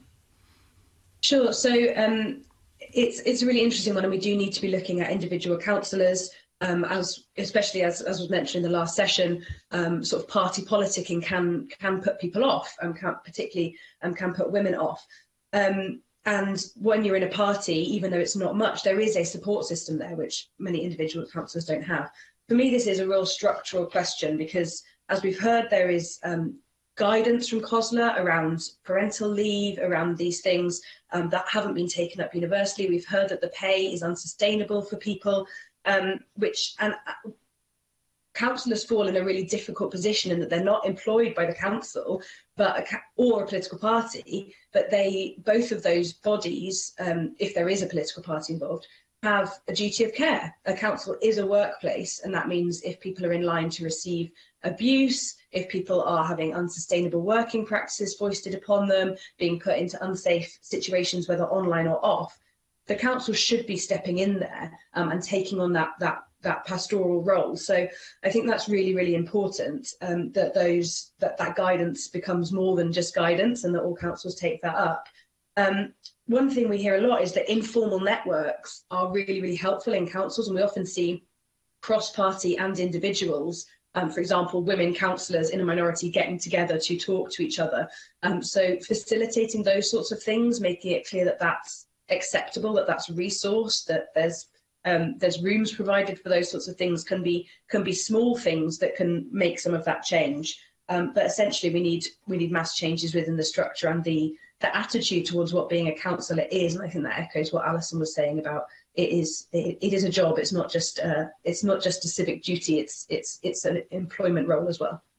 Sure. So um, it's it's a really interesting one, and we do need to be looking at individual councillors, um, as especially as, as was mentioned in the last session. Um, sort of party politicking can can put people off, and um, can particularly um, can put women off. Um, And when you're in a party, even though it's not much, there is a support system there, which many individual councillors don't have. For me, this is a real structural question, because, as we've heard, there is um, guidance from COSLA around parental leave, around these things um, that haven't been taken up universally. We've heard that the pay is unsustainable for people, um, which and uh, councillors fall in a really difficult position in that they're not employed by the council, but a, or a political party, but they, both of those bodies, um, if there is a political party involved, have a duty of care. A council is a workplace, and that means if people are in line to receive abuse, if people are having unsustainable working practices foisted upon them, being put into unsafe situations, whether online or off, the council should be stepping in there um, and taking on that that that pastoral role. So I think that's really, really important, um, that those that, that guidance becomes more than just guidance, and that all councils take that up. Um, one thing we hear a lot is that informal networks are really, really helpful in councils, and we often see cross-party and individuals, um, for example, women councillors in a minority getting together to talk to each other. Um, so facilitating those sorts of things, making it clear that that's acceptable, that that's resourced, that there's Um, there's rooms provided for those sorts of things, can be can be small things that can make some of that change. Um, but essentially, we need we need mass changes within the structure and the the attitude towards what being a councillor is. And I think that echoes what Alison was saying about it is it, it is a job. It's not just uh, it's not just a civic duty. It's it's it's an employment role as well.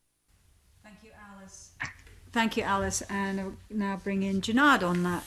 Thank you, Alice. Thank you, Alice. And I'll now bring in Janad on that.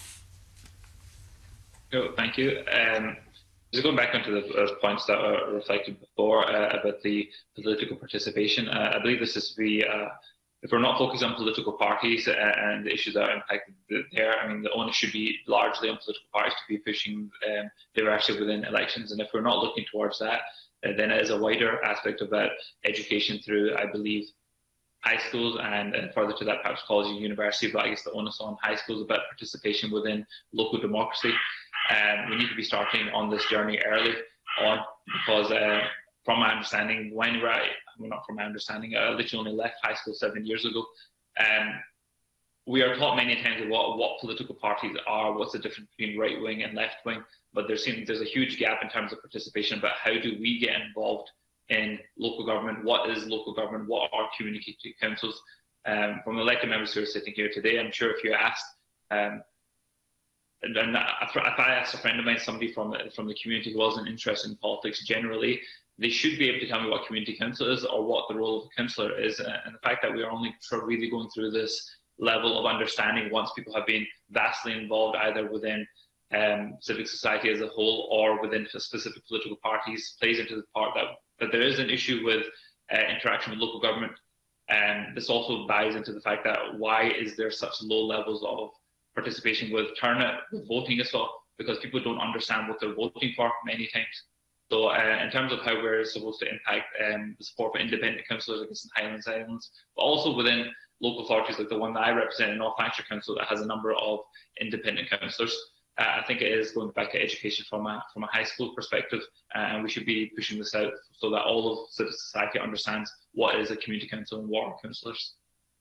Oh, thank you. Um, Just going back onto the uh, points that were reflected before uh, about the political participation, uh, I believe this is to be, uh, if we're not focused on political parties uh, and the issues that are impacted there, I mean, the onus should be largely on political parties to be pushing um, diversity within elections. And if we're not looking towards that, uh, then it is a wider aspect of that education through, I believe, high schools and, and further to that, perhaps college and university, but I guess the onus on high schools about participation within local democracy. Um, we need to be starting on this journey early on, because uh, from my understanding, when right, well, not from my understanding, I literally only left high school seven years ago. Um, we are taught many times what, what political parties are, what's the difference between right wing and left wing, but there seems there's a huge gap in terms of participation about how do we get involved in local government, what is local government, what are community councils. Um, from the elected members who are sitting here today, I'm sure if you asked, um, and, and if I asked a friend of mine, somebody from, from the community who wasn't interested in politics generally, they should be able to tell me what community council is or what the role of a councillor is. And the fact that we are only really going through this level of understanding once people have been vastly involved either within um, civic society as a whole or within specific political parties plays into the part that, that there is an issue with uh, interaction with local government. And this also buys into the fact that why is there such low levels of participation with turnout, with voting as well, because people don't understand what they're voting for many times. So uh, in terms of how we're supposed to impact um, the support for independent councillors against the Highlands Islands, but also within local authorities like the one that I represent in North Lanarkshire Council that has a number of independent councillors, uh, I think it is going back to education from a, from a high school perspective, uh, and we should be pushing this out so that all of civil society understands what is a community council and what are councillors.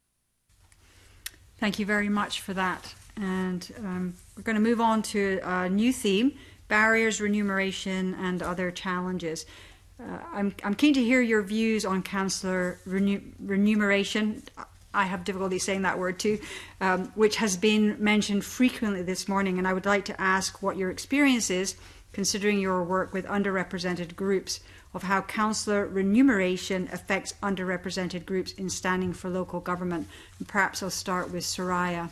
Thank you very much for that. And um, we're going to move on to a new theme, barriers, remuneration and other challenges. Uh, I'm, I'm keen to hear your views on councillor renew, remuneration. I have difficulty saying that word too, um, which has been mentioned frequently this morning. And I would like to ask what your experience is, considering your work with underrepresented groups, of how councillor remuneration affects underrepresented groups in standing for local government. And perhaps I'll start with Soraya.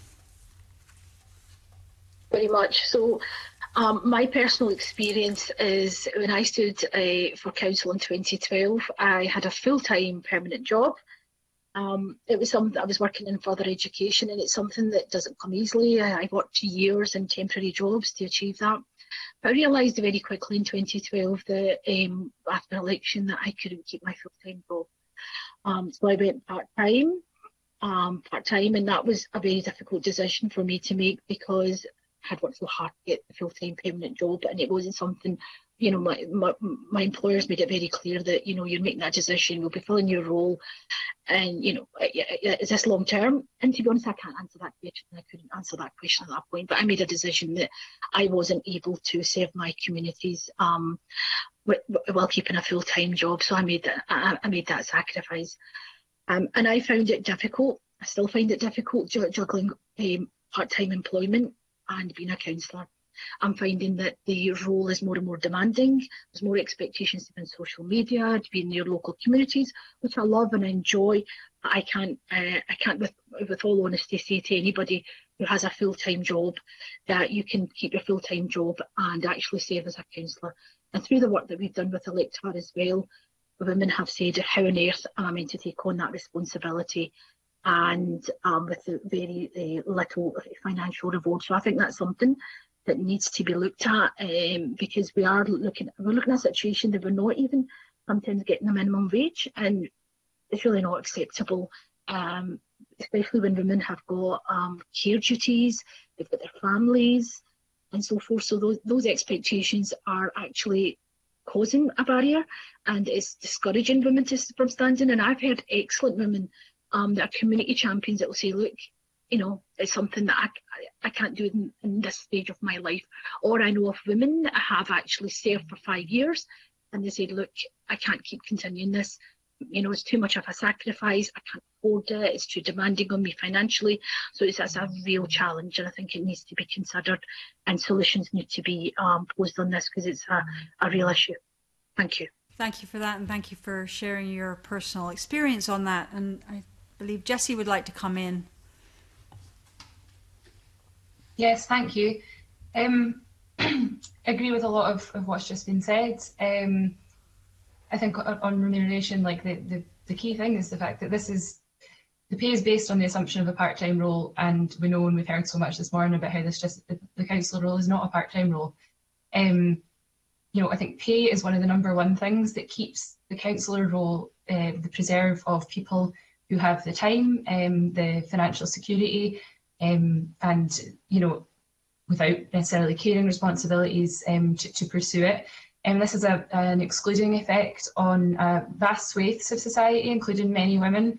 Very much. So um, my personal experience is when I stood uh, for council in twenty twelve, I had a full-time permanent job. Um, it was something I was working in further education, and it's something that doesn't come easily. I, I worked years in temporary jobs to achieve that. But I realised very quickly in twenty twelve that um, after election that I couldn't keep my full-time job. Um, so I went part-time, um, part-time, and that was a very difficult decision for me to make because I had worked so hard to get the full-time permanent job, and it wasn't something, you know, my, my my employers made it very clear that, you know, you're making that decision, we'll be filling your role, and, you know, is this long term? And to be honest, I can't answer that question. I couldn't answer that question at that point, but I made a decision that I wasn't able to serve my communities um, while keeping a full-time job, so I made that, I, I made that sacrifice. Um, and I found it difficult, I still find it difficult juggling um, part-time employment and being a councillor. I'm finding that the role is more and more demanding. There's more expectations to be on social media, to be in your local communities, which I love and enjoy. But I can't, uh, I can't, with, with all honesty, say to anybody who has a full-time job that you can keep your full-time job and actually serve as a councillor. And through the work that we've done with Electar as well, women have said, how on earth am I meant to take on that responsibility? And um, with the very uh, little financial reward. So I think that's something that needs to be looked at, um, because we are looking we're looking at a situation that we're not even sometimes getting a minimum wage, and it's really not acceptable, um, especially when women have got um, care duties, they've got their families and so forth. So those, those expectations are actually causing a barrier, and it's discouraging women to, from standing. And I've heard excellent women Um, that are community champions that will say, look, you know, it's something that I, I can't do in, in this stage of my life. Or I know of women that have actually served for five years and they said, look, I can't keep continuing this. You know, it's too much of a sacrifice. I can't afford it. It's too demanding on me financially. So it's, it's a real challenge, and I think it needs to be considered, and solutions need to be um, posed on this because it's a, a real issue. Thank you. Thank you for that, and thank you for sharing your personal experience on that. And I I believe Jessie would like to come in. Yes, thank you. Um, I agree with a lot of, of what's just been said. Um, I think on, on remuneration, like the, the, the key thing is the fact that this is, the pay is based on the assumption of a part-time role, and we know, and we've heard so much this morning about how this just, the, the councillor role is not a part-time role. Um, you know, I think pay is one of the number one things that keeps the councillor role, uh, the preserve of people who have the time, um, the financial security, um, and, you know, without necessarily caring responsibilities um, to, to pursue it. And this has a, an excluding effect on uh, vast swathes of society, including many women.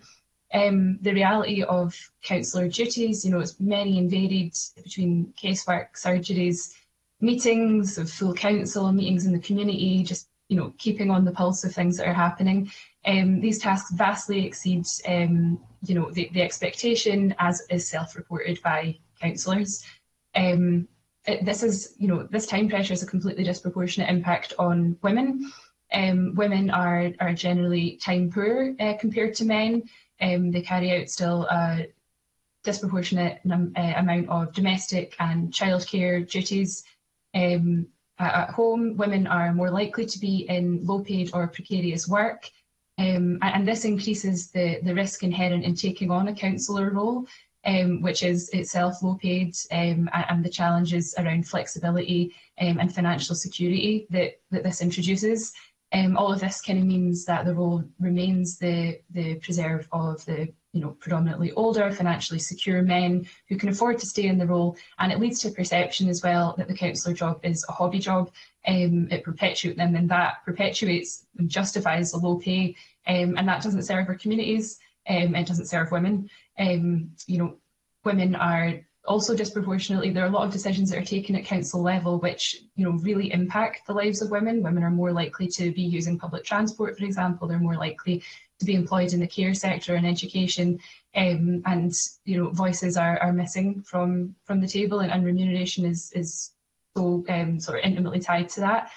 Um, the reality of councillor duties, you know, it's many and varied between casework, surgeries, meetings of full council, meetings in the community, just, you know, keeping on the pulse of things that are happening. Um, these tasks vastly exceed, um, you know, the, the expectation, as is self-reported by councillors. Um, it, this is, you know, this time pressure is a completely disproportionate impact on women. Um, women are, are generally time poor uh, compared to men. Um, they carry out still a disproportionate num uh, amount of domestic and childcare duties. Um, at home, women are more likely to be in low-paid or precarious work, um, and, and this increases the, the risk inherent in taking on a councillor role, um, which is itself low-paid, um, and, and the challenges around flexibility um, and financial security that, that this introduces. Um, all of this kind of means that the role remains the, the preserve of the, you know, predominantly older, financially secure men who can afford to stay in the role, and it leads to a perception as well that the councillor job is a hobby job. Um, it perpetuates them, and that perpetuates and justifies the low pay, um, and that doesn't serve our communities. Um, it doesn't serve women. Um, you know, women are also disproportionately, there are a lot of decisions that are taken at council level which, you know, really impact the lives of women. Women are more likely to be using public transport, for example. They're more likely to be employed in the care sector and education, um, and, you know, voices are, are missing from from the table, and, and remuneration is is so um, sort of intimately tied to that.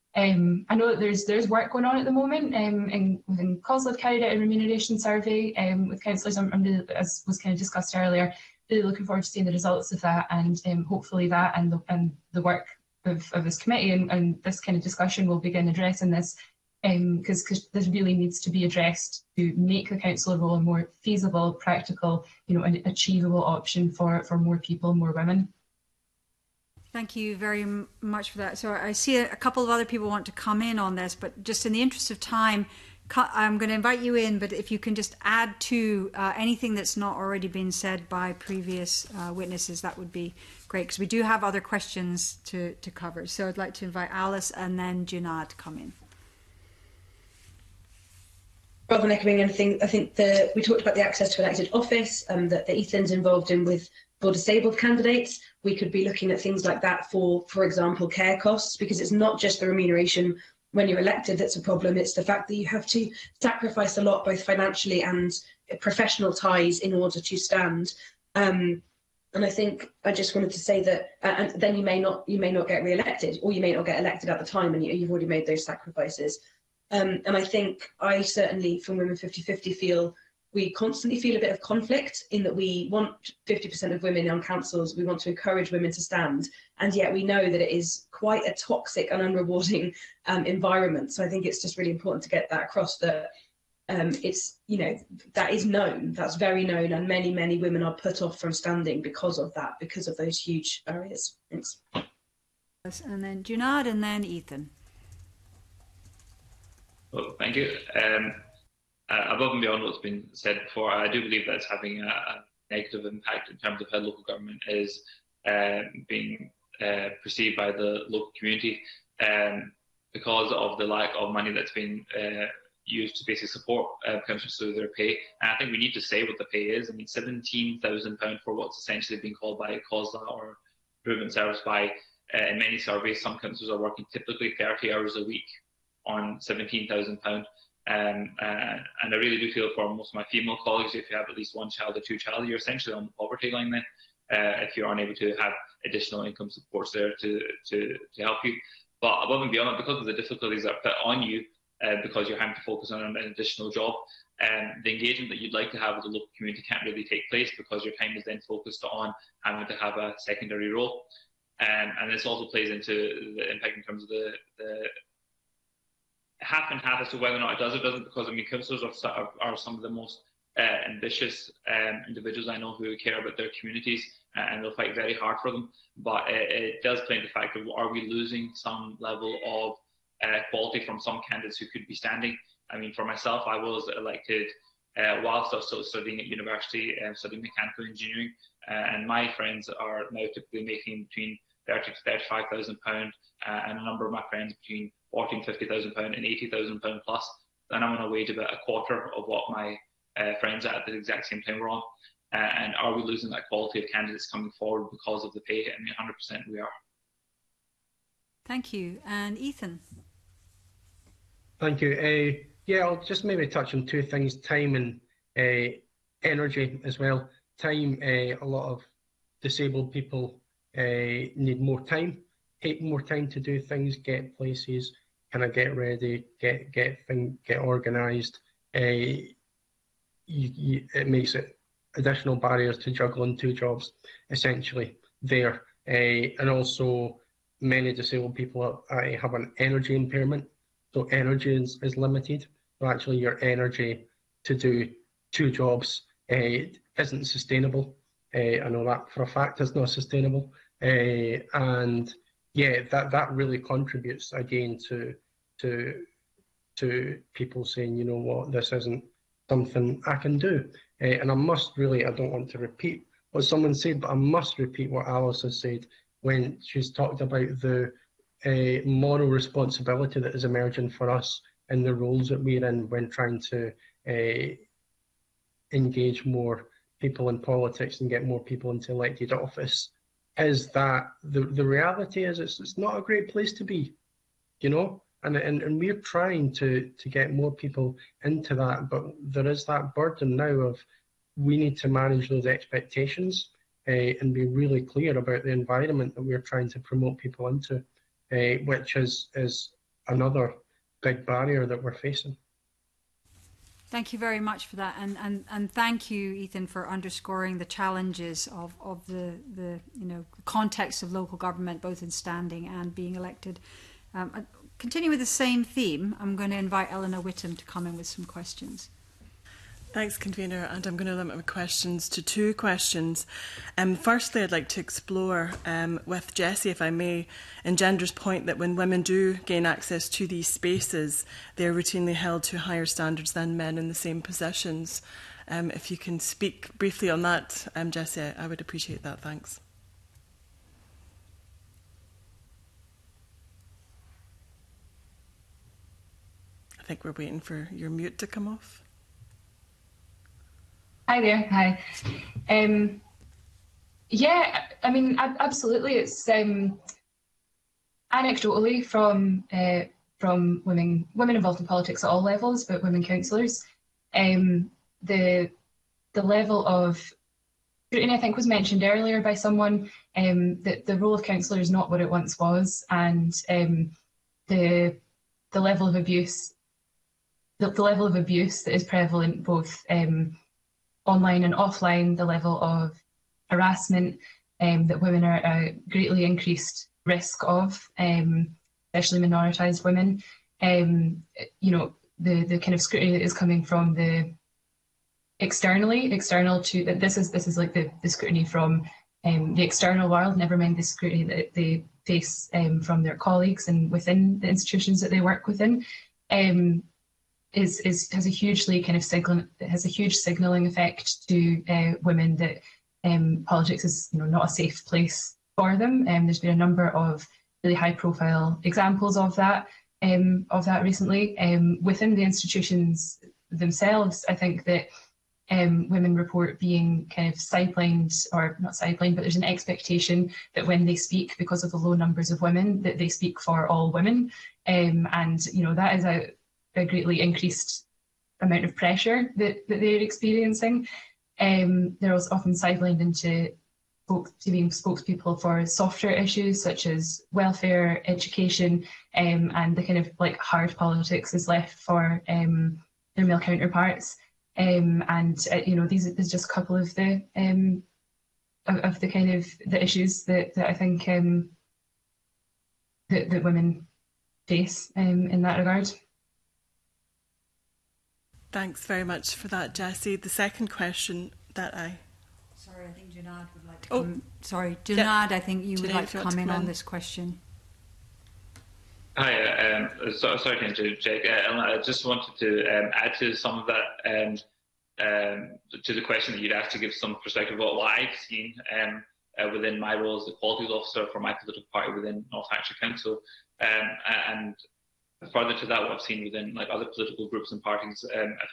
Um, I know that there's there's work going on at the moment, um, and within COSLA carried out a remuneration survey um, with councillors, I'm, I'm really, as was kind of discussed earlier, really looking forward to seeing the results of that, and um, hopefully that and the, and the work of, of this committee and, and this kind of discussion will begin addressing this, because um, this really needs to be addressed to make the council role a more feasible, practical, you know, an achievable option for, for more people, more women. Thank you very much for that. So I see a couple of other people want to come in on this, but just in the interest of time, I'm going to invite you in, but if you can just add to uh, anything that's not already been said by previous uh, witnesses, that would be great, because we do have other questions to, to cover. So I'd like to invite Alice and then Junad to come in. Rather than echoing anything, I think the, we talked about the access to elected office um, that, that Ethan's involved in with for disabled candidates. We could be looking at things like that for, for example, care costs, because it's not just the remuneration when you're elected that's a problem. It's the fact that you have to sacrifice a lot, both financially and professional ties, in order to stand. Um, and I think I just wanted to say that, uh, and then you may not you may not get re-elected, or you may not get elected at the time, and you, you've already made those sacrifices. Um, and I think I certainly, from Women fifty fifty, feel we constantly feel a bit of conflict in that we want fifty percent of women on councils, we want to encourage women to stand, and yet we know that it is quite a toxic and unrewarding um, environment. So I think it's just really important to get that across, that um, it's, you know, that is known, that's very known, and many, many women are put off from standing because of that, because of those huge barriers. Thanks. And then Junad, and then Ethan. Well, thank you. Um, uh, above and beyond what's been said before, I do believe that's having a, a negative impact in terms of how local government is uh, being uh, perceived by the local community, um, because of the lack of money that's been uh, used to basically support uh, councillors through their pay. And I think we need to say what the pay is. I mean, seventeen thousand pounds for what's essentially being called by COSLA or improvement service by, uh, in many surveys, some councillors are working typically thirty hours a week on seventeen thousand pounds. Um, uh, and I really do feel for most of my female colleagues, if you have at least one child or two child, you're essentially on the poverty line then, uh, if you aren't able to have additional income supports there to, to, to help you. But above and beyond that, because of the difficulties that are put on you, uh, because you're having to focus on an additional job, um, the engagement that you'd like to have with the local community can't really take place, because your time is then focused on having to have a secondary role. Um, and this also plays into the impact in terms of the, the half and half as to whether or not it does or doesn't, because I mean, councillors are, are, are some of the most uh, ambitious um, individuals I know who care about their communities, uh, and they'll fight very hard for them. But it, it does play into the fact of, are we losing some level of uh, quality from some candidates who could be standing? I mean, for myself, I was elected uh, whilst I was still studying at university, uh, studying mechanical engineering, uh, and my friends are now typically making between thirty to thirty-five thousand pounds, uh, and a number of my friends between forty and fifty thousand pounds and eighty thousand pounds plus. Then I'm on a wage about a quarter of what my uh, friends at the exact same time we're on? Uh, and are we losing that quality of candidates coming forward because of the pay? I mean, one hundred percent we are. Thank you. And Ethan? Thank you. Uh, yeah, I'll just maybe touch on two things, time and uh, energy as well. Time, uh, a lot of disabled people uh, need more time, take more time to do things, get places, kind of get ready, get get thing, get organised. Uh, you, you, it makes it additional barriers to juggling two jobs, essentially, there. Uh, and also, many disabled people uh, have an energy impairment, so energy is, is limited. So actually, your energy to do two jobs uh, isn't sustainable. Uh, I know that for a fact it's not sustainable. Uh, and yeah, that, that really contributes again to, to, to people saying, you know what, this isn't something I can do. Uh, and I must really, I don't want to repeat what someone said, but I must repeat what Alice has said when she's talked about the uh, moral responsibility that is emerging for us in the roles that we're in when trying to uh, engage more people in politics and get more people into elected office, is that the, the reality is it's, it's not a great place to be, you know? And, and, and we're trying to, to get more people into that, but there is that burden now of we need to manage those expectations uh, and be really clear about the environment that we're trying to promote people into, uh, which is, is another big barrier that we're facing. Thank you very much for that, and and, and thank you, Ethan, for underscoring the challenges of, of the, the you know context of local government, both in standing and being elected. Um, continue with the same theme. I'm going to invite Eleanor Whittam to come in with some questions. Thanks, Convener, and I'm going to limit my questions to two questions. Um, firstly, I'd like to explore um, with Jessie, if I may, Engender's point that when women do gain access to these spaces, they're routinely held to higher standards than men in the same positions. Um, if you can speak briefly on that, um, Jessie, I would appreciate that. Thanks. I think we're waiting for your mute to come off. Hi there. Hi. Um, yeah, I mean, absolutely. It's um, anecdotally from uh, from women women involved in politics at all levels, but women councillors. Um, the the level of scrutiny, I think, was mentioned earlier by someone. Um, that the role of councillor is not what it once was, and um, the the level of abuse, the, the level of abuse that is prevalent both. Um, online and offline, the level of harassment um, that women are at a greatly increased risk of, um, especially minoritised women. Um, you know, the the kind of scrutiny that is coming from the externally, external to that. This is this is like the, the scrutiny from um, the external world. Never mind the scrutiny that they face um, from their colleagues and within the institutions that they work within. Um, Is, is has a hugely kind of signal has a huge signalling effect to uh, women that um, politics is you know not a safe place for them. Um, there's been a number of really high profile examples of that um, of that recently um, within the institutions themselves. I think that um, women report being kind of sidelined, or not sidelined, but there's an expectation that when they speak, because of the low numbers of women, that they speak for all women, um, and you know that is a a greatly increased amount of pressure that, that they're experiencing. Um, they're also often sidelined into to being spokespeople for softer issues such as welfare, education, um, and the kind of like hard politics is left for um, their male counterparts. Um, and uh, you know, these is just a couple of the um, of, of the kind of the issues that, that I think um, that, that women face um, in that regard. Thanks very much for that, Jessie. The second question that I... Sorry, I think Junad would like to oh. come... Sorry, Junad, yeah. I think you Junad, would like to come in on in. this question. Hi, um, so, sorry to interject. Uh, I just wanted to um, add to some of that, um, um, to the question that you'd asked, to give some perspective of what I've seen um, uh, within my role as the qualities officer for my political party within North Hampshire Council. Um, and further to that, what I've seen within like other political groups and parties um, I've heard,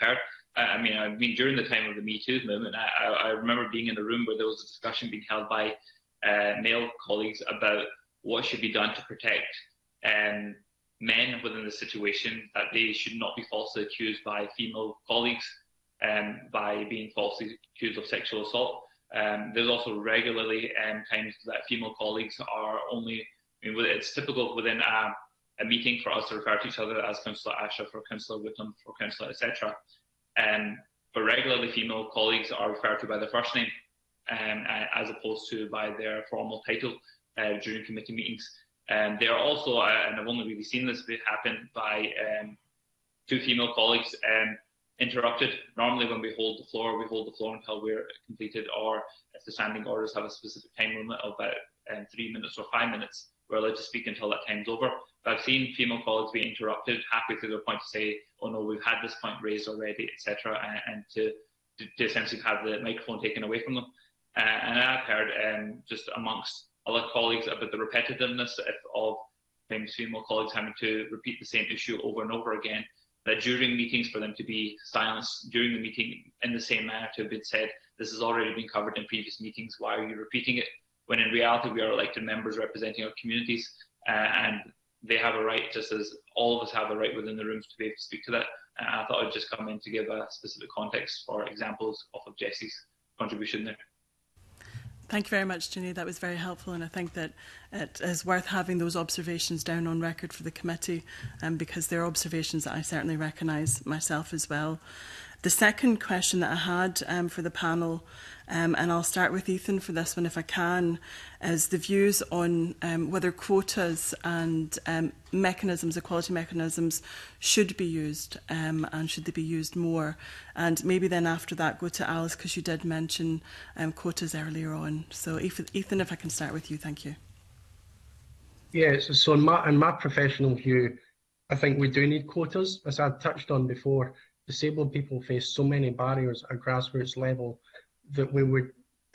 I mean, I mean, during the time of the Me Too movement, I, I remember being in a room where there was a discussion being held by uh, male colleagues about what should be done to protect um, men within the situation, that they should not be falsely accused by female colleagues um, by being falsely accused of sexual assault. Um, there's also regularly um, times that female colleagues are only, I mean, it's typical within a, a meeting for us to refer to each other as Councillor Asher for Councillor Whitlam for Councillor, et cetera. Um, but regularly female colleagues are referred to by their first name um, as opposed to by their formal title uh, during committee meetings. Um, they are also, uh, and I've only really seen this happen by um, two female colleagues um, interrupted. Normally when we hold the floor, we hold the floor until we're completed, or if the standing orders have a specific time limit of about um, three minutes or five minutes, we're allowed to speak until that time's over. But I've seen female colleagues be interrupted halfway through their point to say, oh no, we've had this point raised already, et cetera, and, and to, to, to essentially have the microphone taken away from them. Uh, and I've heard um, just amongst other colleagues about the repetitiveness of times female colleagues having to repeat the same issue over and over again, that during meetings for them to be silenced during the meeting in the same manner to have been said, this has already been covered in previous meetings, why are you repeating it? When in reality we are elected members representing our communities, uh, and they have a right, just as all of us have a right within the rooms to be able to speak to that. And I thought I'd just come in to give a specific context for examples off of Jessie's contribution there. Thank you very much, Ginny. That was very helpful, and I think that it is worth having those observations down on record for the committee, um, because they're observations that I certainly recognise myself as well. The second question that I had um, for the panel, um, and I'll start with Ethan for this one if I can, is the views on um, whether quotas and um, mechanisms, equality mechanisms, should be used um, and should they be used more. And maybe then after that go to Alice, because you did mention um, quotas earlier on. So Ethan, if I can start with you, thank you. Yeah, so, so in, my, in my professional view, I think we do need quotas. As I touched on before, disabled people face so many barriers at a grassroots level that we would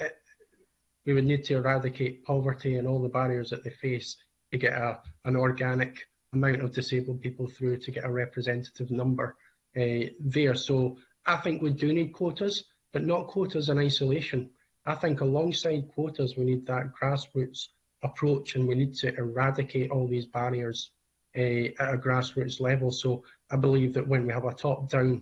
we would need to eradicate poverty and all the barriers that they face to get a, an organic amount of disabled people through, to get a representative number uh, there. So I think we do need quotas, but not quotas in isolation. I think alongside quotas, we need that grassroots approach, and we need to eradicate all these barriers uh, at a grassroots level. So I believe that when we have a top-down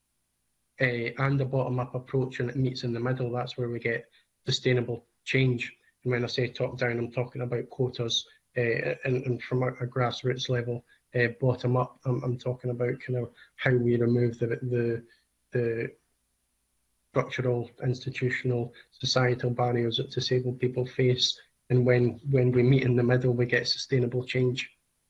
uh, and a bottom-up approach and it meets in the middle, that's where we get sustainable change. And when I say top-down, I'm talking about quotas, uh, and, and from a, a grassroots level, uh, bottom-up, I'm, I'm talking about kind of how we remove the, the, the structural, institutional, societal barriers that disabled people face. And when, when we meet in the middle, we get sustainable change.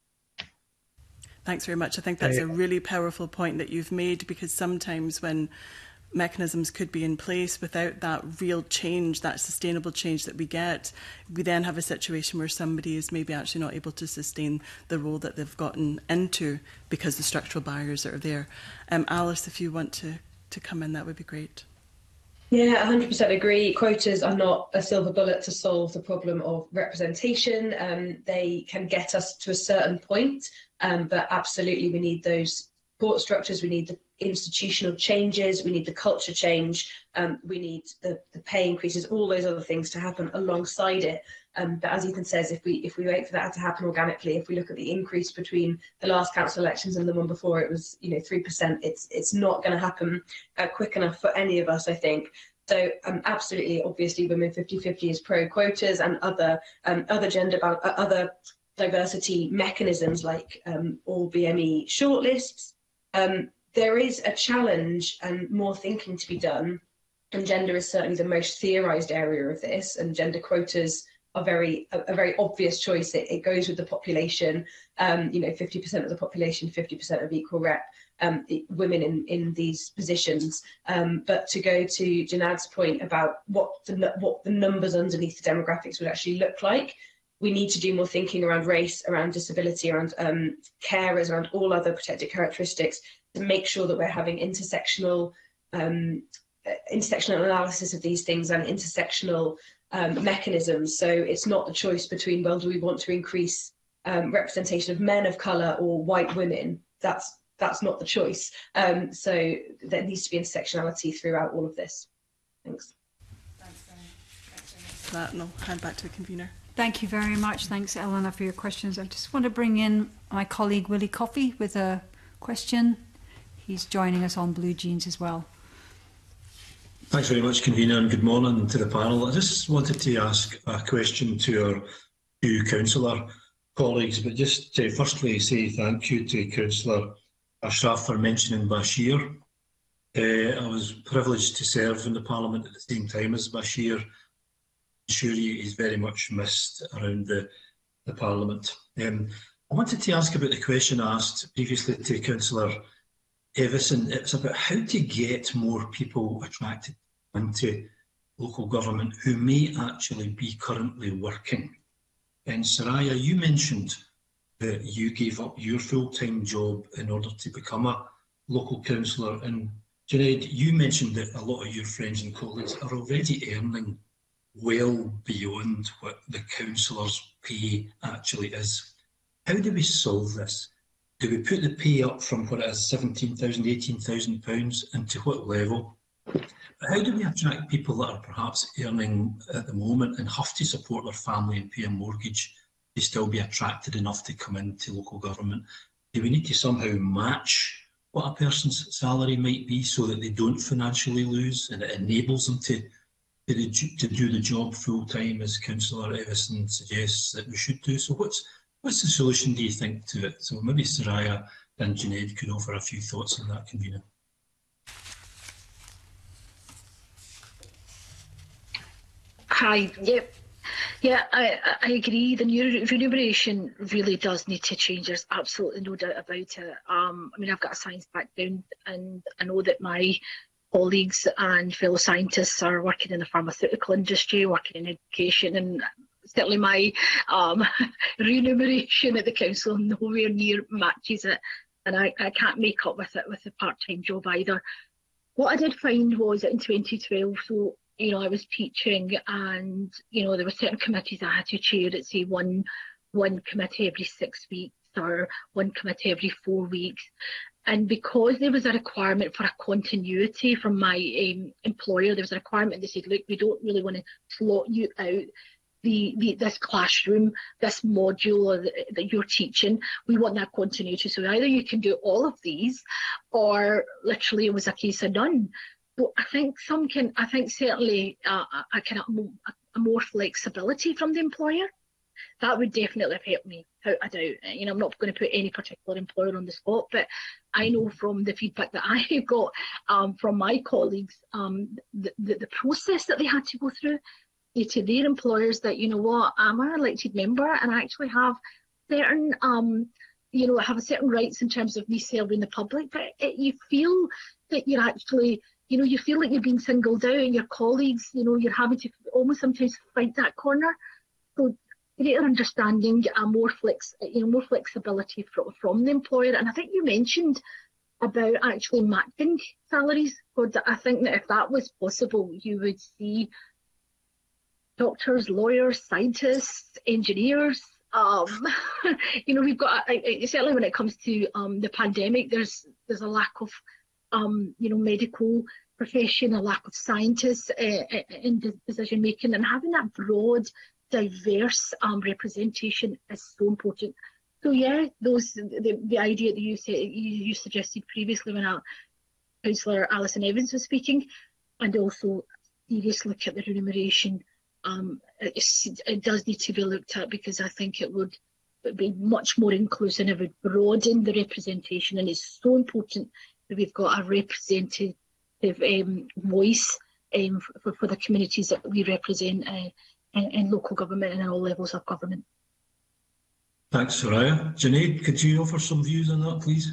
Thanks very much. I think that's a really powerful point that you've made, because sometimes when mechanisms could be in place without that real change, that sustainable change that we get, we then have a situation where somebody is maybe actually not able to sustain the role that they've gotten into because the structural barriers are there. Um, Alice, if you want to, to come in, that would be great. Yeah, one hundred percent agree. Quotas are not a silver bullet to solve the problem of representation. Um, they can get us to a certain point, um, but absolutely we need those support structures, we need the institutional changes, we need the culture change, um, we need the, the pay increases, all those other things to happen alongside it. Um, but as Ethan says, if we if we wait for that to happen organically, if we look at the increase between the last council elections and the one before, it was you know three percent. It's it's not going to happen uh, quick enough for any of us, I think. So um, absolutely, obviously, Women fifty fifty is pro quotas and other um, other gender uh, other diversity mechanisms like um, all B M E shortlists. Um, there is a challenge and more thinking to be done, and gender is certainly the most theorised area of this, and gender quotas are very a, a very obvious choice. It, it goes with the population, um, you know, fifty percent of the population, fifty percent of equal rep, um, women in, in these positions. Um, but to go to Janad's point about what the, what the numbers underneath the demographics would actually look like, we need to do more thinking around race, around disability, around um, carers, around all other protected characteristics, to make sure that we're having intersectional, um, intersectional analysis of these things and intersectional Um, mechanisms. So it's not the choice between, well, do we want to increase um, representation of men of colour or white women? That's that's not the choice. Um, so there needs to be intersectionality throughout all of this. Thanks. For that, and I'll hand back to the convener. Thank you very much. Thanks, Eleanor, for your questions. I just want to bring in my colleague Willie Coffey with a question. He's joining us on Blue Jeans as well. Thanks very much, convener, and good morning to the panel. I just wanted to ask a question to our two councillor colleagues, but just to firstly say thank you to Councillor Ashraf for mentioning Bashir. Uh, I was privileged to serve in the Parliament at the same time as Bashir. I'm sure he is very much missed around the, the Parliament. Um, I wanted to ask about the question asked previously to Councillor Evison. It's about how to get more people attracted into local government who may actually be currently working. And Soraya, you mentioned that you gave up your full-time job in order to become a local councillor. And Junaid, you mentioned that a lot of your friends and colleagues are already earning well beyond what the councillor's pay actually is. How do we solve this? Do we put the pay up from what it is, seventeen thousand, eighteen thousand pounds, and to what level? How do we attract people that are perhaps earning at the moment and have to support their family and pay a mortgage to still be attracted enough to come into local government? Do we need to somehow match what a person's salary might be so that they don't financially lose and it enables them to, to, the, to do the job full time, as Councillor Evison suggests that we should do? So what's, what's the solution, do you think, to it? So maybe Soraya and Junaid could offer a few thoughts on that, convener. Hi, yep. Yeah, I, I agree. The new remuneration really does need to change. There's absolutely no doubt about it. Um, I mean, I've got a science background, and I know that my colleagues and fellow scientists are working in the pharmaceutical industry, working in education, and certainly my um, remuneration at the council nowhere near matches it, and I, I can't make up with it with a part-time job either. What I did find was that in twenty twelve, so you know, I was teaching, and you know, there were certain committees I had to chair at, say, one one committee every six weeks or one committee every four weeks. And because there was a requirement for a continuity from my um, employer, there was a requirement. They said, look, we don't really want to slot you out the, the this classroom, this module that, that you're teaching. We want that continuity. So either you can do all of these, or literally it was a case of none. But I think some can, I think certainly uh, a, kind of a, a more flexibility from the employer. That would definitely have helped me, without a doubt. You know, I'm not going to put any particular employer on the spot, but I know from the feedback that I got um, from my colleagues, um, the, the, the process that they had to go through to their employers, that, you know what, I'm an elected member and I actually have certain, um, you know, I have certain rights in terms of me serving the public, but it, you feel that you're actually, you know, you feel like you're being singled out, and your colleagues, you know, you're having to almost sometimes fight that corner. So greater understanding, a more flex, you know, more flexibility from, from the employer. And I think you mentioned about actually matching salaries. God, I think that if that was possible, you would see doctors, lawyers, scientists, engineers. Um, you know, we've got, I, I, certainly when it comes to um, the pandemic, there's there's a lack of Um, you know, medical profession, a lack of scientists uh, in decision making, and having that broad, diverse um, representation is so important. So yeah, those the, the idea that you said you, you suggested previously when Councillor Alison Evans was speaking, and also seriously look at the remuneration. Um, it, it does need to be looked at, because I think it would be much more inclusive. It would broaden the representation, and it's so important that we've got a representative um, voice um, for, for the communities that we represent uh, in, in local government and in all levels of government. Thanks, Soraya. Junaid, could you offer some views on that, please?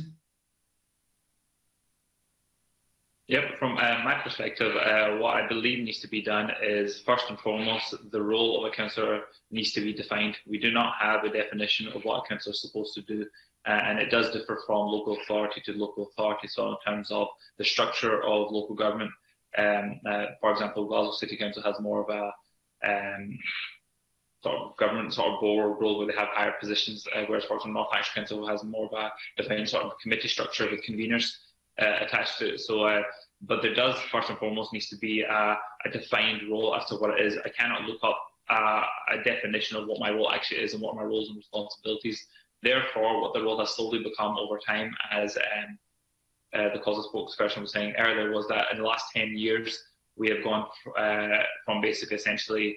Yep, from uh, my perspective, uh, what I believe needs to be done is, first and foremost, the role of a councillor needs to be defined. We do not have a definition of what a councillor is supposed to do. Uh, and it does differ from local authority to local authority. So in terms of the structure of local government, um, uh, for example, Glasgow City Council has more of a um, sort of government sort of board role where they have higher positions, uh, whereas for example North Ayrshire Council has more of a defined sort of committee structure with conveners uh, attached to it. So, uh, but there does first and foremost needs to be a, a defined role as to what it is. I cannot look up uh, a definition of what my role actually is and what my roles and responsibilities. Therefore, what the role has slowly become over time, as um, uh, the causes spokesperson was saying earlier, was that in the last ten years we have gone uh, from basically essentially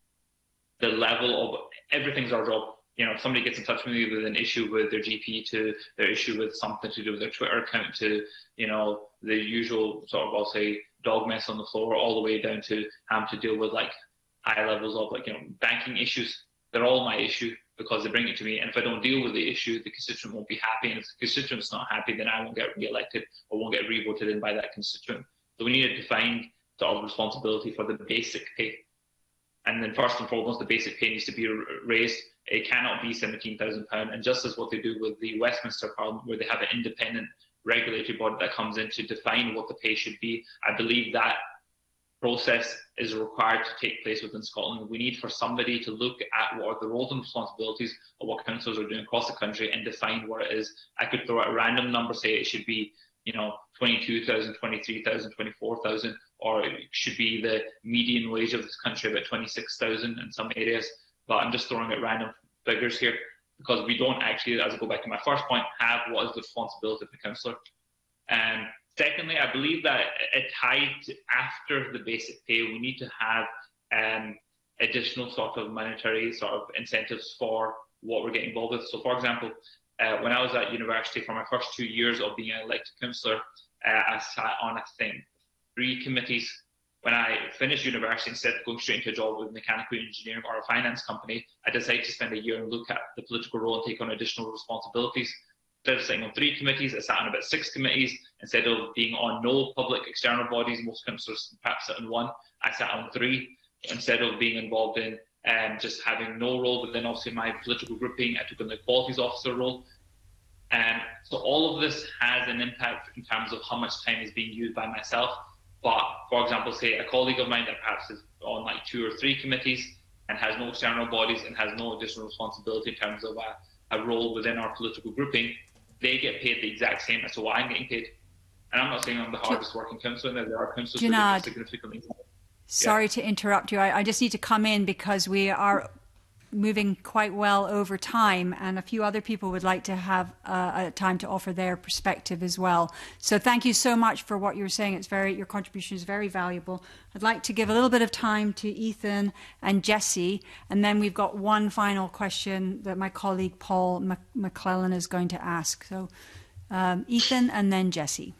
the level of everything's our job. You know, if somebody gets in touch with me with an issue with their G P, to their issue with something to do with their Twitter account, to, you know, the usual sort of, I'll say, dog mess on the floor, all the way down to having to deal with like high levels of like, you know, banking issues. They're all my issue because they bring it to me. And if I don't deal with the issue, the constituent won't be happy. And if the constituent's not happy, then I won't get re-elected or won't get re-voted in by that constituent. So we need a defined sort of responsibility for the basic pay. And then first and foremost, the basic pay needs to be raised. It cannot be seventeen thousand pounds. And just as what they do with the Westminster Parliament, where they have an independent regulatory body that comes in to define what the pay should be, I believe that process is required to take place within Scotland. We need for somebody to look at what are the roles and responsibilities of what councillors are doing across the country and define what it is. I could throw out a random number, say it should be, you know, twenty-two thousand, twenty-three thousand, twenty-four thousand, or it should be the median wage of this country, about twenty-six thousand in some areas. But I'm just throwing out random figures here because we don't actually, as I go back to my first point, have what is the responsibility of the councillor. And secondly, I believe that it tied to after the basic pay, we need to have um, additional sort of monetary sort of incentives for what we're getting involved with. So, for example, uh, when I was at university for my first two years of being an elected councillor, uh, I sat on, I think, three committees. When I finished university, instead of going straight into a job with mechanical engineering or a finance company, I decided to spend a year and look at the political role and take on additional responsibilities. Instead of sitting on three committees, I sat on about six committees. Instead of being on no public external bodies, most councillors perhaps sit on one, I sat on three. Instead of being involved in um, just having no role within obviously my political grouping, I took on the qualities officer role. Um, so all of this has an impact in terms of how much time is being used by myself. But, for example, say a colleague of mine that perhaps is on like two or three committees and has no external bodies and has no additional responsibility in terms of a, a role within our political grouping, they get paid the exact same as to what I'm getting paid. And I'm not saying I'm the hardest working councillor, and there are councillors who get significantly more. Sorry Yeah. to interrupt you. I, I just need to come in because we are moving quite well over time, and a few other people would like to have uh, a time to offer their perspective as well. So thank you so much for what you're saying. It's very, your contribution is very valuable. I'd like to give a little bit of time to Ethan and Jessie, and then we've got one final question that my colleague Paul Mc McClellan is going to ask. So um, Ethan and then Jessie.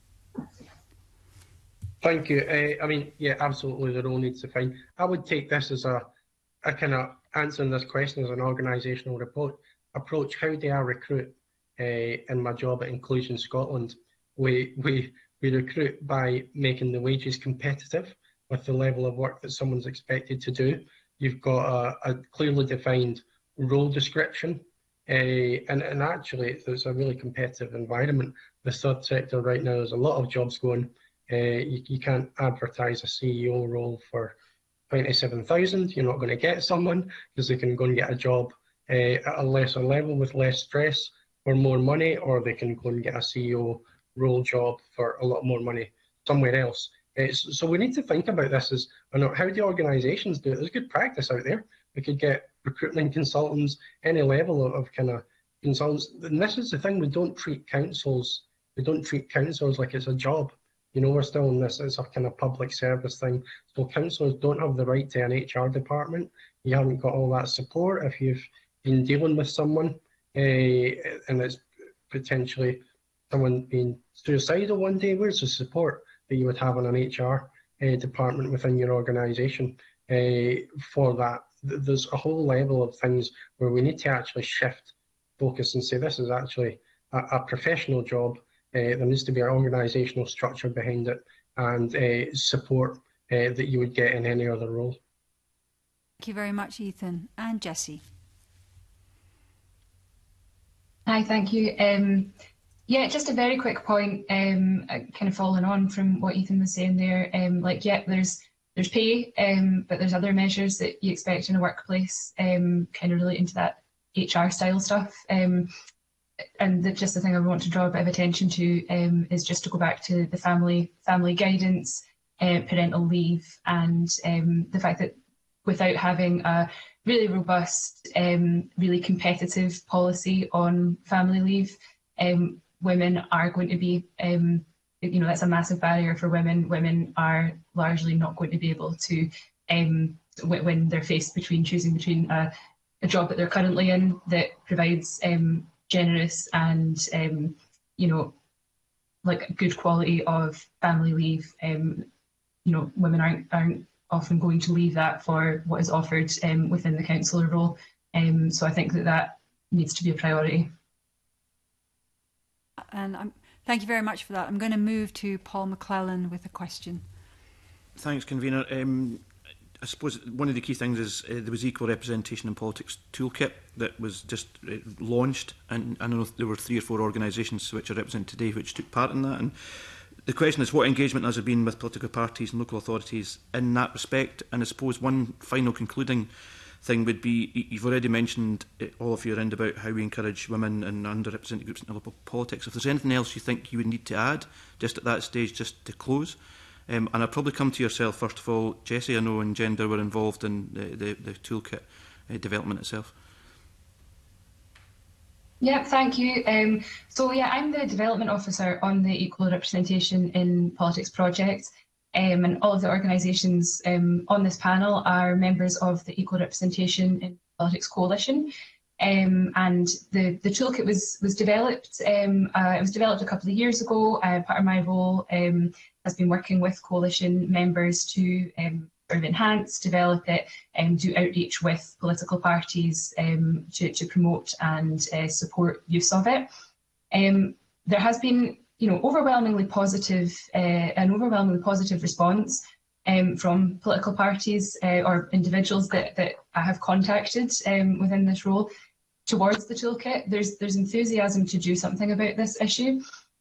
Thank you. Uh, I mean, yeah, absolutely, the role needs to find. I would take this as a, a kind of answering this question as an organisational report approach. How do I recruit uh, in my job at Inclusion Scotland? We, we, we recruit by making the wages competitive with the level of work that someone's expected to do. You've got a, a clearly defined role description, uh, and, and actually there's a really competitive environment. The third sector right now, there's a lot of jobs going. Uh, you, you can't advertise a C E O role for twenty-seven thousand. You're not going to get someone because they can go and get a job uh, at a lesser level with less stress for more money, or they can go and get a C E O role job for a lot more money somewhere else. Uh, so, so we need to think about this as, you know, how do organisations do it? There's good practice out there. We could get recruitment consultants, any level of, of kind of consultants. And this is the thing, we don't treat councils, we don't treat councils like it's a job. You know, we're still in this, it's a kind of public service thing. So councillors don't have the right to an H R department. You haven't got all that support if you've been dealing with someone uh, and it's potentially someone being suicidal one day. Where's the support that you would have in an H R uh, department within your organisation uh, for that? There's a whole level of things where we need to actually shift focus and say this is actually a, a professional job. Uh, there needs to be an organisational structure behind it and uh, support uh, that you would get in any other role. Thank you very much, Ethan. And Jessie. Hi, thank you. Um, yeah, just a very quick point, um, kind of following on from what Ethan was saying there. Um, like, yeah, there's there's pay, um, but there's other measures that you expect in a workplace, um, kind of relating to that H R style stuff. Um, and the, just the thing I want to draw a bit of attention to um, is just to go back to the family family guidance, uh, parental leave, and um, the fact that without having a really robust, um, really competitive policy on family leave, um, women are going to be, um, you know, that's a massive barrier for women. Women are largely not going to be able to, um, when they're faced between choosing between a, a job that they're currently in that provides um, generous and, um, you know, like good quality of family leave. Um, you know, women aren't aren't often going to leave that for what is offered um, within the councillor role. Um, so I think that that needs to be a priority. And I'm, thank you very much for that. I'm going to move to Paul McClellan with a question. Thanks, Convener. Um, I suppose one of the key things is uh, there was Equal Representation in Politics toolkit that was just uh, launched, and I know there were three or four organisations which are represented today which took part in that. And the question is, what engagement has there been with political parties and local authorities in that respect? And I suppose one final concluding thing would be, you've already mentioned, uh, all of you, around about how we encourage women and underrepresented groups in local politics. If there's anything else you think you would need to add, just at that stage, just to close. Um, and I'll probably come to yourself first of all. Jessie, I know, and Gender were involved in the, the, the toolkit uh, development itself. Yeah, thank you. Um, so yeah, I'm the development officer on the Equal Representation in Politics project, um, and all of the organisations um, on this panel are members of the Equal Representation in Politics Coalition. Um, and the, the toolkit was was developed. Um, uh, it was developed a couple of years ago. Uh, part of my role um, has been working with coalition members to um, sort of enhance, develop it, and do outreach with political parties um, to, to promote and uh, support use of it. Um, there has been, you know, overwhelmingly positive, uh, an overwhelmingly positive response um, from political parties uh, or individuals that that I have contacted um, within this role towards the toolkit. There's there's enthusiasm to do something about this issue.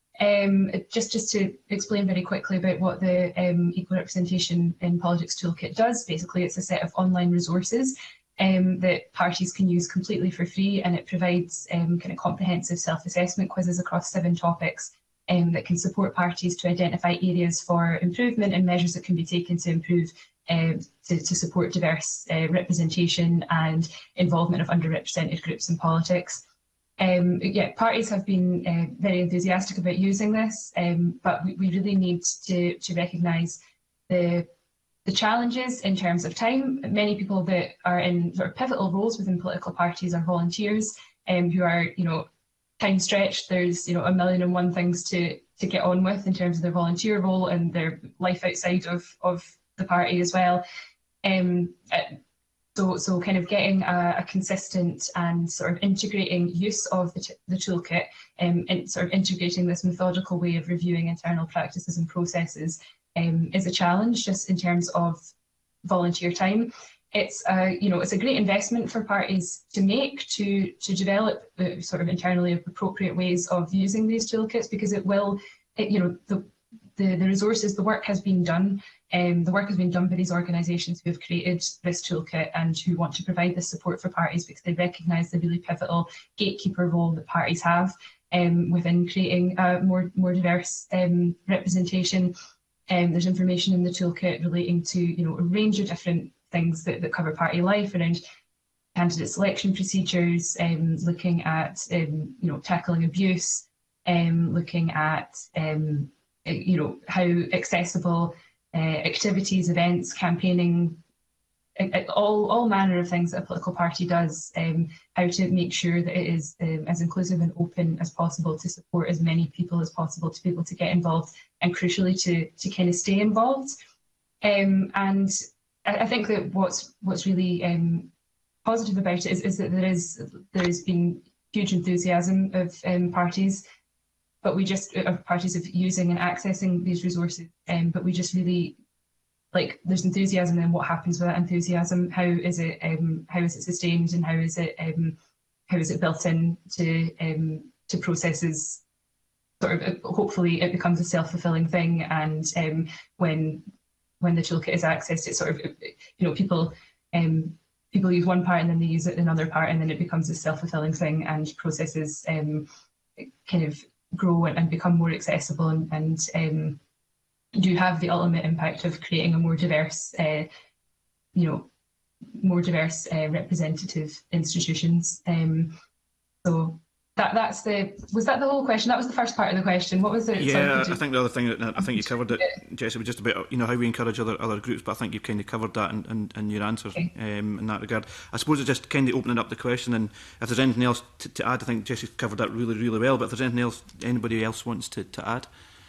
Um, just, just to explain very quickly about what the um, Equal Representation in Politics Toolkit does. Basically, it's a set of online resources um, that parties can use completely for free, and it provides um, kind of comprehensive self-assessment quizzes across seven topics um, that can support parties to identify areas for improvement and measures that can be taken to improve um, to, to support diverse uh, representation and involvement of underrepresented groups in politics. Um, yeah, parties have been uh, very enthusiastic about using this, um, but we, we really need to, to recognise the, the challenges in terms of time. Many people that are in sort of pivotal roles within political parties are volunteers um, who are, you know, time stretched. There's, you know, a million and one things to, to get on with in terms of their volunteer role and their life outside of, of the party as well. Um, uh, So, so kind of getting a, a consistent and sort of integrating use of the, t the toolkit um, and sort of integrating this methodical way of reviewing internal practices and processes um, is a challenge just in terms of volunteer time. It's a, you know, it's a great investment for parties to make to, to develop the sort of internally appropriate ways of using these toolkits, because it will, it, you know, the, the, the resources, the work has been done. Um, the work has been done by these organisations who have created this toolkit and who want to provide this support for parties because they recognise the really pivotal gatekeeper role that parties have um, within creating a more, more diverse um, representation. Um, there's information in the toolkit relating to, you know, a range of different things that, that cover party life around candidate selection procedures, um, looking at, um, you know, tackling abuse, um, looking at, um, you know, how accessible Uh, activities, events, campaigning, uh, all, all manner of things that a political party does, um, how to make sure that it is um, as inclusive and open as possible to support as many people as possible to be able to get involved and crucially to, to kind of stay involved. Um, and I, I think that what's, what's really um, positive about it is, is that there is, there's been huge enthusiasm of um, parties but we just, of parties of using and accessing these resources, um, but we just really, like, there's enthusiasm, and what happens with that enthusiasm? How is it, um, how is it sustained, and how is it, um, how is it built in to, um, to processes? Sort of, hopefully it becomes a self-fulfilling thing, and um, when when the toolkit is accessed, it's sort of, you know, people um, people use one part and then they use it in another part, and then it becomes a self-fulfilling thing, and processes um, kind of grow and, and become more accessible, and, and um, do have the ultimate impact of creating a more diverse, uh, you know, more diverse uh, representative institutions. Um, so that that's the was that the whole question? That was the first part of the question. What was it? Yeah, Sorry, I think the other thing that I think you covered it, Jessie, was just about, you know, how we encourage other other groups. But I think you've kind of covered that in, in, in your answer, okay. um, in that regard. I suppose it's just kind of opening up the question, and if there's anything else to, to add, I think Jessie's covered that really really well. But if there's anything else anybody else wants to, to add,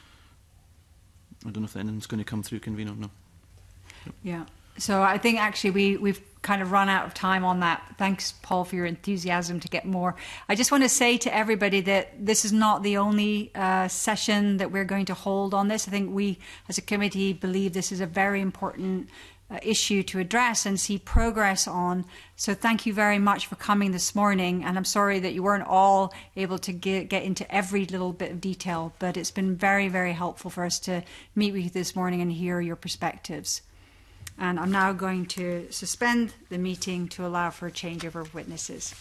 I don't know if anything's going to come through, convener. No. no. Yeah. So I think actually we, we've kind of run out of time on that. Thanks, Paul, for your enthusiasm to get more. I just want to say to everybody that this is not the only uh, session that we're going to hold on this. I think we, as a committee, believe this is a very important uh, issue to address and see progress on. So thank you very much for coming this morning. And I'm sorry that you weren't all able to get, get into every little bit of detail, but it's been very, very helpful for us to meet with you this morning and hear your perspectives. And I'm now going to suspend the meeting to allow for a changeover of witnesses.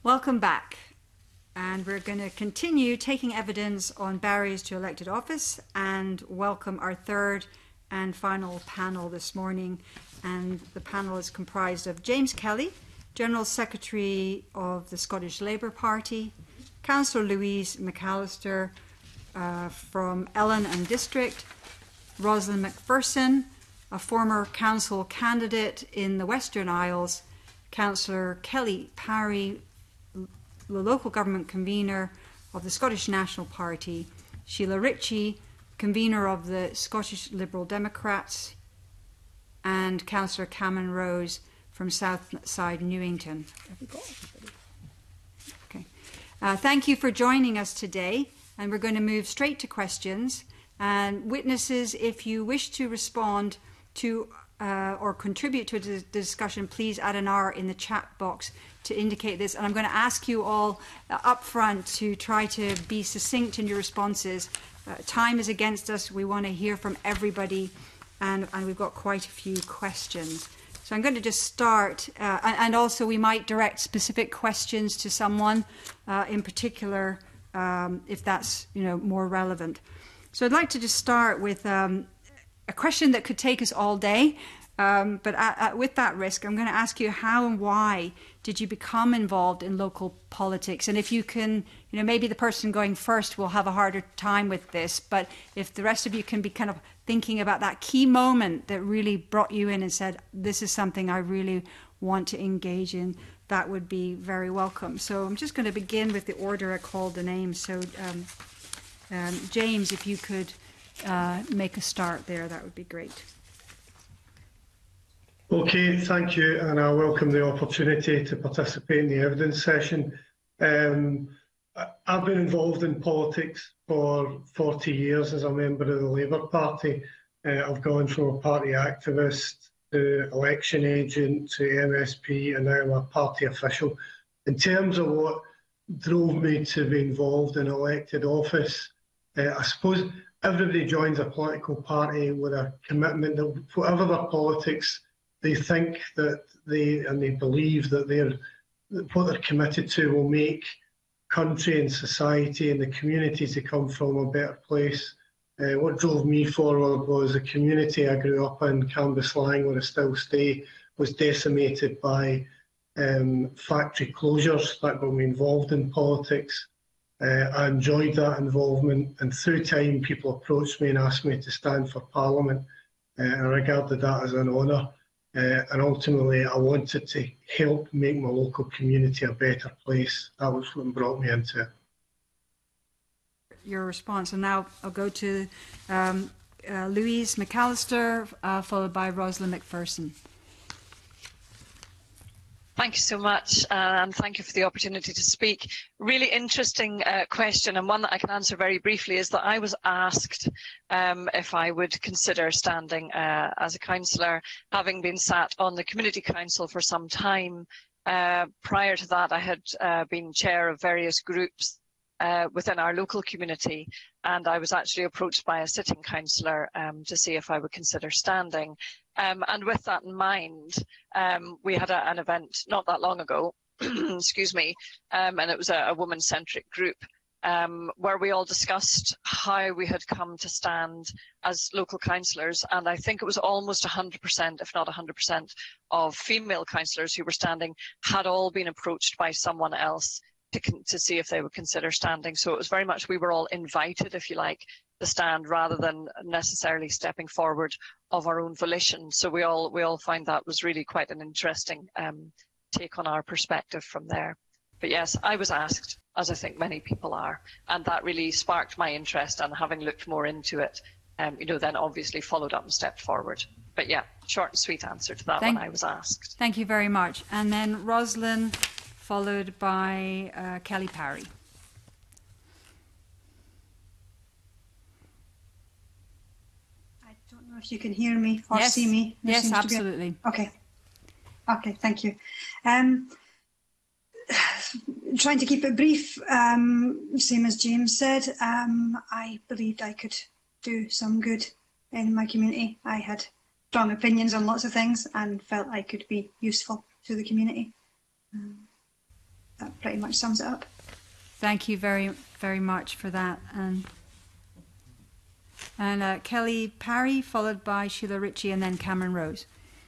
Welcome back. And we're going to continue taking evidence on barriers to elected office and welcome our third and final panel this morning. And the panel is comprised of James Kelly, General Secretary of the Scottish Labour Party, Councillor Louise McAllister uh, from Ellen and District, Rosalind McPherson, a former council candidate in the Western Isles, Councillor Kelly Parry, the local government convener of the Scottish National Party, Sheila Ritchie, convener of the Scottish Liberal Democrats, and Councillor Cameron Rose from Southside Newington. Have we got everybody? Okay. Uh, thank you for joining us today, and we're going to move straight to questions. And witnesses, if you wish to respond to uh, or contribute to the discussion, please add an R in the chat box to indicate this. And I'm going to ask you all uh, up front to try to be succinct in your responses. Uh, time is against us. We want to hear from everybody, and, and we've got quite a few questions. So I'm going to just start, uh, and, and also we might direct specific questions to someone uh, in particular, um, if that's you know more relevant. So I'd like to just start with um, a question that could take us all day, um, but at, at, with that risk, I'm going to ask you how and why did you become involved in local politics? And if you can, you know, maybe the person going first will have a harder time with this, but if the rest of you can be kind of thinking about that key moment that really brought you in and said, this is something I really want to engage in, that would be very welcome. So I'm just going to begin with the order I called the names. So um, um, James, if you could uh, make a start there, that would be great. Okay, thank you, and I welcome the opportunity to participate in the evidence session. Um, I've been involved in politics for forty years as a member of the Labour Party. Uh, I've gone from a party activist to election agent to M S P, and now I'm a party official. In terms of what drove me to be involved in elected office, uh, I suppose everybody joins a political party with a commitment that whatever their politics, they think that they and they believe that they're that what they're committed to will make country and society and the communities they come from a better place. Uh, what drove me forward was the community I grew up in, Cambuslang, where I still stay, was decimated by um, factory closures. That got me involved in politics. Uh, I enjoyed that involvement, and through time people approached me and asked me to stand for Parliament, uh, and I regarded that as an honour. Uh, and ultimately, I wanted to help make my local community a better place. That was what brought me into it. Your response, and now I'll go to um, uh, Louise McAllister, uh, followed by Rosalind McPherson. Thank you so much, uh, and thank you for the opportunity to speak. Really interesting uh, question, and one that I can answer very briefly is that I was asked um, if I would consider standing uh, as a councillor, having been sat on the Community Council for some time. Uh, prior to that, I had uh, been chair of various groups uh, within our local community, and I was actually approached by a sitting councillor um, to see if I would consider standing. Um, and with that in mind, um, we had a, an event not that long ago, excuse me, um, and it was a, a woman-centric group um, where we all discussed how we had come to stand as local councillors. And I think it was almost one hundred percent, if not one hundred percent, of female councillors who were standing had all been approached by someone else to, to see if they would consider standing. So it was very much we were all invited, if you like, to stand rather than necessarily stepping forward of our own volition. So we all we all find that was really quite an interesting um, take on our perspective from there. But yes, I was asked, as I think many people are, and that really sparked my interest, and having looked more into it, um, you know, then obviously followed up and stepped forward. But yeah, short and sweet answer to that Thank, one I was asked. Thank you very much. And then Rosalind, followed by uh, Kelly Parry. I don't know if you can hear me or yes. see me. There yes, absolutely. A... Okay. Okay, thank you. Um, trying to keep it brief, um, same as James said, um, I believed I could do some good in my community. I had strong opinions on lots of things and felt I could be useful to the community. Um, that pretty much sums it up. Thank you very, very much for that. And, and uh, Kelly Parry, followed by Sheila Ritchie, and then Cameron Rose.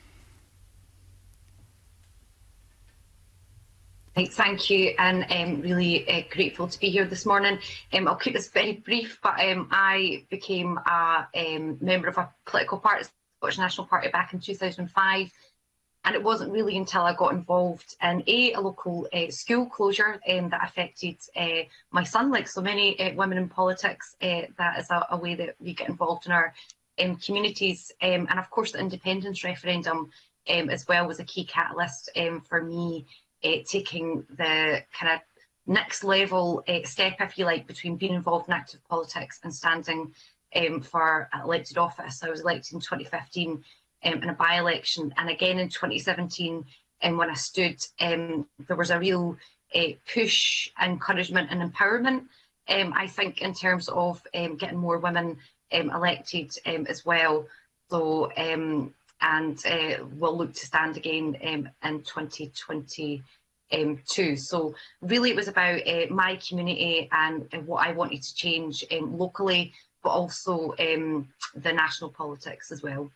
Thank you, and um, really uh, grateful to be here this morning. Um, I'll keep this very brief, but um, I became a um, member of a political party, Scottish National Party, back in two thousand five, and it wasn't really until I got involved in a, a local uh, school closure um, that affected uh, my son, like so many uh, women in politics. Uh, that is a, a way that we get involved in our um, communities, um, and of course the independence referendum um, as well was a key catalyst um, for me. Uh, taking the kind of next level uh, step, if you like, between being involved in active politics and standing um, for elected office. I was elected in twenty fifteen um, in a by-election, and again in twenty seventeen, um, when I stood, um, there was a real uh, push, encouragement and empowerment, um, I think, in terms of um, getting more women um, elected um, as well. So, um, and uh, we'll look to stand again um, in twenty twenty-two. So really it was about uh, my community and uh, what I wanted to change um, locally, but also um, the national politics as well.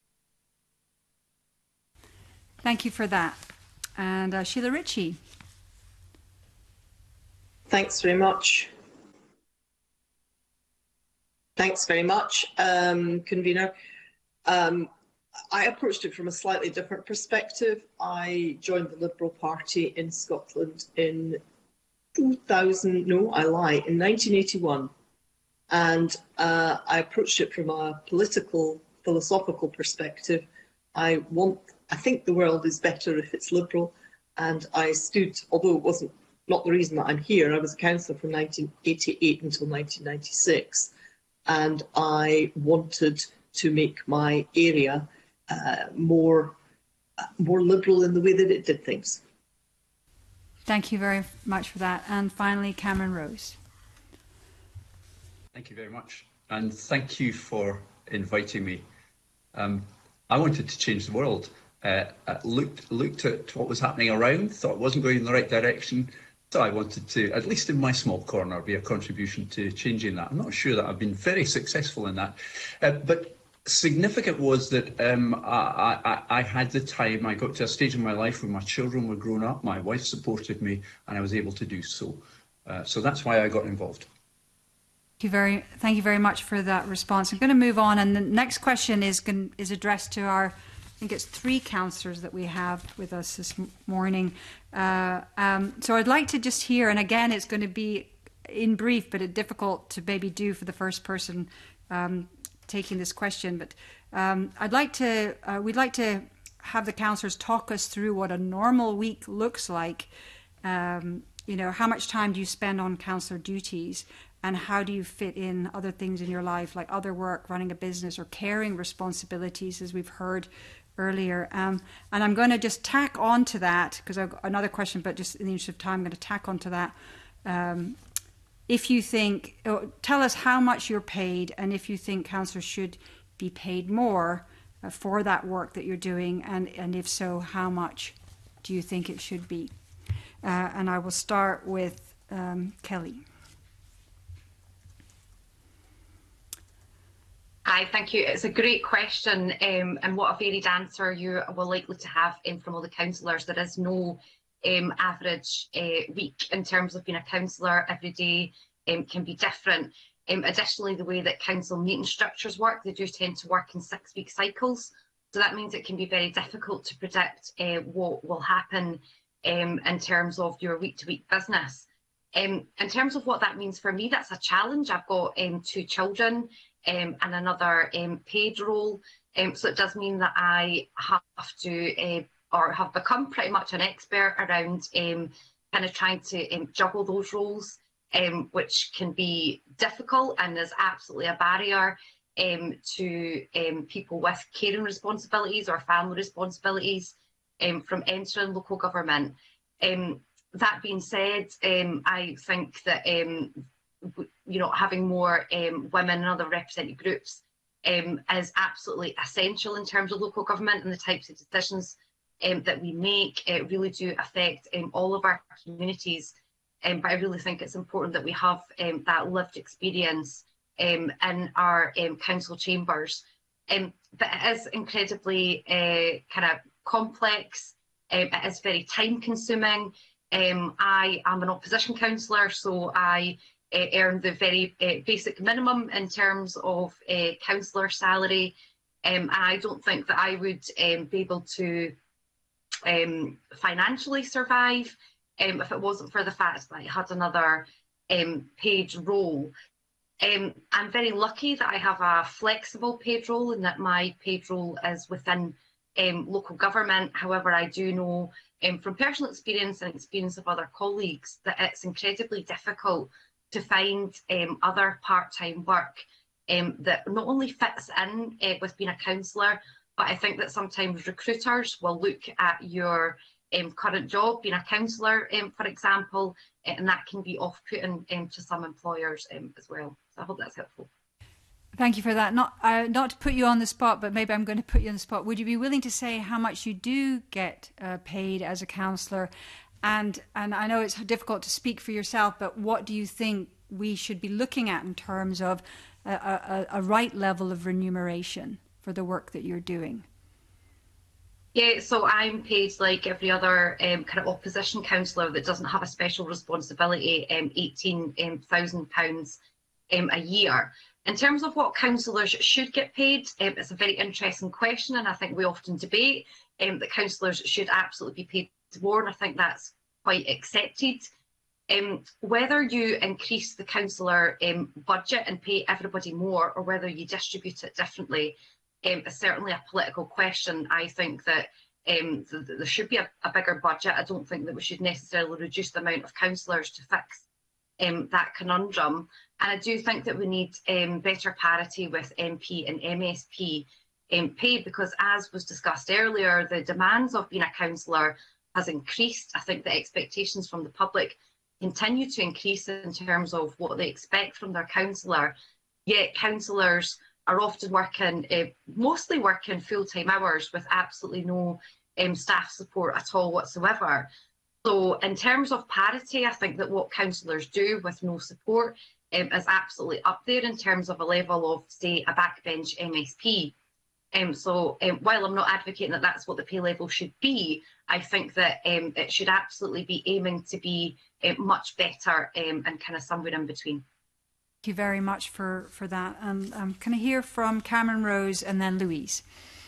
Thank you for that. And uh, Sheila Ritchie. Thanks very much. Thanks very much, um, convener. Um, I approached it from a slightly different perspective. I joined the Liberal Party in Scotland in two thousand, no, I lie, in nineteen eighty-one. And uh, I approached it from a political, philosophical perspective. I want, I think the world is better if it's Liberal. And I stood, although it wasn't not the reason that I'm here, I was a councillor from nineteen eighty-eight until nineteen ninety-six. And I wanted to make my area Uh, more, uh, more liberal in the way that it did things. Thank you very much for that. And finally, Cameron Rose. Thank you very much. And thank you for inviting me. Um, I wanted to change the world. Uh, uh, looked, looked at what was happening around, thought it wasn't going in the right direction. So I wanted to, at least in my small corner, be a contribution to changing that. I'm not sure that I've been very successful in that. Uh, but significant was that um, I, I, I had the time, I got to a stage in my life where my children were grown up, my wife supported me, and I was able to do so. Uh, so that's why I got involved. Thank you very, thank you very much for that response. I'm going to move on, and the next question is, is addressed to our, I think it's three councillors that we have with us this morning. Uh, um, so I'd like to just hear, and again, it's going to be in brief, but it's difficult to maybe do for the first person um, taking this question, but um, I'd like to, uh, we'd like to have the councillors talk us through what a normal week looks like. Um, you know, how much time do you spend on councillor duties, and how do you fit in other things in your life, like other work, running a business, or caring responsibilities, as we've heard earlier. Um, and I'm going to just tack on to that, because I've got another question, but just in the interest of time, I'm going to tack on to that. Um, If you think, tell us how much you're paid, and if you think councillors should be paid more uh, for that work that you're doing, and, and if so, how much do you think it should be? Uh, and I will start with um, Kelly. Hi, thank you. It's a great question, um, and what a varied answer you will likely to have um, from all the councillors. There is no Um, average uh, week in terms of being a councillor. Every day um, can be different. Um, additionally, the way that council meeting structures work, they do tend to work in six-week cycles. So that means it can be very difficult to predict uh, what will happen um, in terms of your week-to-week business. Um, in terms of what that means for me, that's a challenge. I've got um, two children um, and another um, paid role. Um, so it does mean that I have to uh, or have become pretty much an expert around um, kind of trying to um, juggle those roles, um, which can be difficult and is absolutely a barrier um, to um, people with caring responsibilities or family responsibilities um, from entering local government. Um, that being said, um, I think that um, you know, having more um, women and other represented groups um, is absolutely essential in terms of local government and the types of decisions um, that we make uh, really do affect um, all of our communities. Um, but I really think it's important that we have um, that lived experience um, in our um, council chambers. Um, but it is incredibly uh, kind of complex. Um, it is very time consuming. Um, I am an opposition councillor, so I uh, earn the very uh, basic minimum in terms of uh, councillor salary. Um, and I don't think that I would um, be able to um, financially survive um, if it wasn't for the fact that I had another um, paid role. Um, I'm very lucky that I have a flexible paid role and that my paid role is within um, local government. However, I do know um, from personal experience and experience of other colleagues that it's incredibly difficult to find um, other part-time work um, that not only fits in uh, with being a councillor, but I think that sometimes recruiters will look at your um, current job, being a councillor, um, for example, and that can be off-putting um, to some employers um, as well. So I hope that's helpful. Thank you for that. Not uh, not to put you on the spot, but maybe I'm going to put you on the spot. Would you be willing to say how much you do get uh, paid as a councillor? And and I know it's difficult to speak for yourself, but what do you think we should be looking at in terms of a, a, a right level of remuneration for the work that you're doing? Yeah, so I'm paid like every other um, kind of opposition councillor that doesn't have a special responsibility, um, eighteen thousand pounds um, a year. In terms of what councillors should get paid, um, it's a very interesting question, and I think we often debate um, that councillors should absolutely be paid more, and I think that's quite accepted. Um, whether you increase the councillor um, budget and pay everybody more, or whether you distribute it differently, um, is certainly a political question. I think that um, th th there should be a, a bigger budget. I don't think that we should necessarily reduce the amount of councillors to fix um, that conundrum. And I do think that we need um, better parity with M P and M S P um, pay, because as was discussed earlier, the demands of being a councillor has increased. I think the expectations from the public continue to increase in terms of what they expect from their councillor, yet councillors are often working, uh, mostly working full-time hours with absolutely no um, staff support at all whatsoever. So in terms of parity, I think that what councillors do with no support um, is absolutely up there in terms of a level of, say, a backbench M S P. Um, so um, while I'm not advocating that that's what the pay level should be, I think that um, it should absolutely be aiming to be uh, much better um, and kind of somewhere in between. Thank you very much for, for that. And um, can I hear from Cameron Rose and then Louise?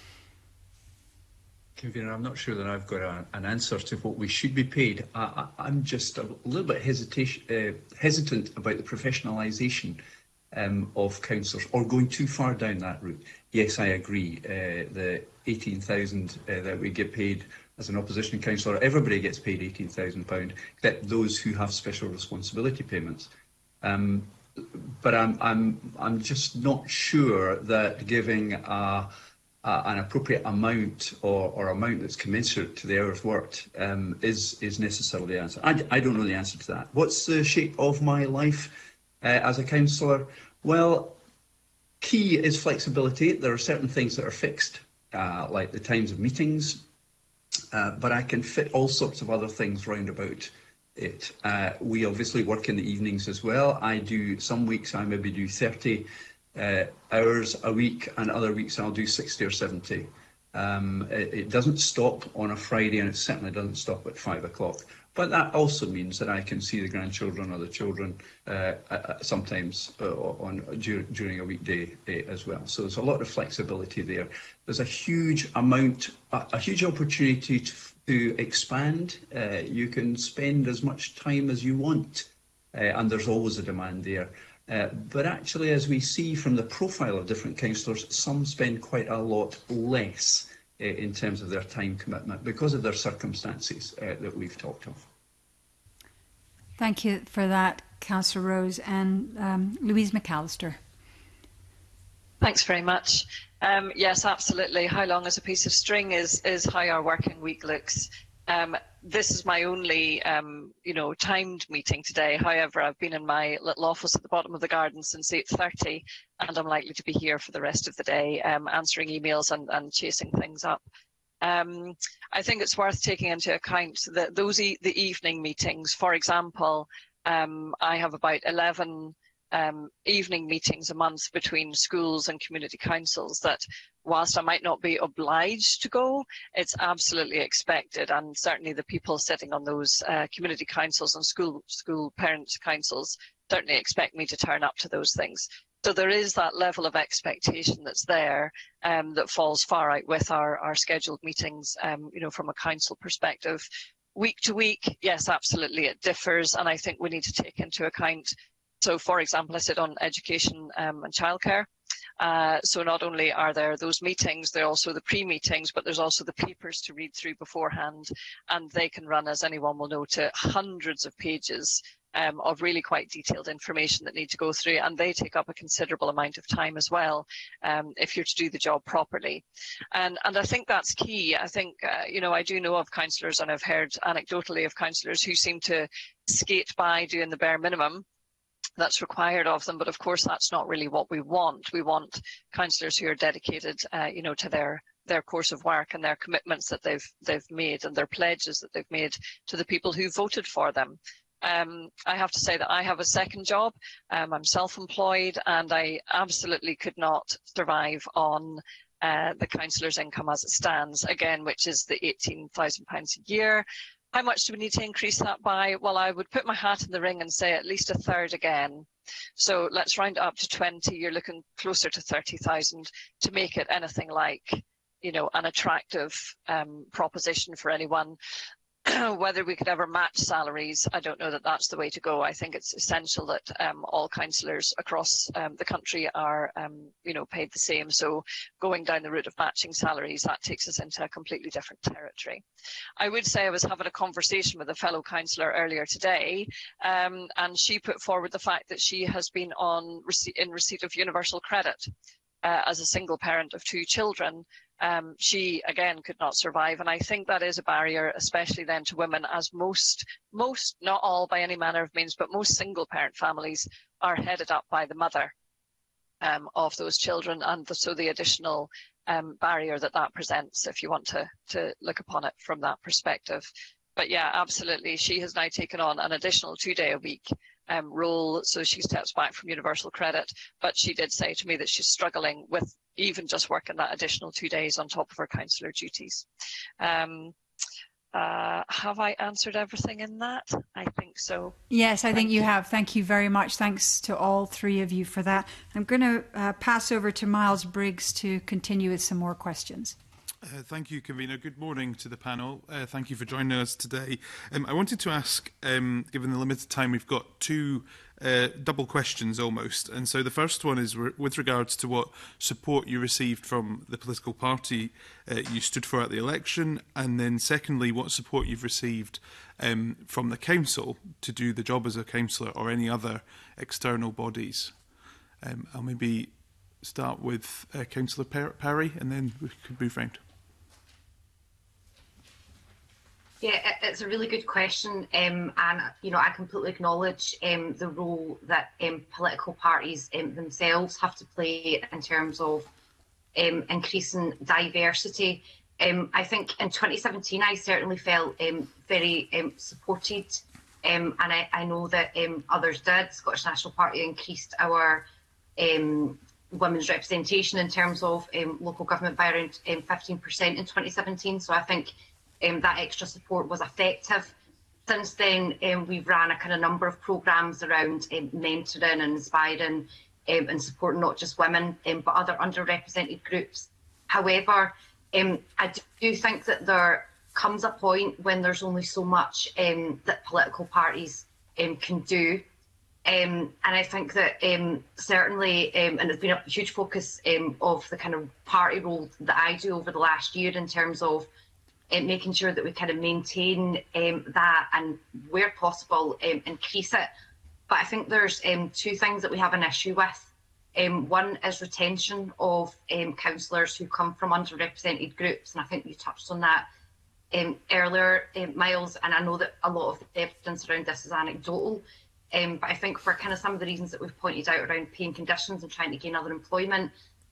Convener, I'm not sure that I've got a, an answer to what we should be paid. I, I, I'm just a little bit hesitation, uh, hesitant about the professionalisation um, of councillors, or going too far down that route. Yes, I agree. Uh, the eighteen thousand uh, that we get paid as an opposition councillor, everybody gets paid eighteen thousand pounds, except those who have special responsibility payments. Um, but I'm, I'm, I'm just not sure that giving a Uh, an appropriate amount or, or amount that's commensurate to the hours worked um, is is necessarily the answer. I, I don't know the answer to that. What's the shape of my life uh, as a councillor? Well, key is flexibility. There are certain things that are fixed, uh, like the times of meetings, uh, but I can fit all sorts of other things round about it. Uh, we obviously work in the evenings as well. I do, some weeks I maybe do thirty Uh, hours a week, and other weeks I'll do sixty or seventy. Um, it, it doesn't stop on a Friday, and it certainly doesn't stop at five o'clock. But that also means that I can see the grandchildren or the children uh, uh, sometimes uh, on dur during a weekday uh, as well. So there's a lot of flexibility there. There's a huge amount, a, a huge opportunity to, to expand. Uh, you can spend as much time as you want, uh, and there's always a demand there. Uh, but actually, as we see from the profile of different councillors, some spend quite a lot less uh, in terms of their time commitment because of their circumstances uh, that we've talked of. Thank you for that, Councillor Rose. And um, Louise McAllister. Thanks very much. Um, yes, absolutely. How long is a piece of string is, is how our working week looks. Um, this is my only, um, you know, timed meeting today. However, I've been in my little office at the bottom of the garden since eight thirty, and I'm likely to be here for the rest of the day, um, answering emails and, and chasing things up. Um, I think it's worth taking into account that those e the evening meetings, for example, um, I have about eleven um, evening meetings a month between schools and community councils that, whilst I might not be obliged to go, it's absolutely expected, and certainly the people sitting on those uh, community councils and school school parents councils certainly expect me to turn up to those things. So there is that level of expectation that's there um, that falls far out with our, our scheduled meetings, um, you know, from a council perspective. Week to week, yes, absolutely, it differs, and I think we need to take into account. So, for example, I sit on education um, and childcare. Uh, so not only are there those meetings, there are also the pre-meetings, but there's also the papers to read through beforehand, and they can run, as anyone will know, to hundreds of pages um, of really quite detailed information that need to go through, and they take up a considerable amount of time as well um, if you're to do the job properly. And, and I think that's key. I think, uh, you know, I do know of councillors, and I've heard anecdotally of councillors who seem to skate by doing the bare minimum that's required of them, but of course that's not really what we want. We want councillors who are dedicated, uh, you know, to their their course of work and their commitments that they've they've made and their pledges that they've made to the people who voted for them. Um, I have to say that I have a second job. Um, I'm self-employed, and I absolutely could not survive on uh, the councillor's income as it stands, again, which is the eighteen thousand pounds a year. How much do we need to increase that by? Well, I would put my hat in the ring and say at least a third again. So let's round it up to twenty. You're looking closer to thirty thousand to make it anything like, you know, an attractive um, proposition for anyone. Whether we could ever match salaries, I don't know that that's the way to go. I think it's essential that um, all councillors across um, the country are, um, you know, paid the same. So going down the route of matching salaries, that takes us into a completely different territory. I would say I was having a conversation with a fellow councillor earlier today, um, and she put forward the fact that she has been on receipt, in receipt of universal credit uh, as a single parent of two children. Um, she, again, could not survive. And I think that is a barrier, especially then to women, as most, most, not all by any manner of means, but most single parent families are headed up by the mother um, of those children. And the, so the additional um, barrier that that presents, if you want to, to look upon it from that perspective. But yeah, absolutely. She has now taken on an additional two day a week um, role. So she steps back from universal credit. But she did say to me that she's struggling with even just working that additional two days on top of her councillor duties. Um, uh, have I answered everything in that? I think so. Yes, I Thank think you you. have. Thank you very much. Thanks to all three of you for that. I'm going to uh, pass over to Miles Briggs to continue with some more questions. Uh, thank you, Convener. Good morning to the panel. Uh, thank you for joining us today. Um, I wanted to ask, um, given the limited time we've got, two uh, double questions almost. And so the first one is re with regards to what support you received from the political party uh, you stood for at the election, and then secondly, what support you've received um, from the council to do the job as a councillor or any other external bodies. Um, I'll maybe start with uh, Councillor Parry, and then we could move round. Yeah, it's a really good question, um, and you know I completely acknowledge um, the role that um, political parties um, themselves have to play in terms of um, increasing diversity. Um, I think in twenty seventeen I certainly felt um, very um, supported, um, and I, I know that um, others did. Scottish National Party increased our um, women's representation in terms of um, local government by around um, fifteen percent in twenty seventeen, so I think Um, that extra support was effective. Since then, um, we've ran a kind of number of programmes around um, mentoring and inspiring um, and supporting not just women, um, but other underrepresented groups. However, um, I do think that there comes a point when there's only so much um, that political parties um, can do. Um, and I think that um, certainly, um, and it's been a huge focus um, of the kind of party role that I do over the last year in terms of Um, making sure that we kind of maintain um, that and, where possible, um, increase it. But I think there's um, two things that we have an issue with. Um, one is retention of um, councillors who come from underrepresented groups, and I think you touched on that um, earlier, um, Miles, and I know that a lot of the evidence around this is anecdotal, um, but I think for kind of some of the reasons that we've pointed out around paying conditions and trying to gain other employment,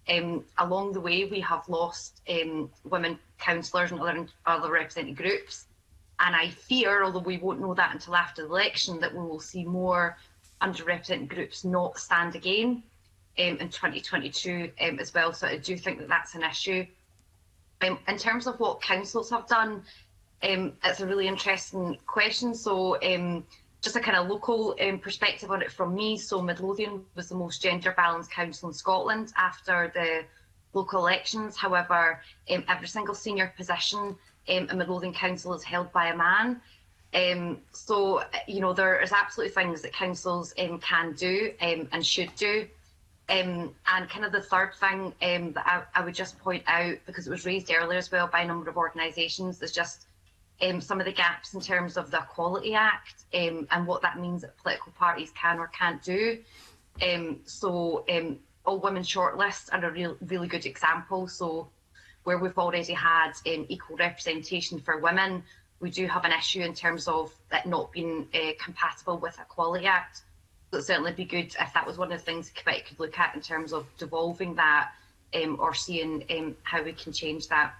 Um, along the way, we have lost um, women councillors and other, other represented groups. And I fear, although we won't know that until after the election, that we will see more underrepresented groups not stand again um, in twenty twenty-two um, as well. So I do think that that's an issue. Um, in terms of what councils have done, um, it's a really interesting question. So um, just a kind of local um, perspective on it from me. So Midlothian was the most gender balanced council in Scotland after the local elections. However, um, every single senior position um, in Midlothian Council is held by a man. Um, so, you know, there is absolutely things that councils um, can do um, and should do. Um, and kind of the third thing um, that I, I would just point out, because it was raised earlier as well by a number of organisations, is just um, some of the gaps in terms of the Equality Act um, and what that means that political parties can or can't do. Um, so um, All Women Shortlists are a real, really good example. So where we've already had um, equal representation for women, we do have an issue in terms of that not being uh, compatible with the Equality Act. So it'd certainly be good if that was one of the things the committee could look at in terms of devolving that um, or seeing um, how we can change that.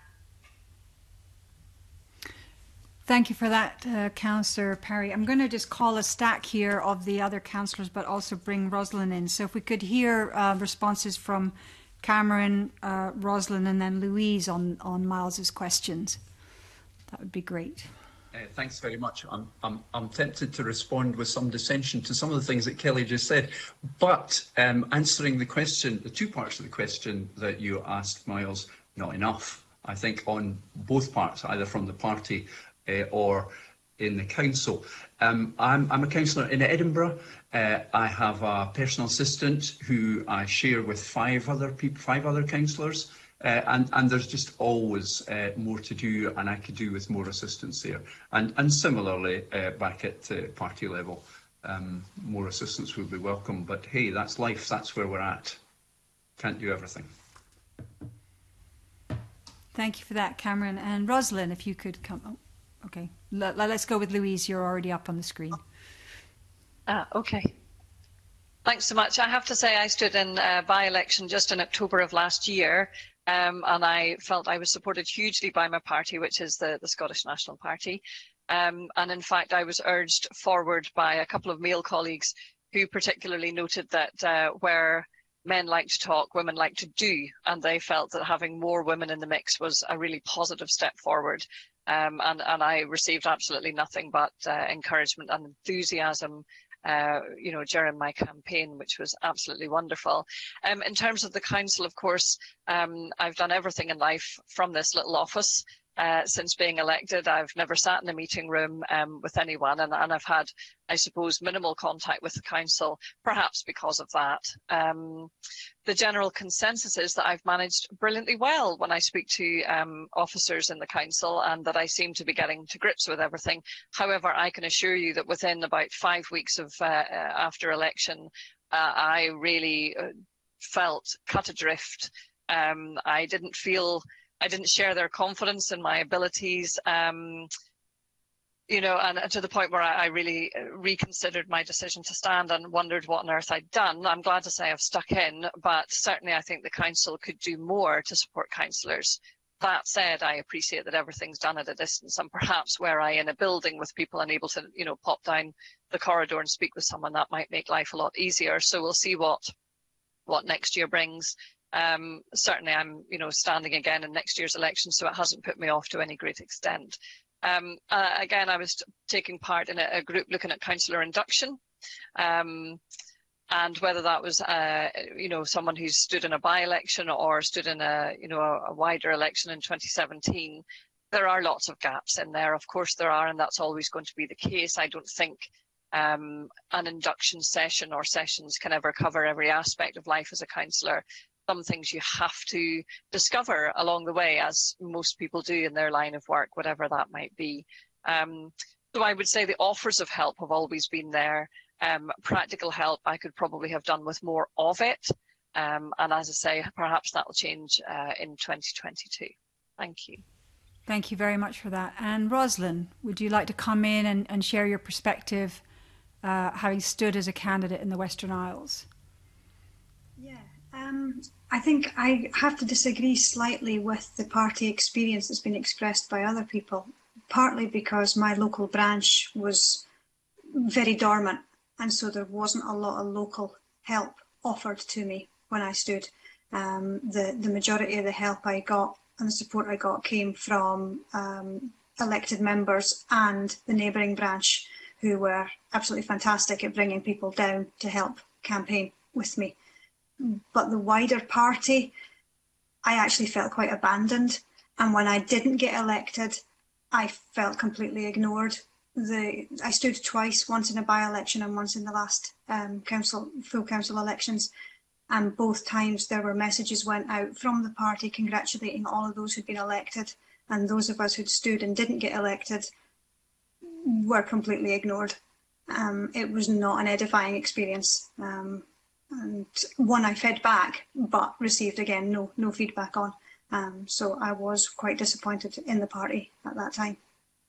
Thank you for that, uh, Councillor Parry. I'm going to just call a stack here of the other councillors, but also bring Rosalind in. So if we could hear uh, responses from Cameron, uh, Rosalind, and then Louise on, on Miles's questions, that would be great. Uh, thanks very much. I'm, I'm, I'm tempted to respond with some dissension to some of the things that Kelly just said, but um, answering the question, the two parts of the question that you asked, Miles, not enough. I think on both parts, either from the party uh, or in the council. Um, I'm, I'm a councillor in Edinburgh. Uh, I have a personal assistant who I share with five other people, five other councillors. Uh, and, and there's just always uh, more to do, and I could do with more assistance there. And, and similarly, uh, back at uh, party level, um, more assistance would be welcome. But hey, that's life, that's where we're at. Can't do everything. Thank you for that, Cameron. And Rosalind, if you could come. Oh, okay, Let, let's go with Louise. You're already up on the screen. Ah, okay. Thanks so much. I have to say I stood in a by-election just in October of last year. Um, and I felt I was supported hugely by my party, which is the, the Scottish National Party. Um, and in fact, I was urged forward by a couple of male colleagues who particularly noted that uh, where men like to talk, women like to do. And they felt that having more women in the mix was a really positive step forward. Um, and, and I received absolutely nothing but uh, encouragement and enthusiasm Uh, you know, during my campaign, which was absolutely wonderful. Um, in terms of the council, of course, um, I've done everything in life from this little office. Uh, since being elected, I've never sat in a meeting room um, with anyone, and, and I've had, I suppose, minimal contact with the council, perhaps because of that. Um, the general consensus is that I've managed brilliantly well when I speak to um, officers in the council, and that I seem to be getting to grips with everything. However, I can assure you that within about five weeks of uh, after election, uh, I really uh, felt cut adrift. Um, I didn't feel I didn't share their confidence in my abilities, um, you know, and to the point where I, I really reconsidered my decision to stand and wondered what on earth I'd done. I'm glad to say I've stuck in, but certainly I think the council could do more to support councillors. That said, I appreciate that everything's done at a distance, and perhaps were I in a building with people and able to, you know, pop down the corridor and speak with someone, that might make life a lot easier. So we'll see what what next year brings. Um, certainly I'm, you know, standing again in next year's election, so it hasn't put me off to any great extent. Um, uh, again, I was taking part in a, a group looking at councillor induction, um, and whether that was, uh, you know, someone who stood in a by-election or stood in a, you know, a, a wider election in twenty seventeen. There are lots of gaps in there. Of course there are, and that's always going to be the case. I don't think um, an induction session or sessions can ever cover every aspect of life as a councillor. Some things you have to discover along the way, as most people do in their line of work, whatever that might be. Um, so I would say the offers of help have always been there. Um, practical help, I could probably have done with more of it. Um, and as I say, perhaps that will change uh, in twenty twenty-two. Thank you. Thank you very much for that. And Rosalind, would you like to come in and, and share your perspective, uh, having stood as a candidate in the Western Isles? Yeah. Um, Um, I think I have to disagree slightly with the party experience that's been expressed by other people, partly because my local branch was very dormant, and so there wasn't a lot of local help offered to me when I stood. Um, the, the majority of the help I got and the support I got came from um, elected members and the neighbouring branch, who were absolutely fantastic at bringing people down to help campaign with me. But the wider party, I actually felt quite abandoned. And when I didn't get elected, I felt completely ignored. The, I stood twice, once in a by-election and once in the last um, council, full council elections. And both times there were messages went out from the party congratulating all of those who'd been elected, and those of us who'd stood and didn't get elected were completely ignored. Um, it was not an edifying experience, um, and one I fed back but received again no no feedback on. Um, so I was quite disappointed in the party at that time.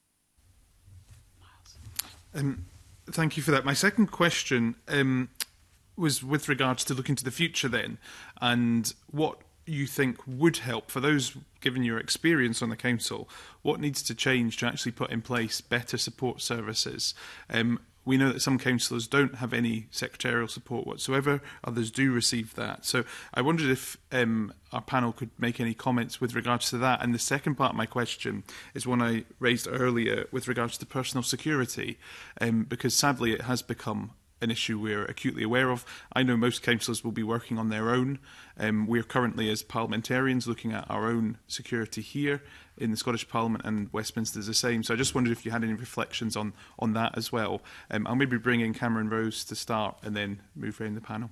Um, thank you for that. My second question um, was with regards to looking to the future then, and what you think would help for those, given your experience on the council, what needs to change to actually put in place better support services. Um, we know that some councillors don't have any secretarial support whatsoever, others do receive that. So I wondered if um, our panel could make any comments with regards to that. And the second part of my question is one I raised earlier with regards to personal security, um, because sadly it has become an issue we're acutely aware of. I know most councillors will be working on their own. Um, we're currently, as parliamentarians, looking at our own security here in the Scottish Parliament, and Westminster is the same. So I just wondered if you had any reflections on, on that as well. Um, I'll maybe bring in Cameron Rose to start and then move around the panel.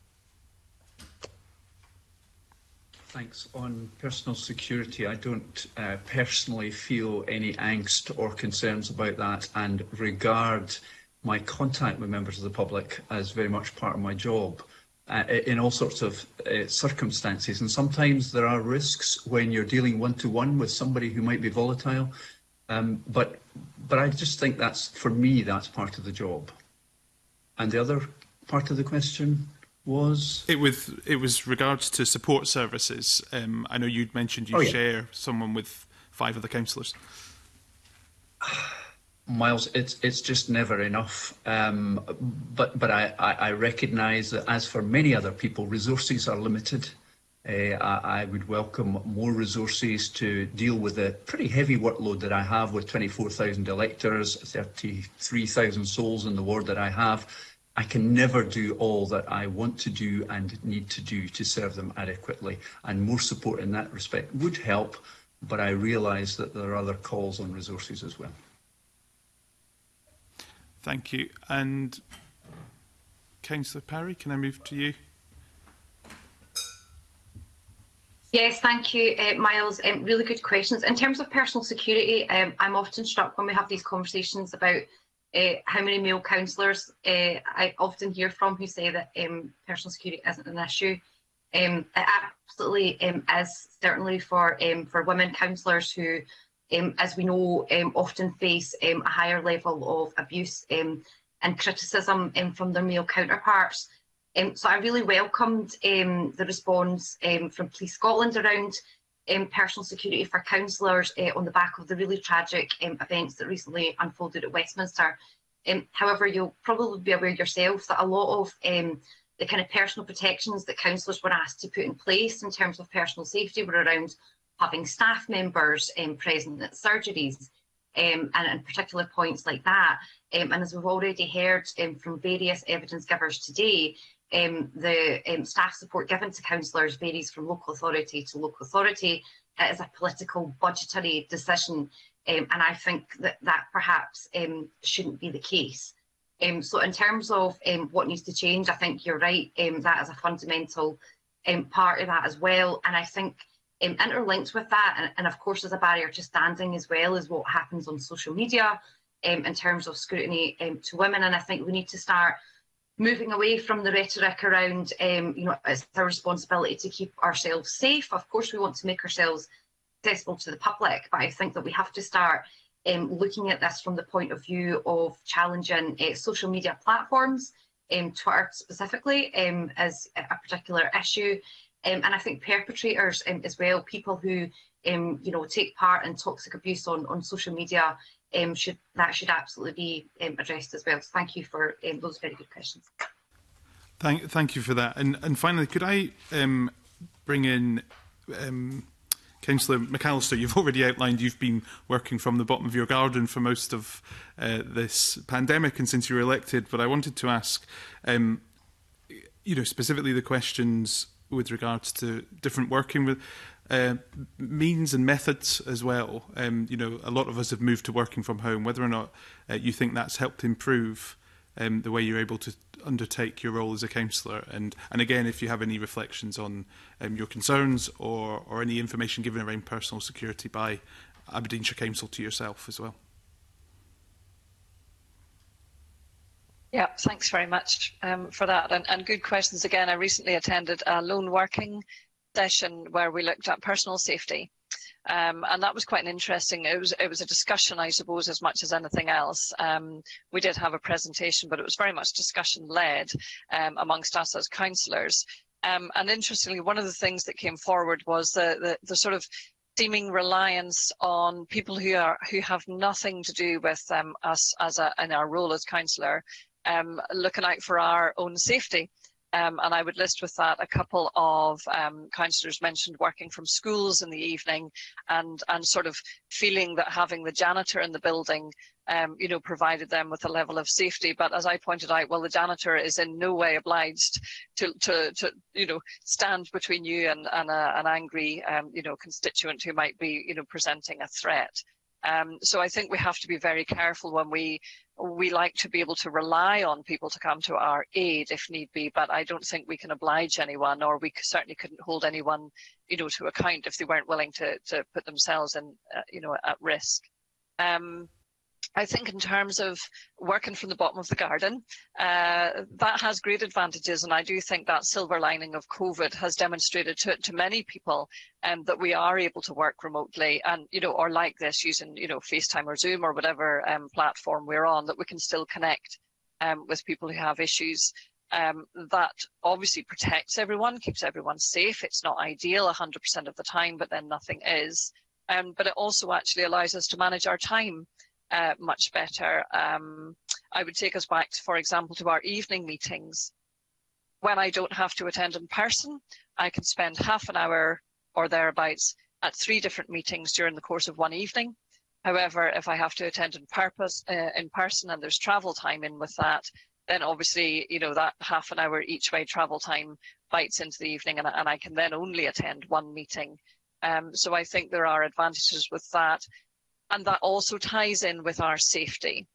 Thanks. On personal security, I don't uh, personally feel any angst or concerns about that, and regard my contact with members of the public as very much part of my job uh, in all sorts of uh, circumstances. And sometimes there are risks when you're dealing one-to-one with somebody who might be volatile. Um, but, but I just think that's, for me, that's part of the job. And the other part of the question was? It was, it was regards to support services. Um, I know you'd mentioned you oh, yeah. share someone with five other councillors. Miles, it's it's just never enough. Um, but but I, I, I recognise that, as for many other people, resources are limited. Uh, I, I would welcome more resources to deal with the pretty heavy workload that I have with twenty-four thousand electors, thirty-three thousand souls in the ward that I have. I can never do all that I want to do and need to do to serve them adequately. And more support in that respect would help, but I realise that there are other calls on resources as well. Thank you. And Councillor Parry, can I move to you? Yes, thank you, uh, Miles. Um, really good questions. In terms of personal security, um, I'm often struck when we have these conversations about uh, how many male councillors uh, I often hear from who say that um, personal security isn't an issue. Um, it absolutely um, is, certainly for um, for women councillors who, Um, as we know, um, often face um, a higher level of abuse um, and criticism um, from their male counterparts. Um, so I really welcomed um, the response um, from Police Scotland around um, personal security for councillors uh, on the back of the really tragic um, events that recently unfolded at Westminster. Um, however, you'll probably be aware yourself that a lot of um, the kind of personal protections that councillors were asked to put in place in terms of personal safety were around having staff members um, present at surgeries um, and, and particular points like that. Um, and as we've already heard um, from various evidence givers today, um, the um, staff support given to councillors varies from local authority to local authority. It is a political budgetary decision, um, and I think that that perhaps um, shouldn't be the case. Um, so in terms of um, what needs to change, I think you're right, um, that is a fundamental um, part of that as well. And I think Um, interlinked with that, and, and of course as a barrier to standing as well, is what happens on social media um, in terms of scrutiny um, to women. And I think we need to start moving away from the rhetoric around, um, you know, it's our responsibility to keep ourselves safe. Of course we want to make ourselves accessible to the public, but I think that we have to start um, looking at this from the point of view of challenging uh, social media platforms um, Twitter specifically um, as a particular issue. Um, and I think perpetrators um, as well, people who um, you know, take part in toxic abuse on, on social media, um, should that should absolutely be um, addressed as well. So thank you for um, those very good questions. Thank, thank you for that. And, and finally, could I um, bring in um, Councillor McAllister? You've already outlined you've been working from the bottom of your garden for most of uh, this pandemic and since you were elected. But I wanted to ask, um, you know, specifically the questions with regards to different working with uh, means and methods as well. Um, you know, a lot of us have moved to working from home. Whether or not uh, you think that's helped improve um, the way you're able to undertake your role as a councillor, and and again, if you have any reflections on um, your concerns or or any information given around personal security by Aberdeenshire Council to yourself as well. Yeah, thanks very much um, for that, and, and good questions again. I recently attended a lone working session where we looked at personal safety, um, and that was quite an interesting. It was it was a discussion, I suppose, as much as anything else. Um, we did have a presentation, but it was very much discussion led um, amongst us as councillors. Um, and interestingly, one of the things that came forward was the the, the sort of seeming reliance on people who are who have nothing to do with um, us as a, in our role as councillor. Um, looking out for our own safety. Um, and I would list with that a couple of um, councillors mentioned working from schools in the evening and, and sort of feeling that having the janitor in the building um, you know, provided them with a level of safety. But as I pointed out, well, the janitor is in no way obliged to, to, to you know, stand between you and, and a, an angry um, you know, constituent who might be you know, presenting a threat. Um, so I think we have to be very careful when we we like to be able to rely on people to come to our aid if need be, but I don't think we can oblige anyone, or we certainly couldn't hold anyone, you know, to account if they weren't willing to to put themselves in, uh, you know, at risk. Um, I think in terms of working from the bottom of the garden, uh, that has great advantages, and I do think that silver lining of COVID has demonstrated to, to many people um, that we are able to work remotely, and you know, or like this, using you know FaceTime or Zoom or whatever um, platform we're on, that we can still connect um, with people who have issues. Um, that obviously protects everyone, keeps everyone safe. It's not ideal one hundred percent of the time, but then nothing is. Um, but it also actually allows us to manage our time Uh, much better. Um, I would take us back, to, for example, to our evening meetings. When I don't have to attend in person, I can spend half an hour or thereabouts at three different meetings during the course of one evening. However, if I have to attend in, purpose, uh, in person and there's travel time in with that, then obviously, you know, that half an hour each way travel time bites into the evening, and, and I can then only attend one meeting. Um, so I think there are advantages with that. And that also ties in with our safety.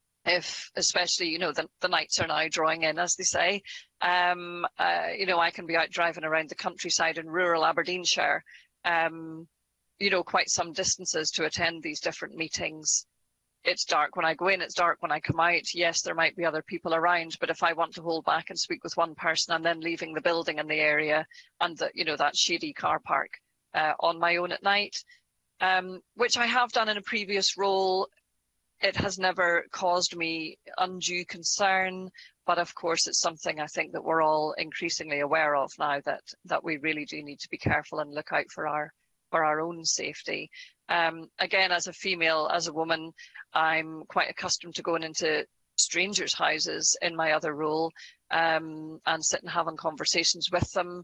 If, especially, you know, the, the nights are now drawing in, as they say, um, uh, you know, I can be out driving around the countryside in rural Aberdeenshire, um, you know, quite some distances to attend these different meetings. It's dark when I go in, it's dark when I come out. Yes, there might be other people around, but if I want to hold back and speak with one person and then leaving the building in the area and, the, you know, that shady car park uh, on my own at night, Um, which I have done in a previous role, it has never caused me undue concern. But of course, it's something I think that we're all increasingly aware of now, that that we really do need to be careful and look out for our for our own safety. Um, again, as a female, as a woman, I'm quite accustomed to going into strangers' houses in my other role um, and sitting having conversations with them.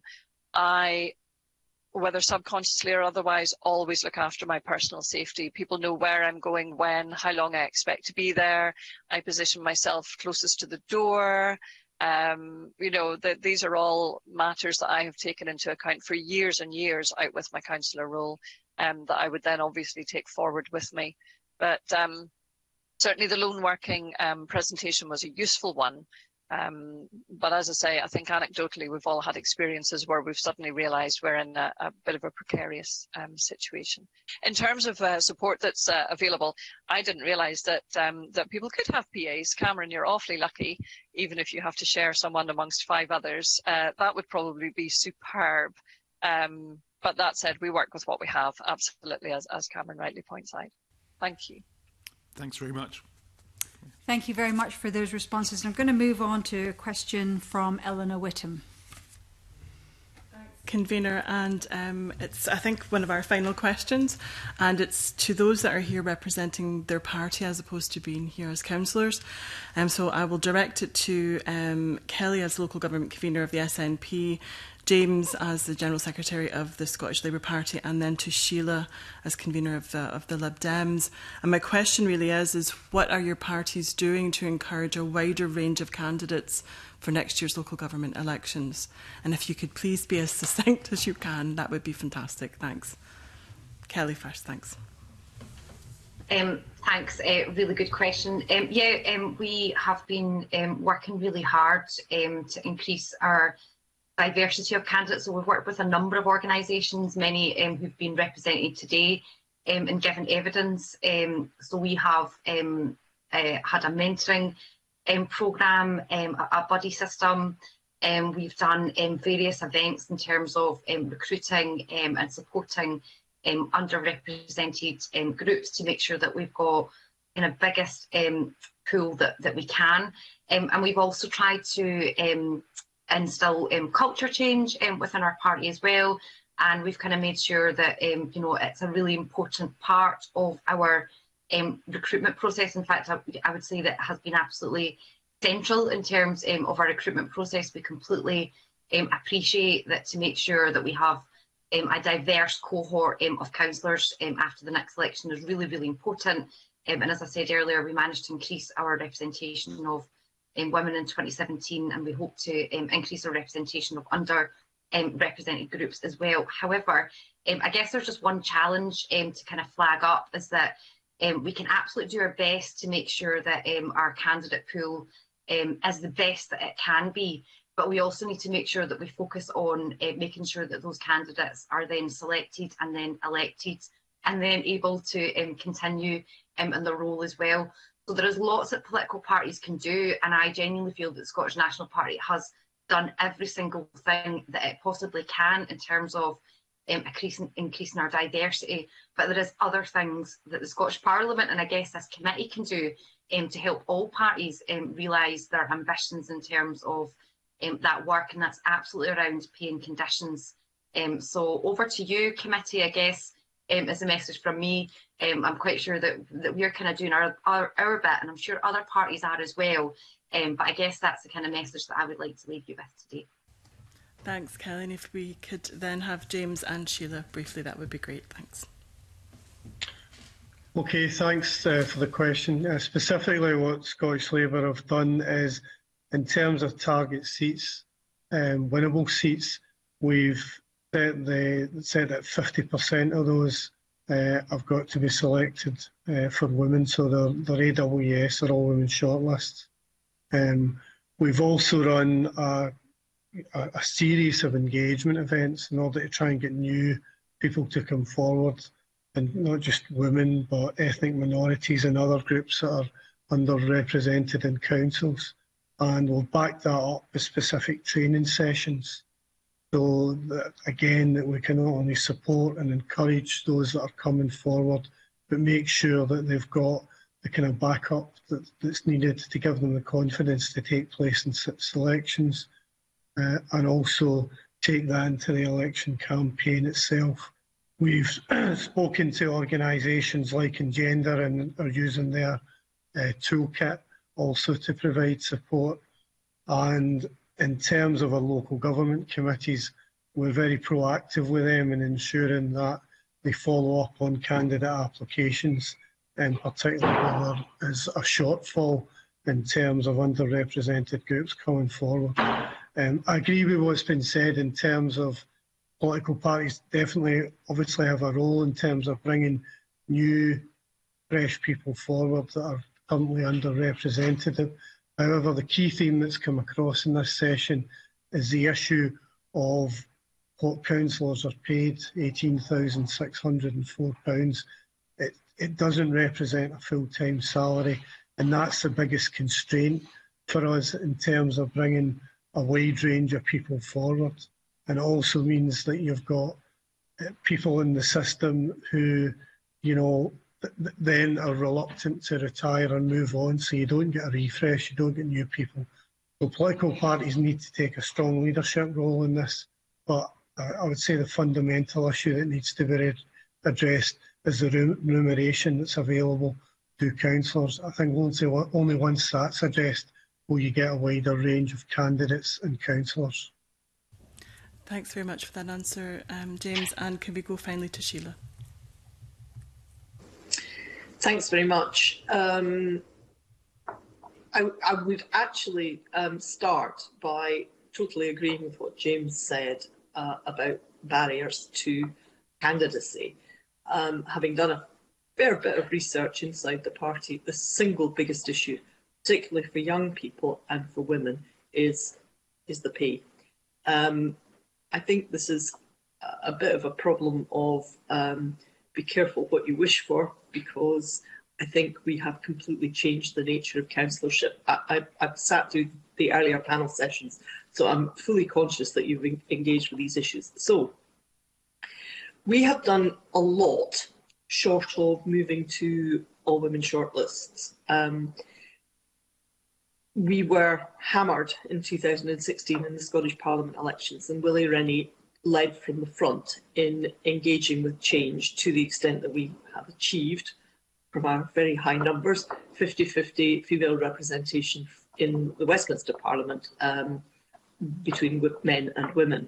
I whether subconsciously or otherwise, always look after my personal safety. People know where I'm going, when, how long I expect to be there. I position myself closest to the door. Um, you know, the, these are all matters that I have taken into account for years and years out with my councillor role, um, that I would then obviously take forward with me. But um, certainly the lone working um, presentation was a useful one. Um, but as I say, I think anecdotally we've all had experiences where we've suddenly realised we're in a, a bit of a precarious um, situation. In terms of uh, support that's uh, available, I didn't realise that um, that people could have P As. Cameron, you're awfully lucky, even if you have to share someone amongst five others. Uh, that would probably be superb. Um, but that said, we work with what we have, absolutely, as, as Cameron rightly points out. Thank you. Thanks very much. Thank you very much for those responses. I'm going to move on to a question from Eleanor Whittam. Convener, and um, it's, I think, one of our final questions, and it's to those that are here representing their party as opposed to being here as councillors. Um, so I will direct it to um, Kelly as local government convener of the S N P, James as the General Secretary of the Scottish Labour Party, and then to Sheila as convener of the, of the Lib Dems. And my question really is, is what are your parties doing to encourage a wider range of candidates for next year's local government elections? And if you could please be as succinct as you can, that would be fantastic. Thanks. Kelly first, thanks. Um, thanks, uh, really good question. Um, yeah, um, we have been um, working really hard um, to increase our diversity of candidates. So we've worked with a number of organisations, many um, who've been represented today um, and given evidence. Um, so we have um, uh, had a mentoring um, programme, um, a, a buddy system. Um, we've done um, various events in terms of um, recruiting um, and supporting um, underrepresented um, groups to make sure that we've got kind of biggest um, pool that, that we can. Um, and we've also tried to um, instill um, culture change um, within our party as well, and we've kind of made sure that um, you know, it's a really important part of our um, recruitment process. In fact, I, I would say that it has been absolutely central in terms um, of our recruitment process. We completely um, appreciate that to make sure that we have um, a diverse cohort um, of councillors um, after the next election is really, really important. Um, and as I said earlier, we managed to increase our representation of Um, women in twenty seventeen, and we hope to um, increase our representation of under um, represented groups as well. However, um, I guess there's just one challenge um, to kind of flag up, is that um, we can absolutely do our best to make sure that um, our candidate pool um, is the best that it can be, but we also need to make sure that we focus on uh, making sure that those candidates are then selected and then elected and then able to um, continue um, in their role as well. So there is lots that political parties can do, and I genuinely feel that the Scottish National Party has done every single thing that it possibly can in terms of um, increasing, increasing our diversity. But there is other things that the Scottish Parliament, and I guess this committee, can do um, to help all parties um, realise their ambitions in terms of um, that work, and that's absolutely around pay and conditions. Um, so over to you, committee, I guess. Um, as a message from me, um, I'm quite sure that, that we're kind of doing our, our, our bit, and I'm sure other parties are as well. Um, but I guess that's the kind of message that I would like to leave you with today. Thanks, Kelly. And if we could then have James and Sheila briefly, that would be great. Thanks. Okay, thanks uh, for the question. Uh, specifically, what Scottish Labour have done is, in terms of target seats, um, winnable seats, we've set, the, set that fifty percent of those uh, have got to be selected uh, for women, so they're, they're A W S, they're all women shortlists. Um, we've also run a, a, a series of engagement events in order to try and get new people to come forward, and not just women, but ethnic minorities and other groups that are underrepresented in councils. And we'll back that up with specific training sessions. So that, again, that we can not only support and encourage those that are coming forward, but make sure that they've got the kind of backup that, that's needed to give them the confidence to take place in selections, uh, and also take that into the election campaign itself. We've spoken to organisations like Engender and are using their uh, toolkit also to provide support. And in terms of our local government committees, we're very proactive with them in ensuring that they follow up on candidate applications, and particularly where there is a shortfall in terms of underrepresented groups coming forward. Um, I agree with what's been said in terms of political parties definitely obviously have a role in terms of bringing new, fresh people forward that are currently underrepresented. However, the key theme that's come across in this session is the issue of what councillors are paid, eighteen thousand six hundred and four pounds. It, it doesn't represent a full-time salary, and that's the biggest constraint for us in terms of bringing a wide range of people forward. And it also means that you've got people in the system who, you know, th then are reluctant to retire and move on, so you don't get a refresh, you don't get new people. So political parties need to take a strong leadership role in this, but uh, I would say the fundamental issue that needs to be addressed is the remuneration that's available to councillors. I think only, only once that's addressed will you get a wider range of candidates and councillors. Thanks very much for that answer, um, James. And can we go finally to Sheila? Thanks very much. Um, I, I would actually um, start by totally agreeing with what James said uh, about barriers to candidacy. Um, having done a fair bit of research inside the party, the single biggest issue, particularly for young people and for women, is, is the pay. Um, I think this is a bit of a problem of um, be careful what you wish for, because I think we have completely changed the nature of councillorship. I, I, I've sat through the earlier panel sessions, so I'm fully conscious that you've engaged with these issues. So we have done a lot short of moving to all-women shortlists. Um, we were hammered in two thousand sixteen in the Scottish Parliament elections, and Willie Rennie led from the front in engaging with change to the extent that we have achieved, from our very high numbers, fifty fifty female representation in the Westminster Parliament um, between men and women.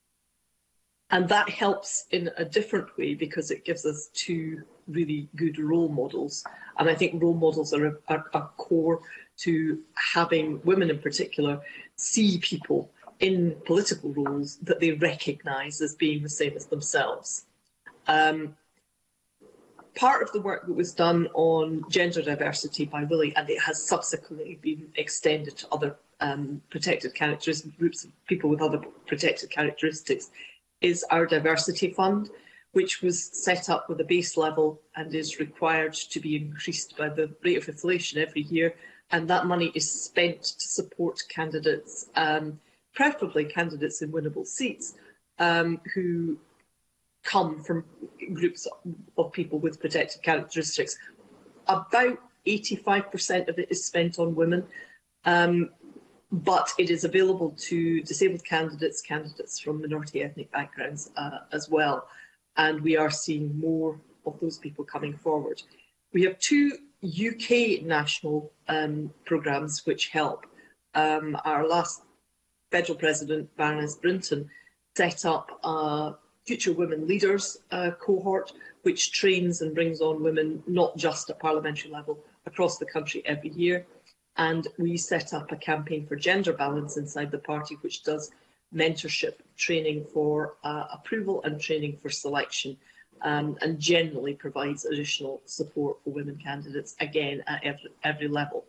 And that helps in a different way because it gives us two really good role models. And I think role models are a, are, are core to having women in particular see people in political roles that they recognise as being the same as themselves. Um, part of the work that was done on gender diversity by Willie, and it has subsequently been extended to other um, protected characteristics, groups of people with other protected characteristics, is our diversity fund, which was set up with a base level and is required to be increased by the rate of inflation every year. And that money is spent to support candidates, um, preferably candidates in winnable seats, um, who come from groups of people with protected characteristics. About eighty-five percent of it is spent on women, um, but it is available to disabled candidates, candidates from minority ethnic backgrounds uh, as well. And we are seeing more of those people coming forward. We have two U K national um, programmes which help. Um, our last federal president, Baroness Brinton, set up a Future Women Leaders uh, cohort, which trains and brings on women, not just at parliamentary level, across the country every year. And we set up a campaign for gender balance inside the party, which does mentorship training for uh, approval and training for selection, um, and generally provides additional support for women candidates, again, at every, every level.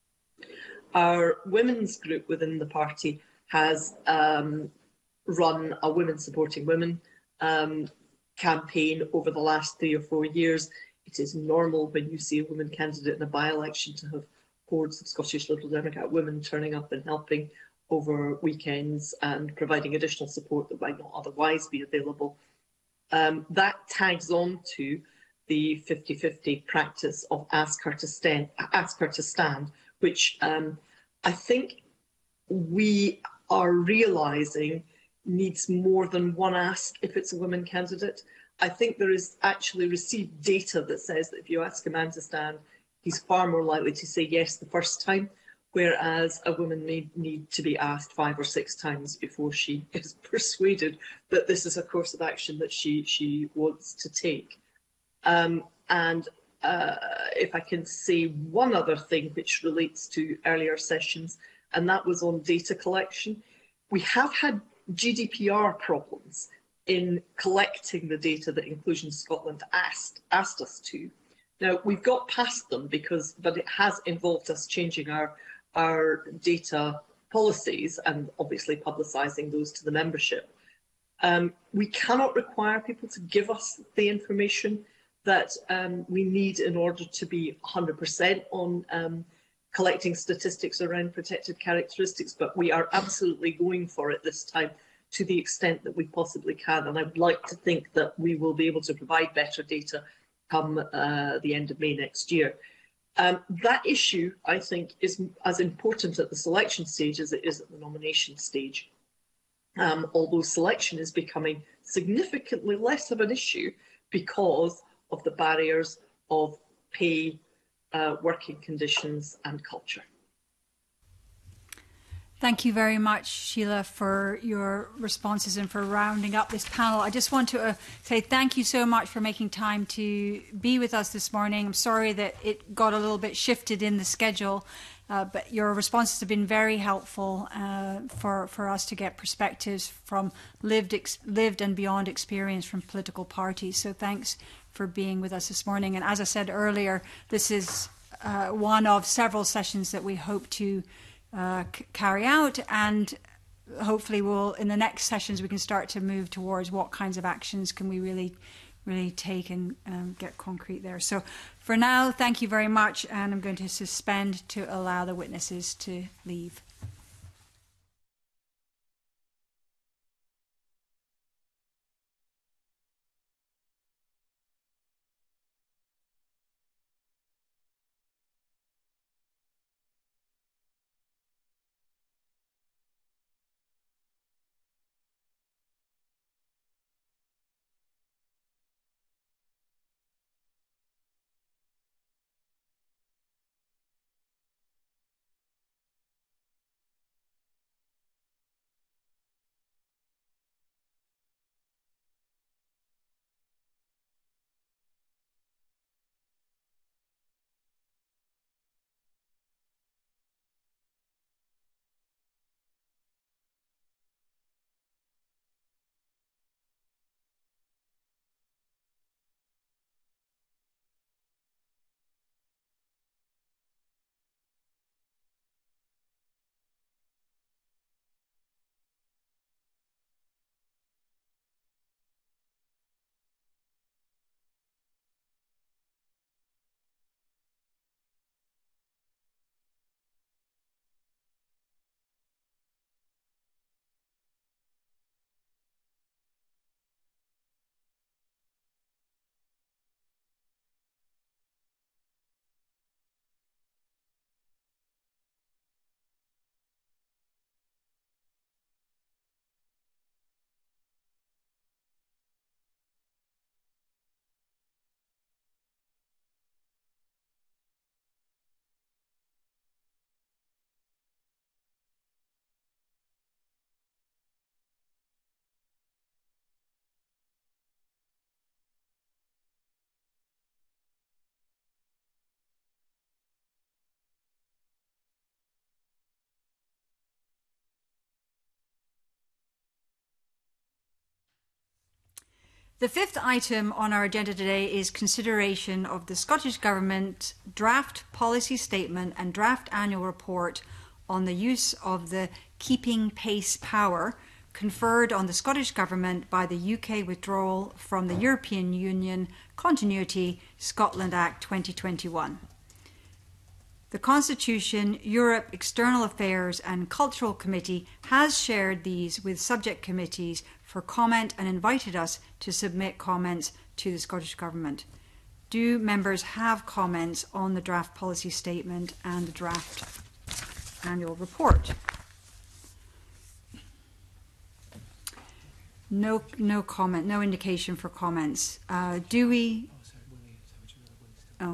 Our women's group within the party has um, run a Women Supporting Women um, campaign over the last three or four years. It is normal when you see a woman candidate in a by-election to have hordes of Scottish Liberal Democrat women turning up and helping over weekends and providing additional support that might not otherwise be available. Um, that tags on to the fifty fifty practice of ask her to stand, ask her to stand, which um, I think we are realising needs more than one ask if it's a women candidate. I think there is actually received data that says that if you ask a man to stand, he's far more likely to say yes the first time, whereas a woman may need to be asked five or six times before she is persuaded that this is a course of action that she, she wants to take. Um, and uh, if I can say one other thing which relates to earlier sessions, and that was on data collection. We have had G D P R problems in collecting the data that Inclusion Scotland asked, asked us to. Now, we've got past them, because, but it has involved us changing our, our data policies and obviously publicising those to the membership. Um, we cannot require people to give us the information that um, we need in order to be one hundred percent on um, collecting statistics around protected characteristics, but we are absolutely going for it this time to the extent that we possibly can. And I would like to think that we will be able to provide better data come uh, the end of May next year. Um, that issue, I think, is as important at the selection stage as it is at the nomination stage. Um, although selection is becoming significantly less of an issue because of the barriers of pay, uh, working conditions and culture. Thank you very much, Sheila, for your responses and for rounding up this panel. I just want to uh, say thank you so much for making time to be with us this morning. I'm sorry that it got a little bit shifted in the schedule, uh, but your responses have been very helpful uh, for, for us to get perspectives from lived, ex lived and beyond experience from political parties. So thanks for being with us this morning. And as I said earlier, this is uh, one of several sessions that we hope to Uh, carry out, and hopefully we'll in the next sessions we can start to move towards what kinds of actions can we really really take and um, get concrete there. So for now, thank you very much, and I'm going to suspend to allow the witnesses to leave. The fifth item on our agenda today is consideration of the Scottish Government draft policy statement and draft annual report on the use of the keeping pace power conferred on the Scottish Government by the U K withdrawal from the European Union Continuity Scotland Act twenty twenty-one. The Constitution, Europe, External Affairs and Cultural Committee has shared these with subject committees for comment and invited us to submit comments to the Scottish Government. Do members have comments on the draft policy statement and the draft annual report? No, no comment, no indication for comments. Uh, do we? Oh.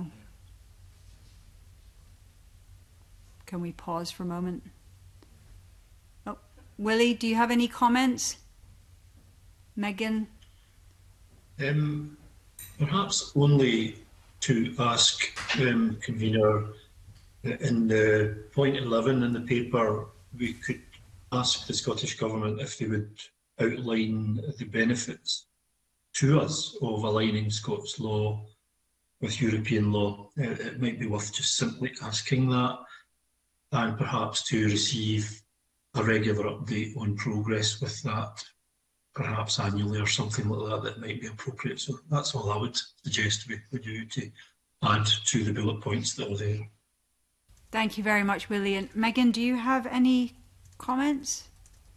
Can we pause for a moment? Oh, Willie, do you have any comments? Megan? Um, perhaps only to ask um, convener, in the point eleven in the paper, we could ask the Scottish Government if they would outline the benefits to us of aligning Scots law with European law. Uh, it might be worth just simply asking that, and perhaps to receive a regular update on progress with that, perhaps annually or something like that, that might be appropriate. So that's all I would suggest we would do to add to the bullet points that are there. Thank you very much, Willie. And Megan, do you have any comments?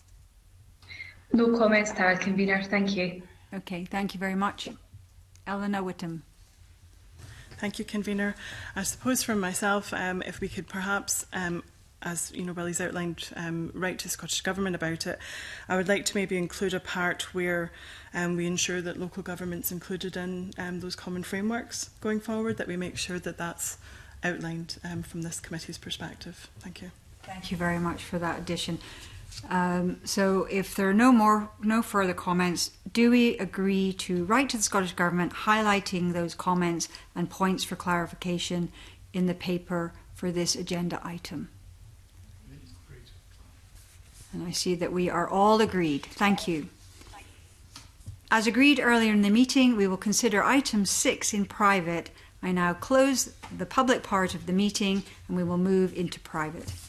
No comments to add, convener. Thank you. Okay, thank you very much. Eleanor Whittam. Thank you, Convener. I suppose from myself, um, if we could perhaps, um, as you know, Willie's outlined, um, write to the Scottish Government about it, I would like to maybe include a part where um, we ensure that local government's included in um, those common frameworks going forward, that we make sure that that's outlined um, from this committee's perspective. Thank you. Thank you very much for that addition. Um, so if there are no more, no further comments, do we agree to write to the Scottish Government highlighting those comments and points for clarification in the paper for this agenda item? And I see that we are all agreed. Thank you. As agreed earlier in the meeting, we will consider item six in private. I now close the public part of the meeting and we will move into private.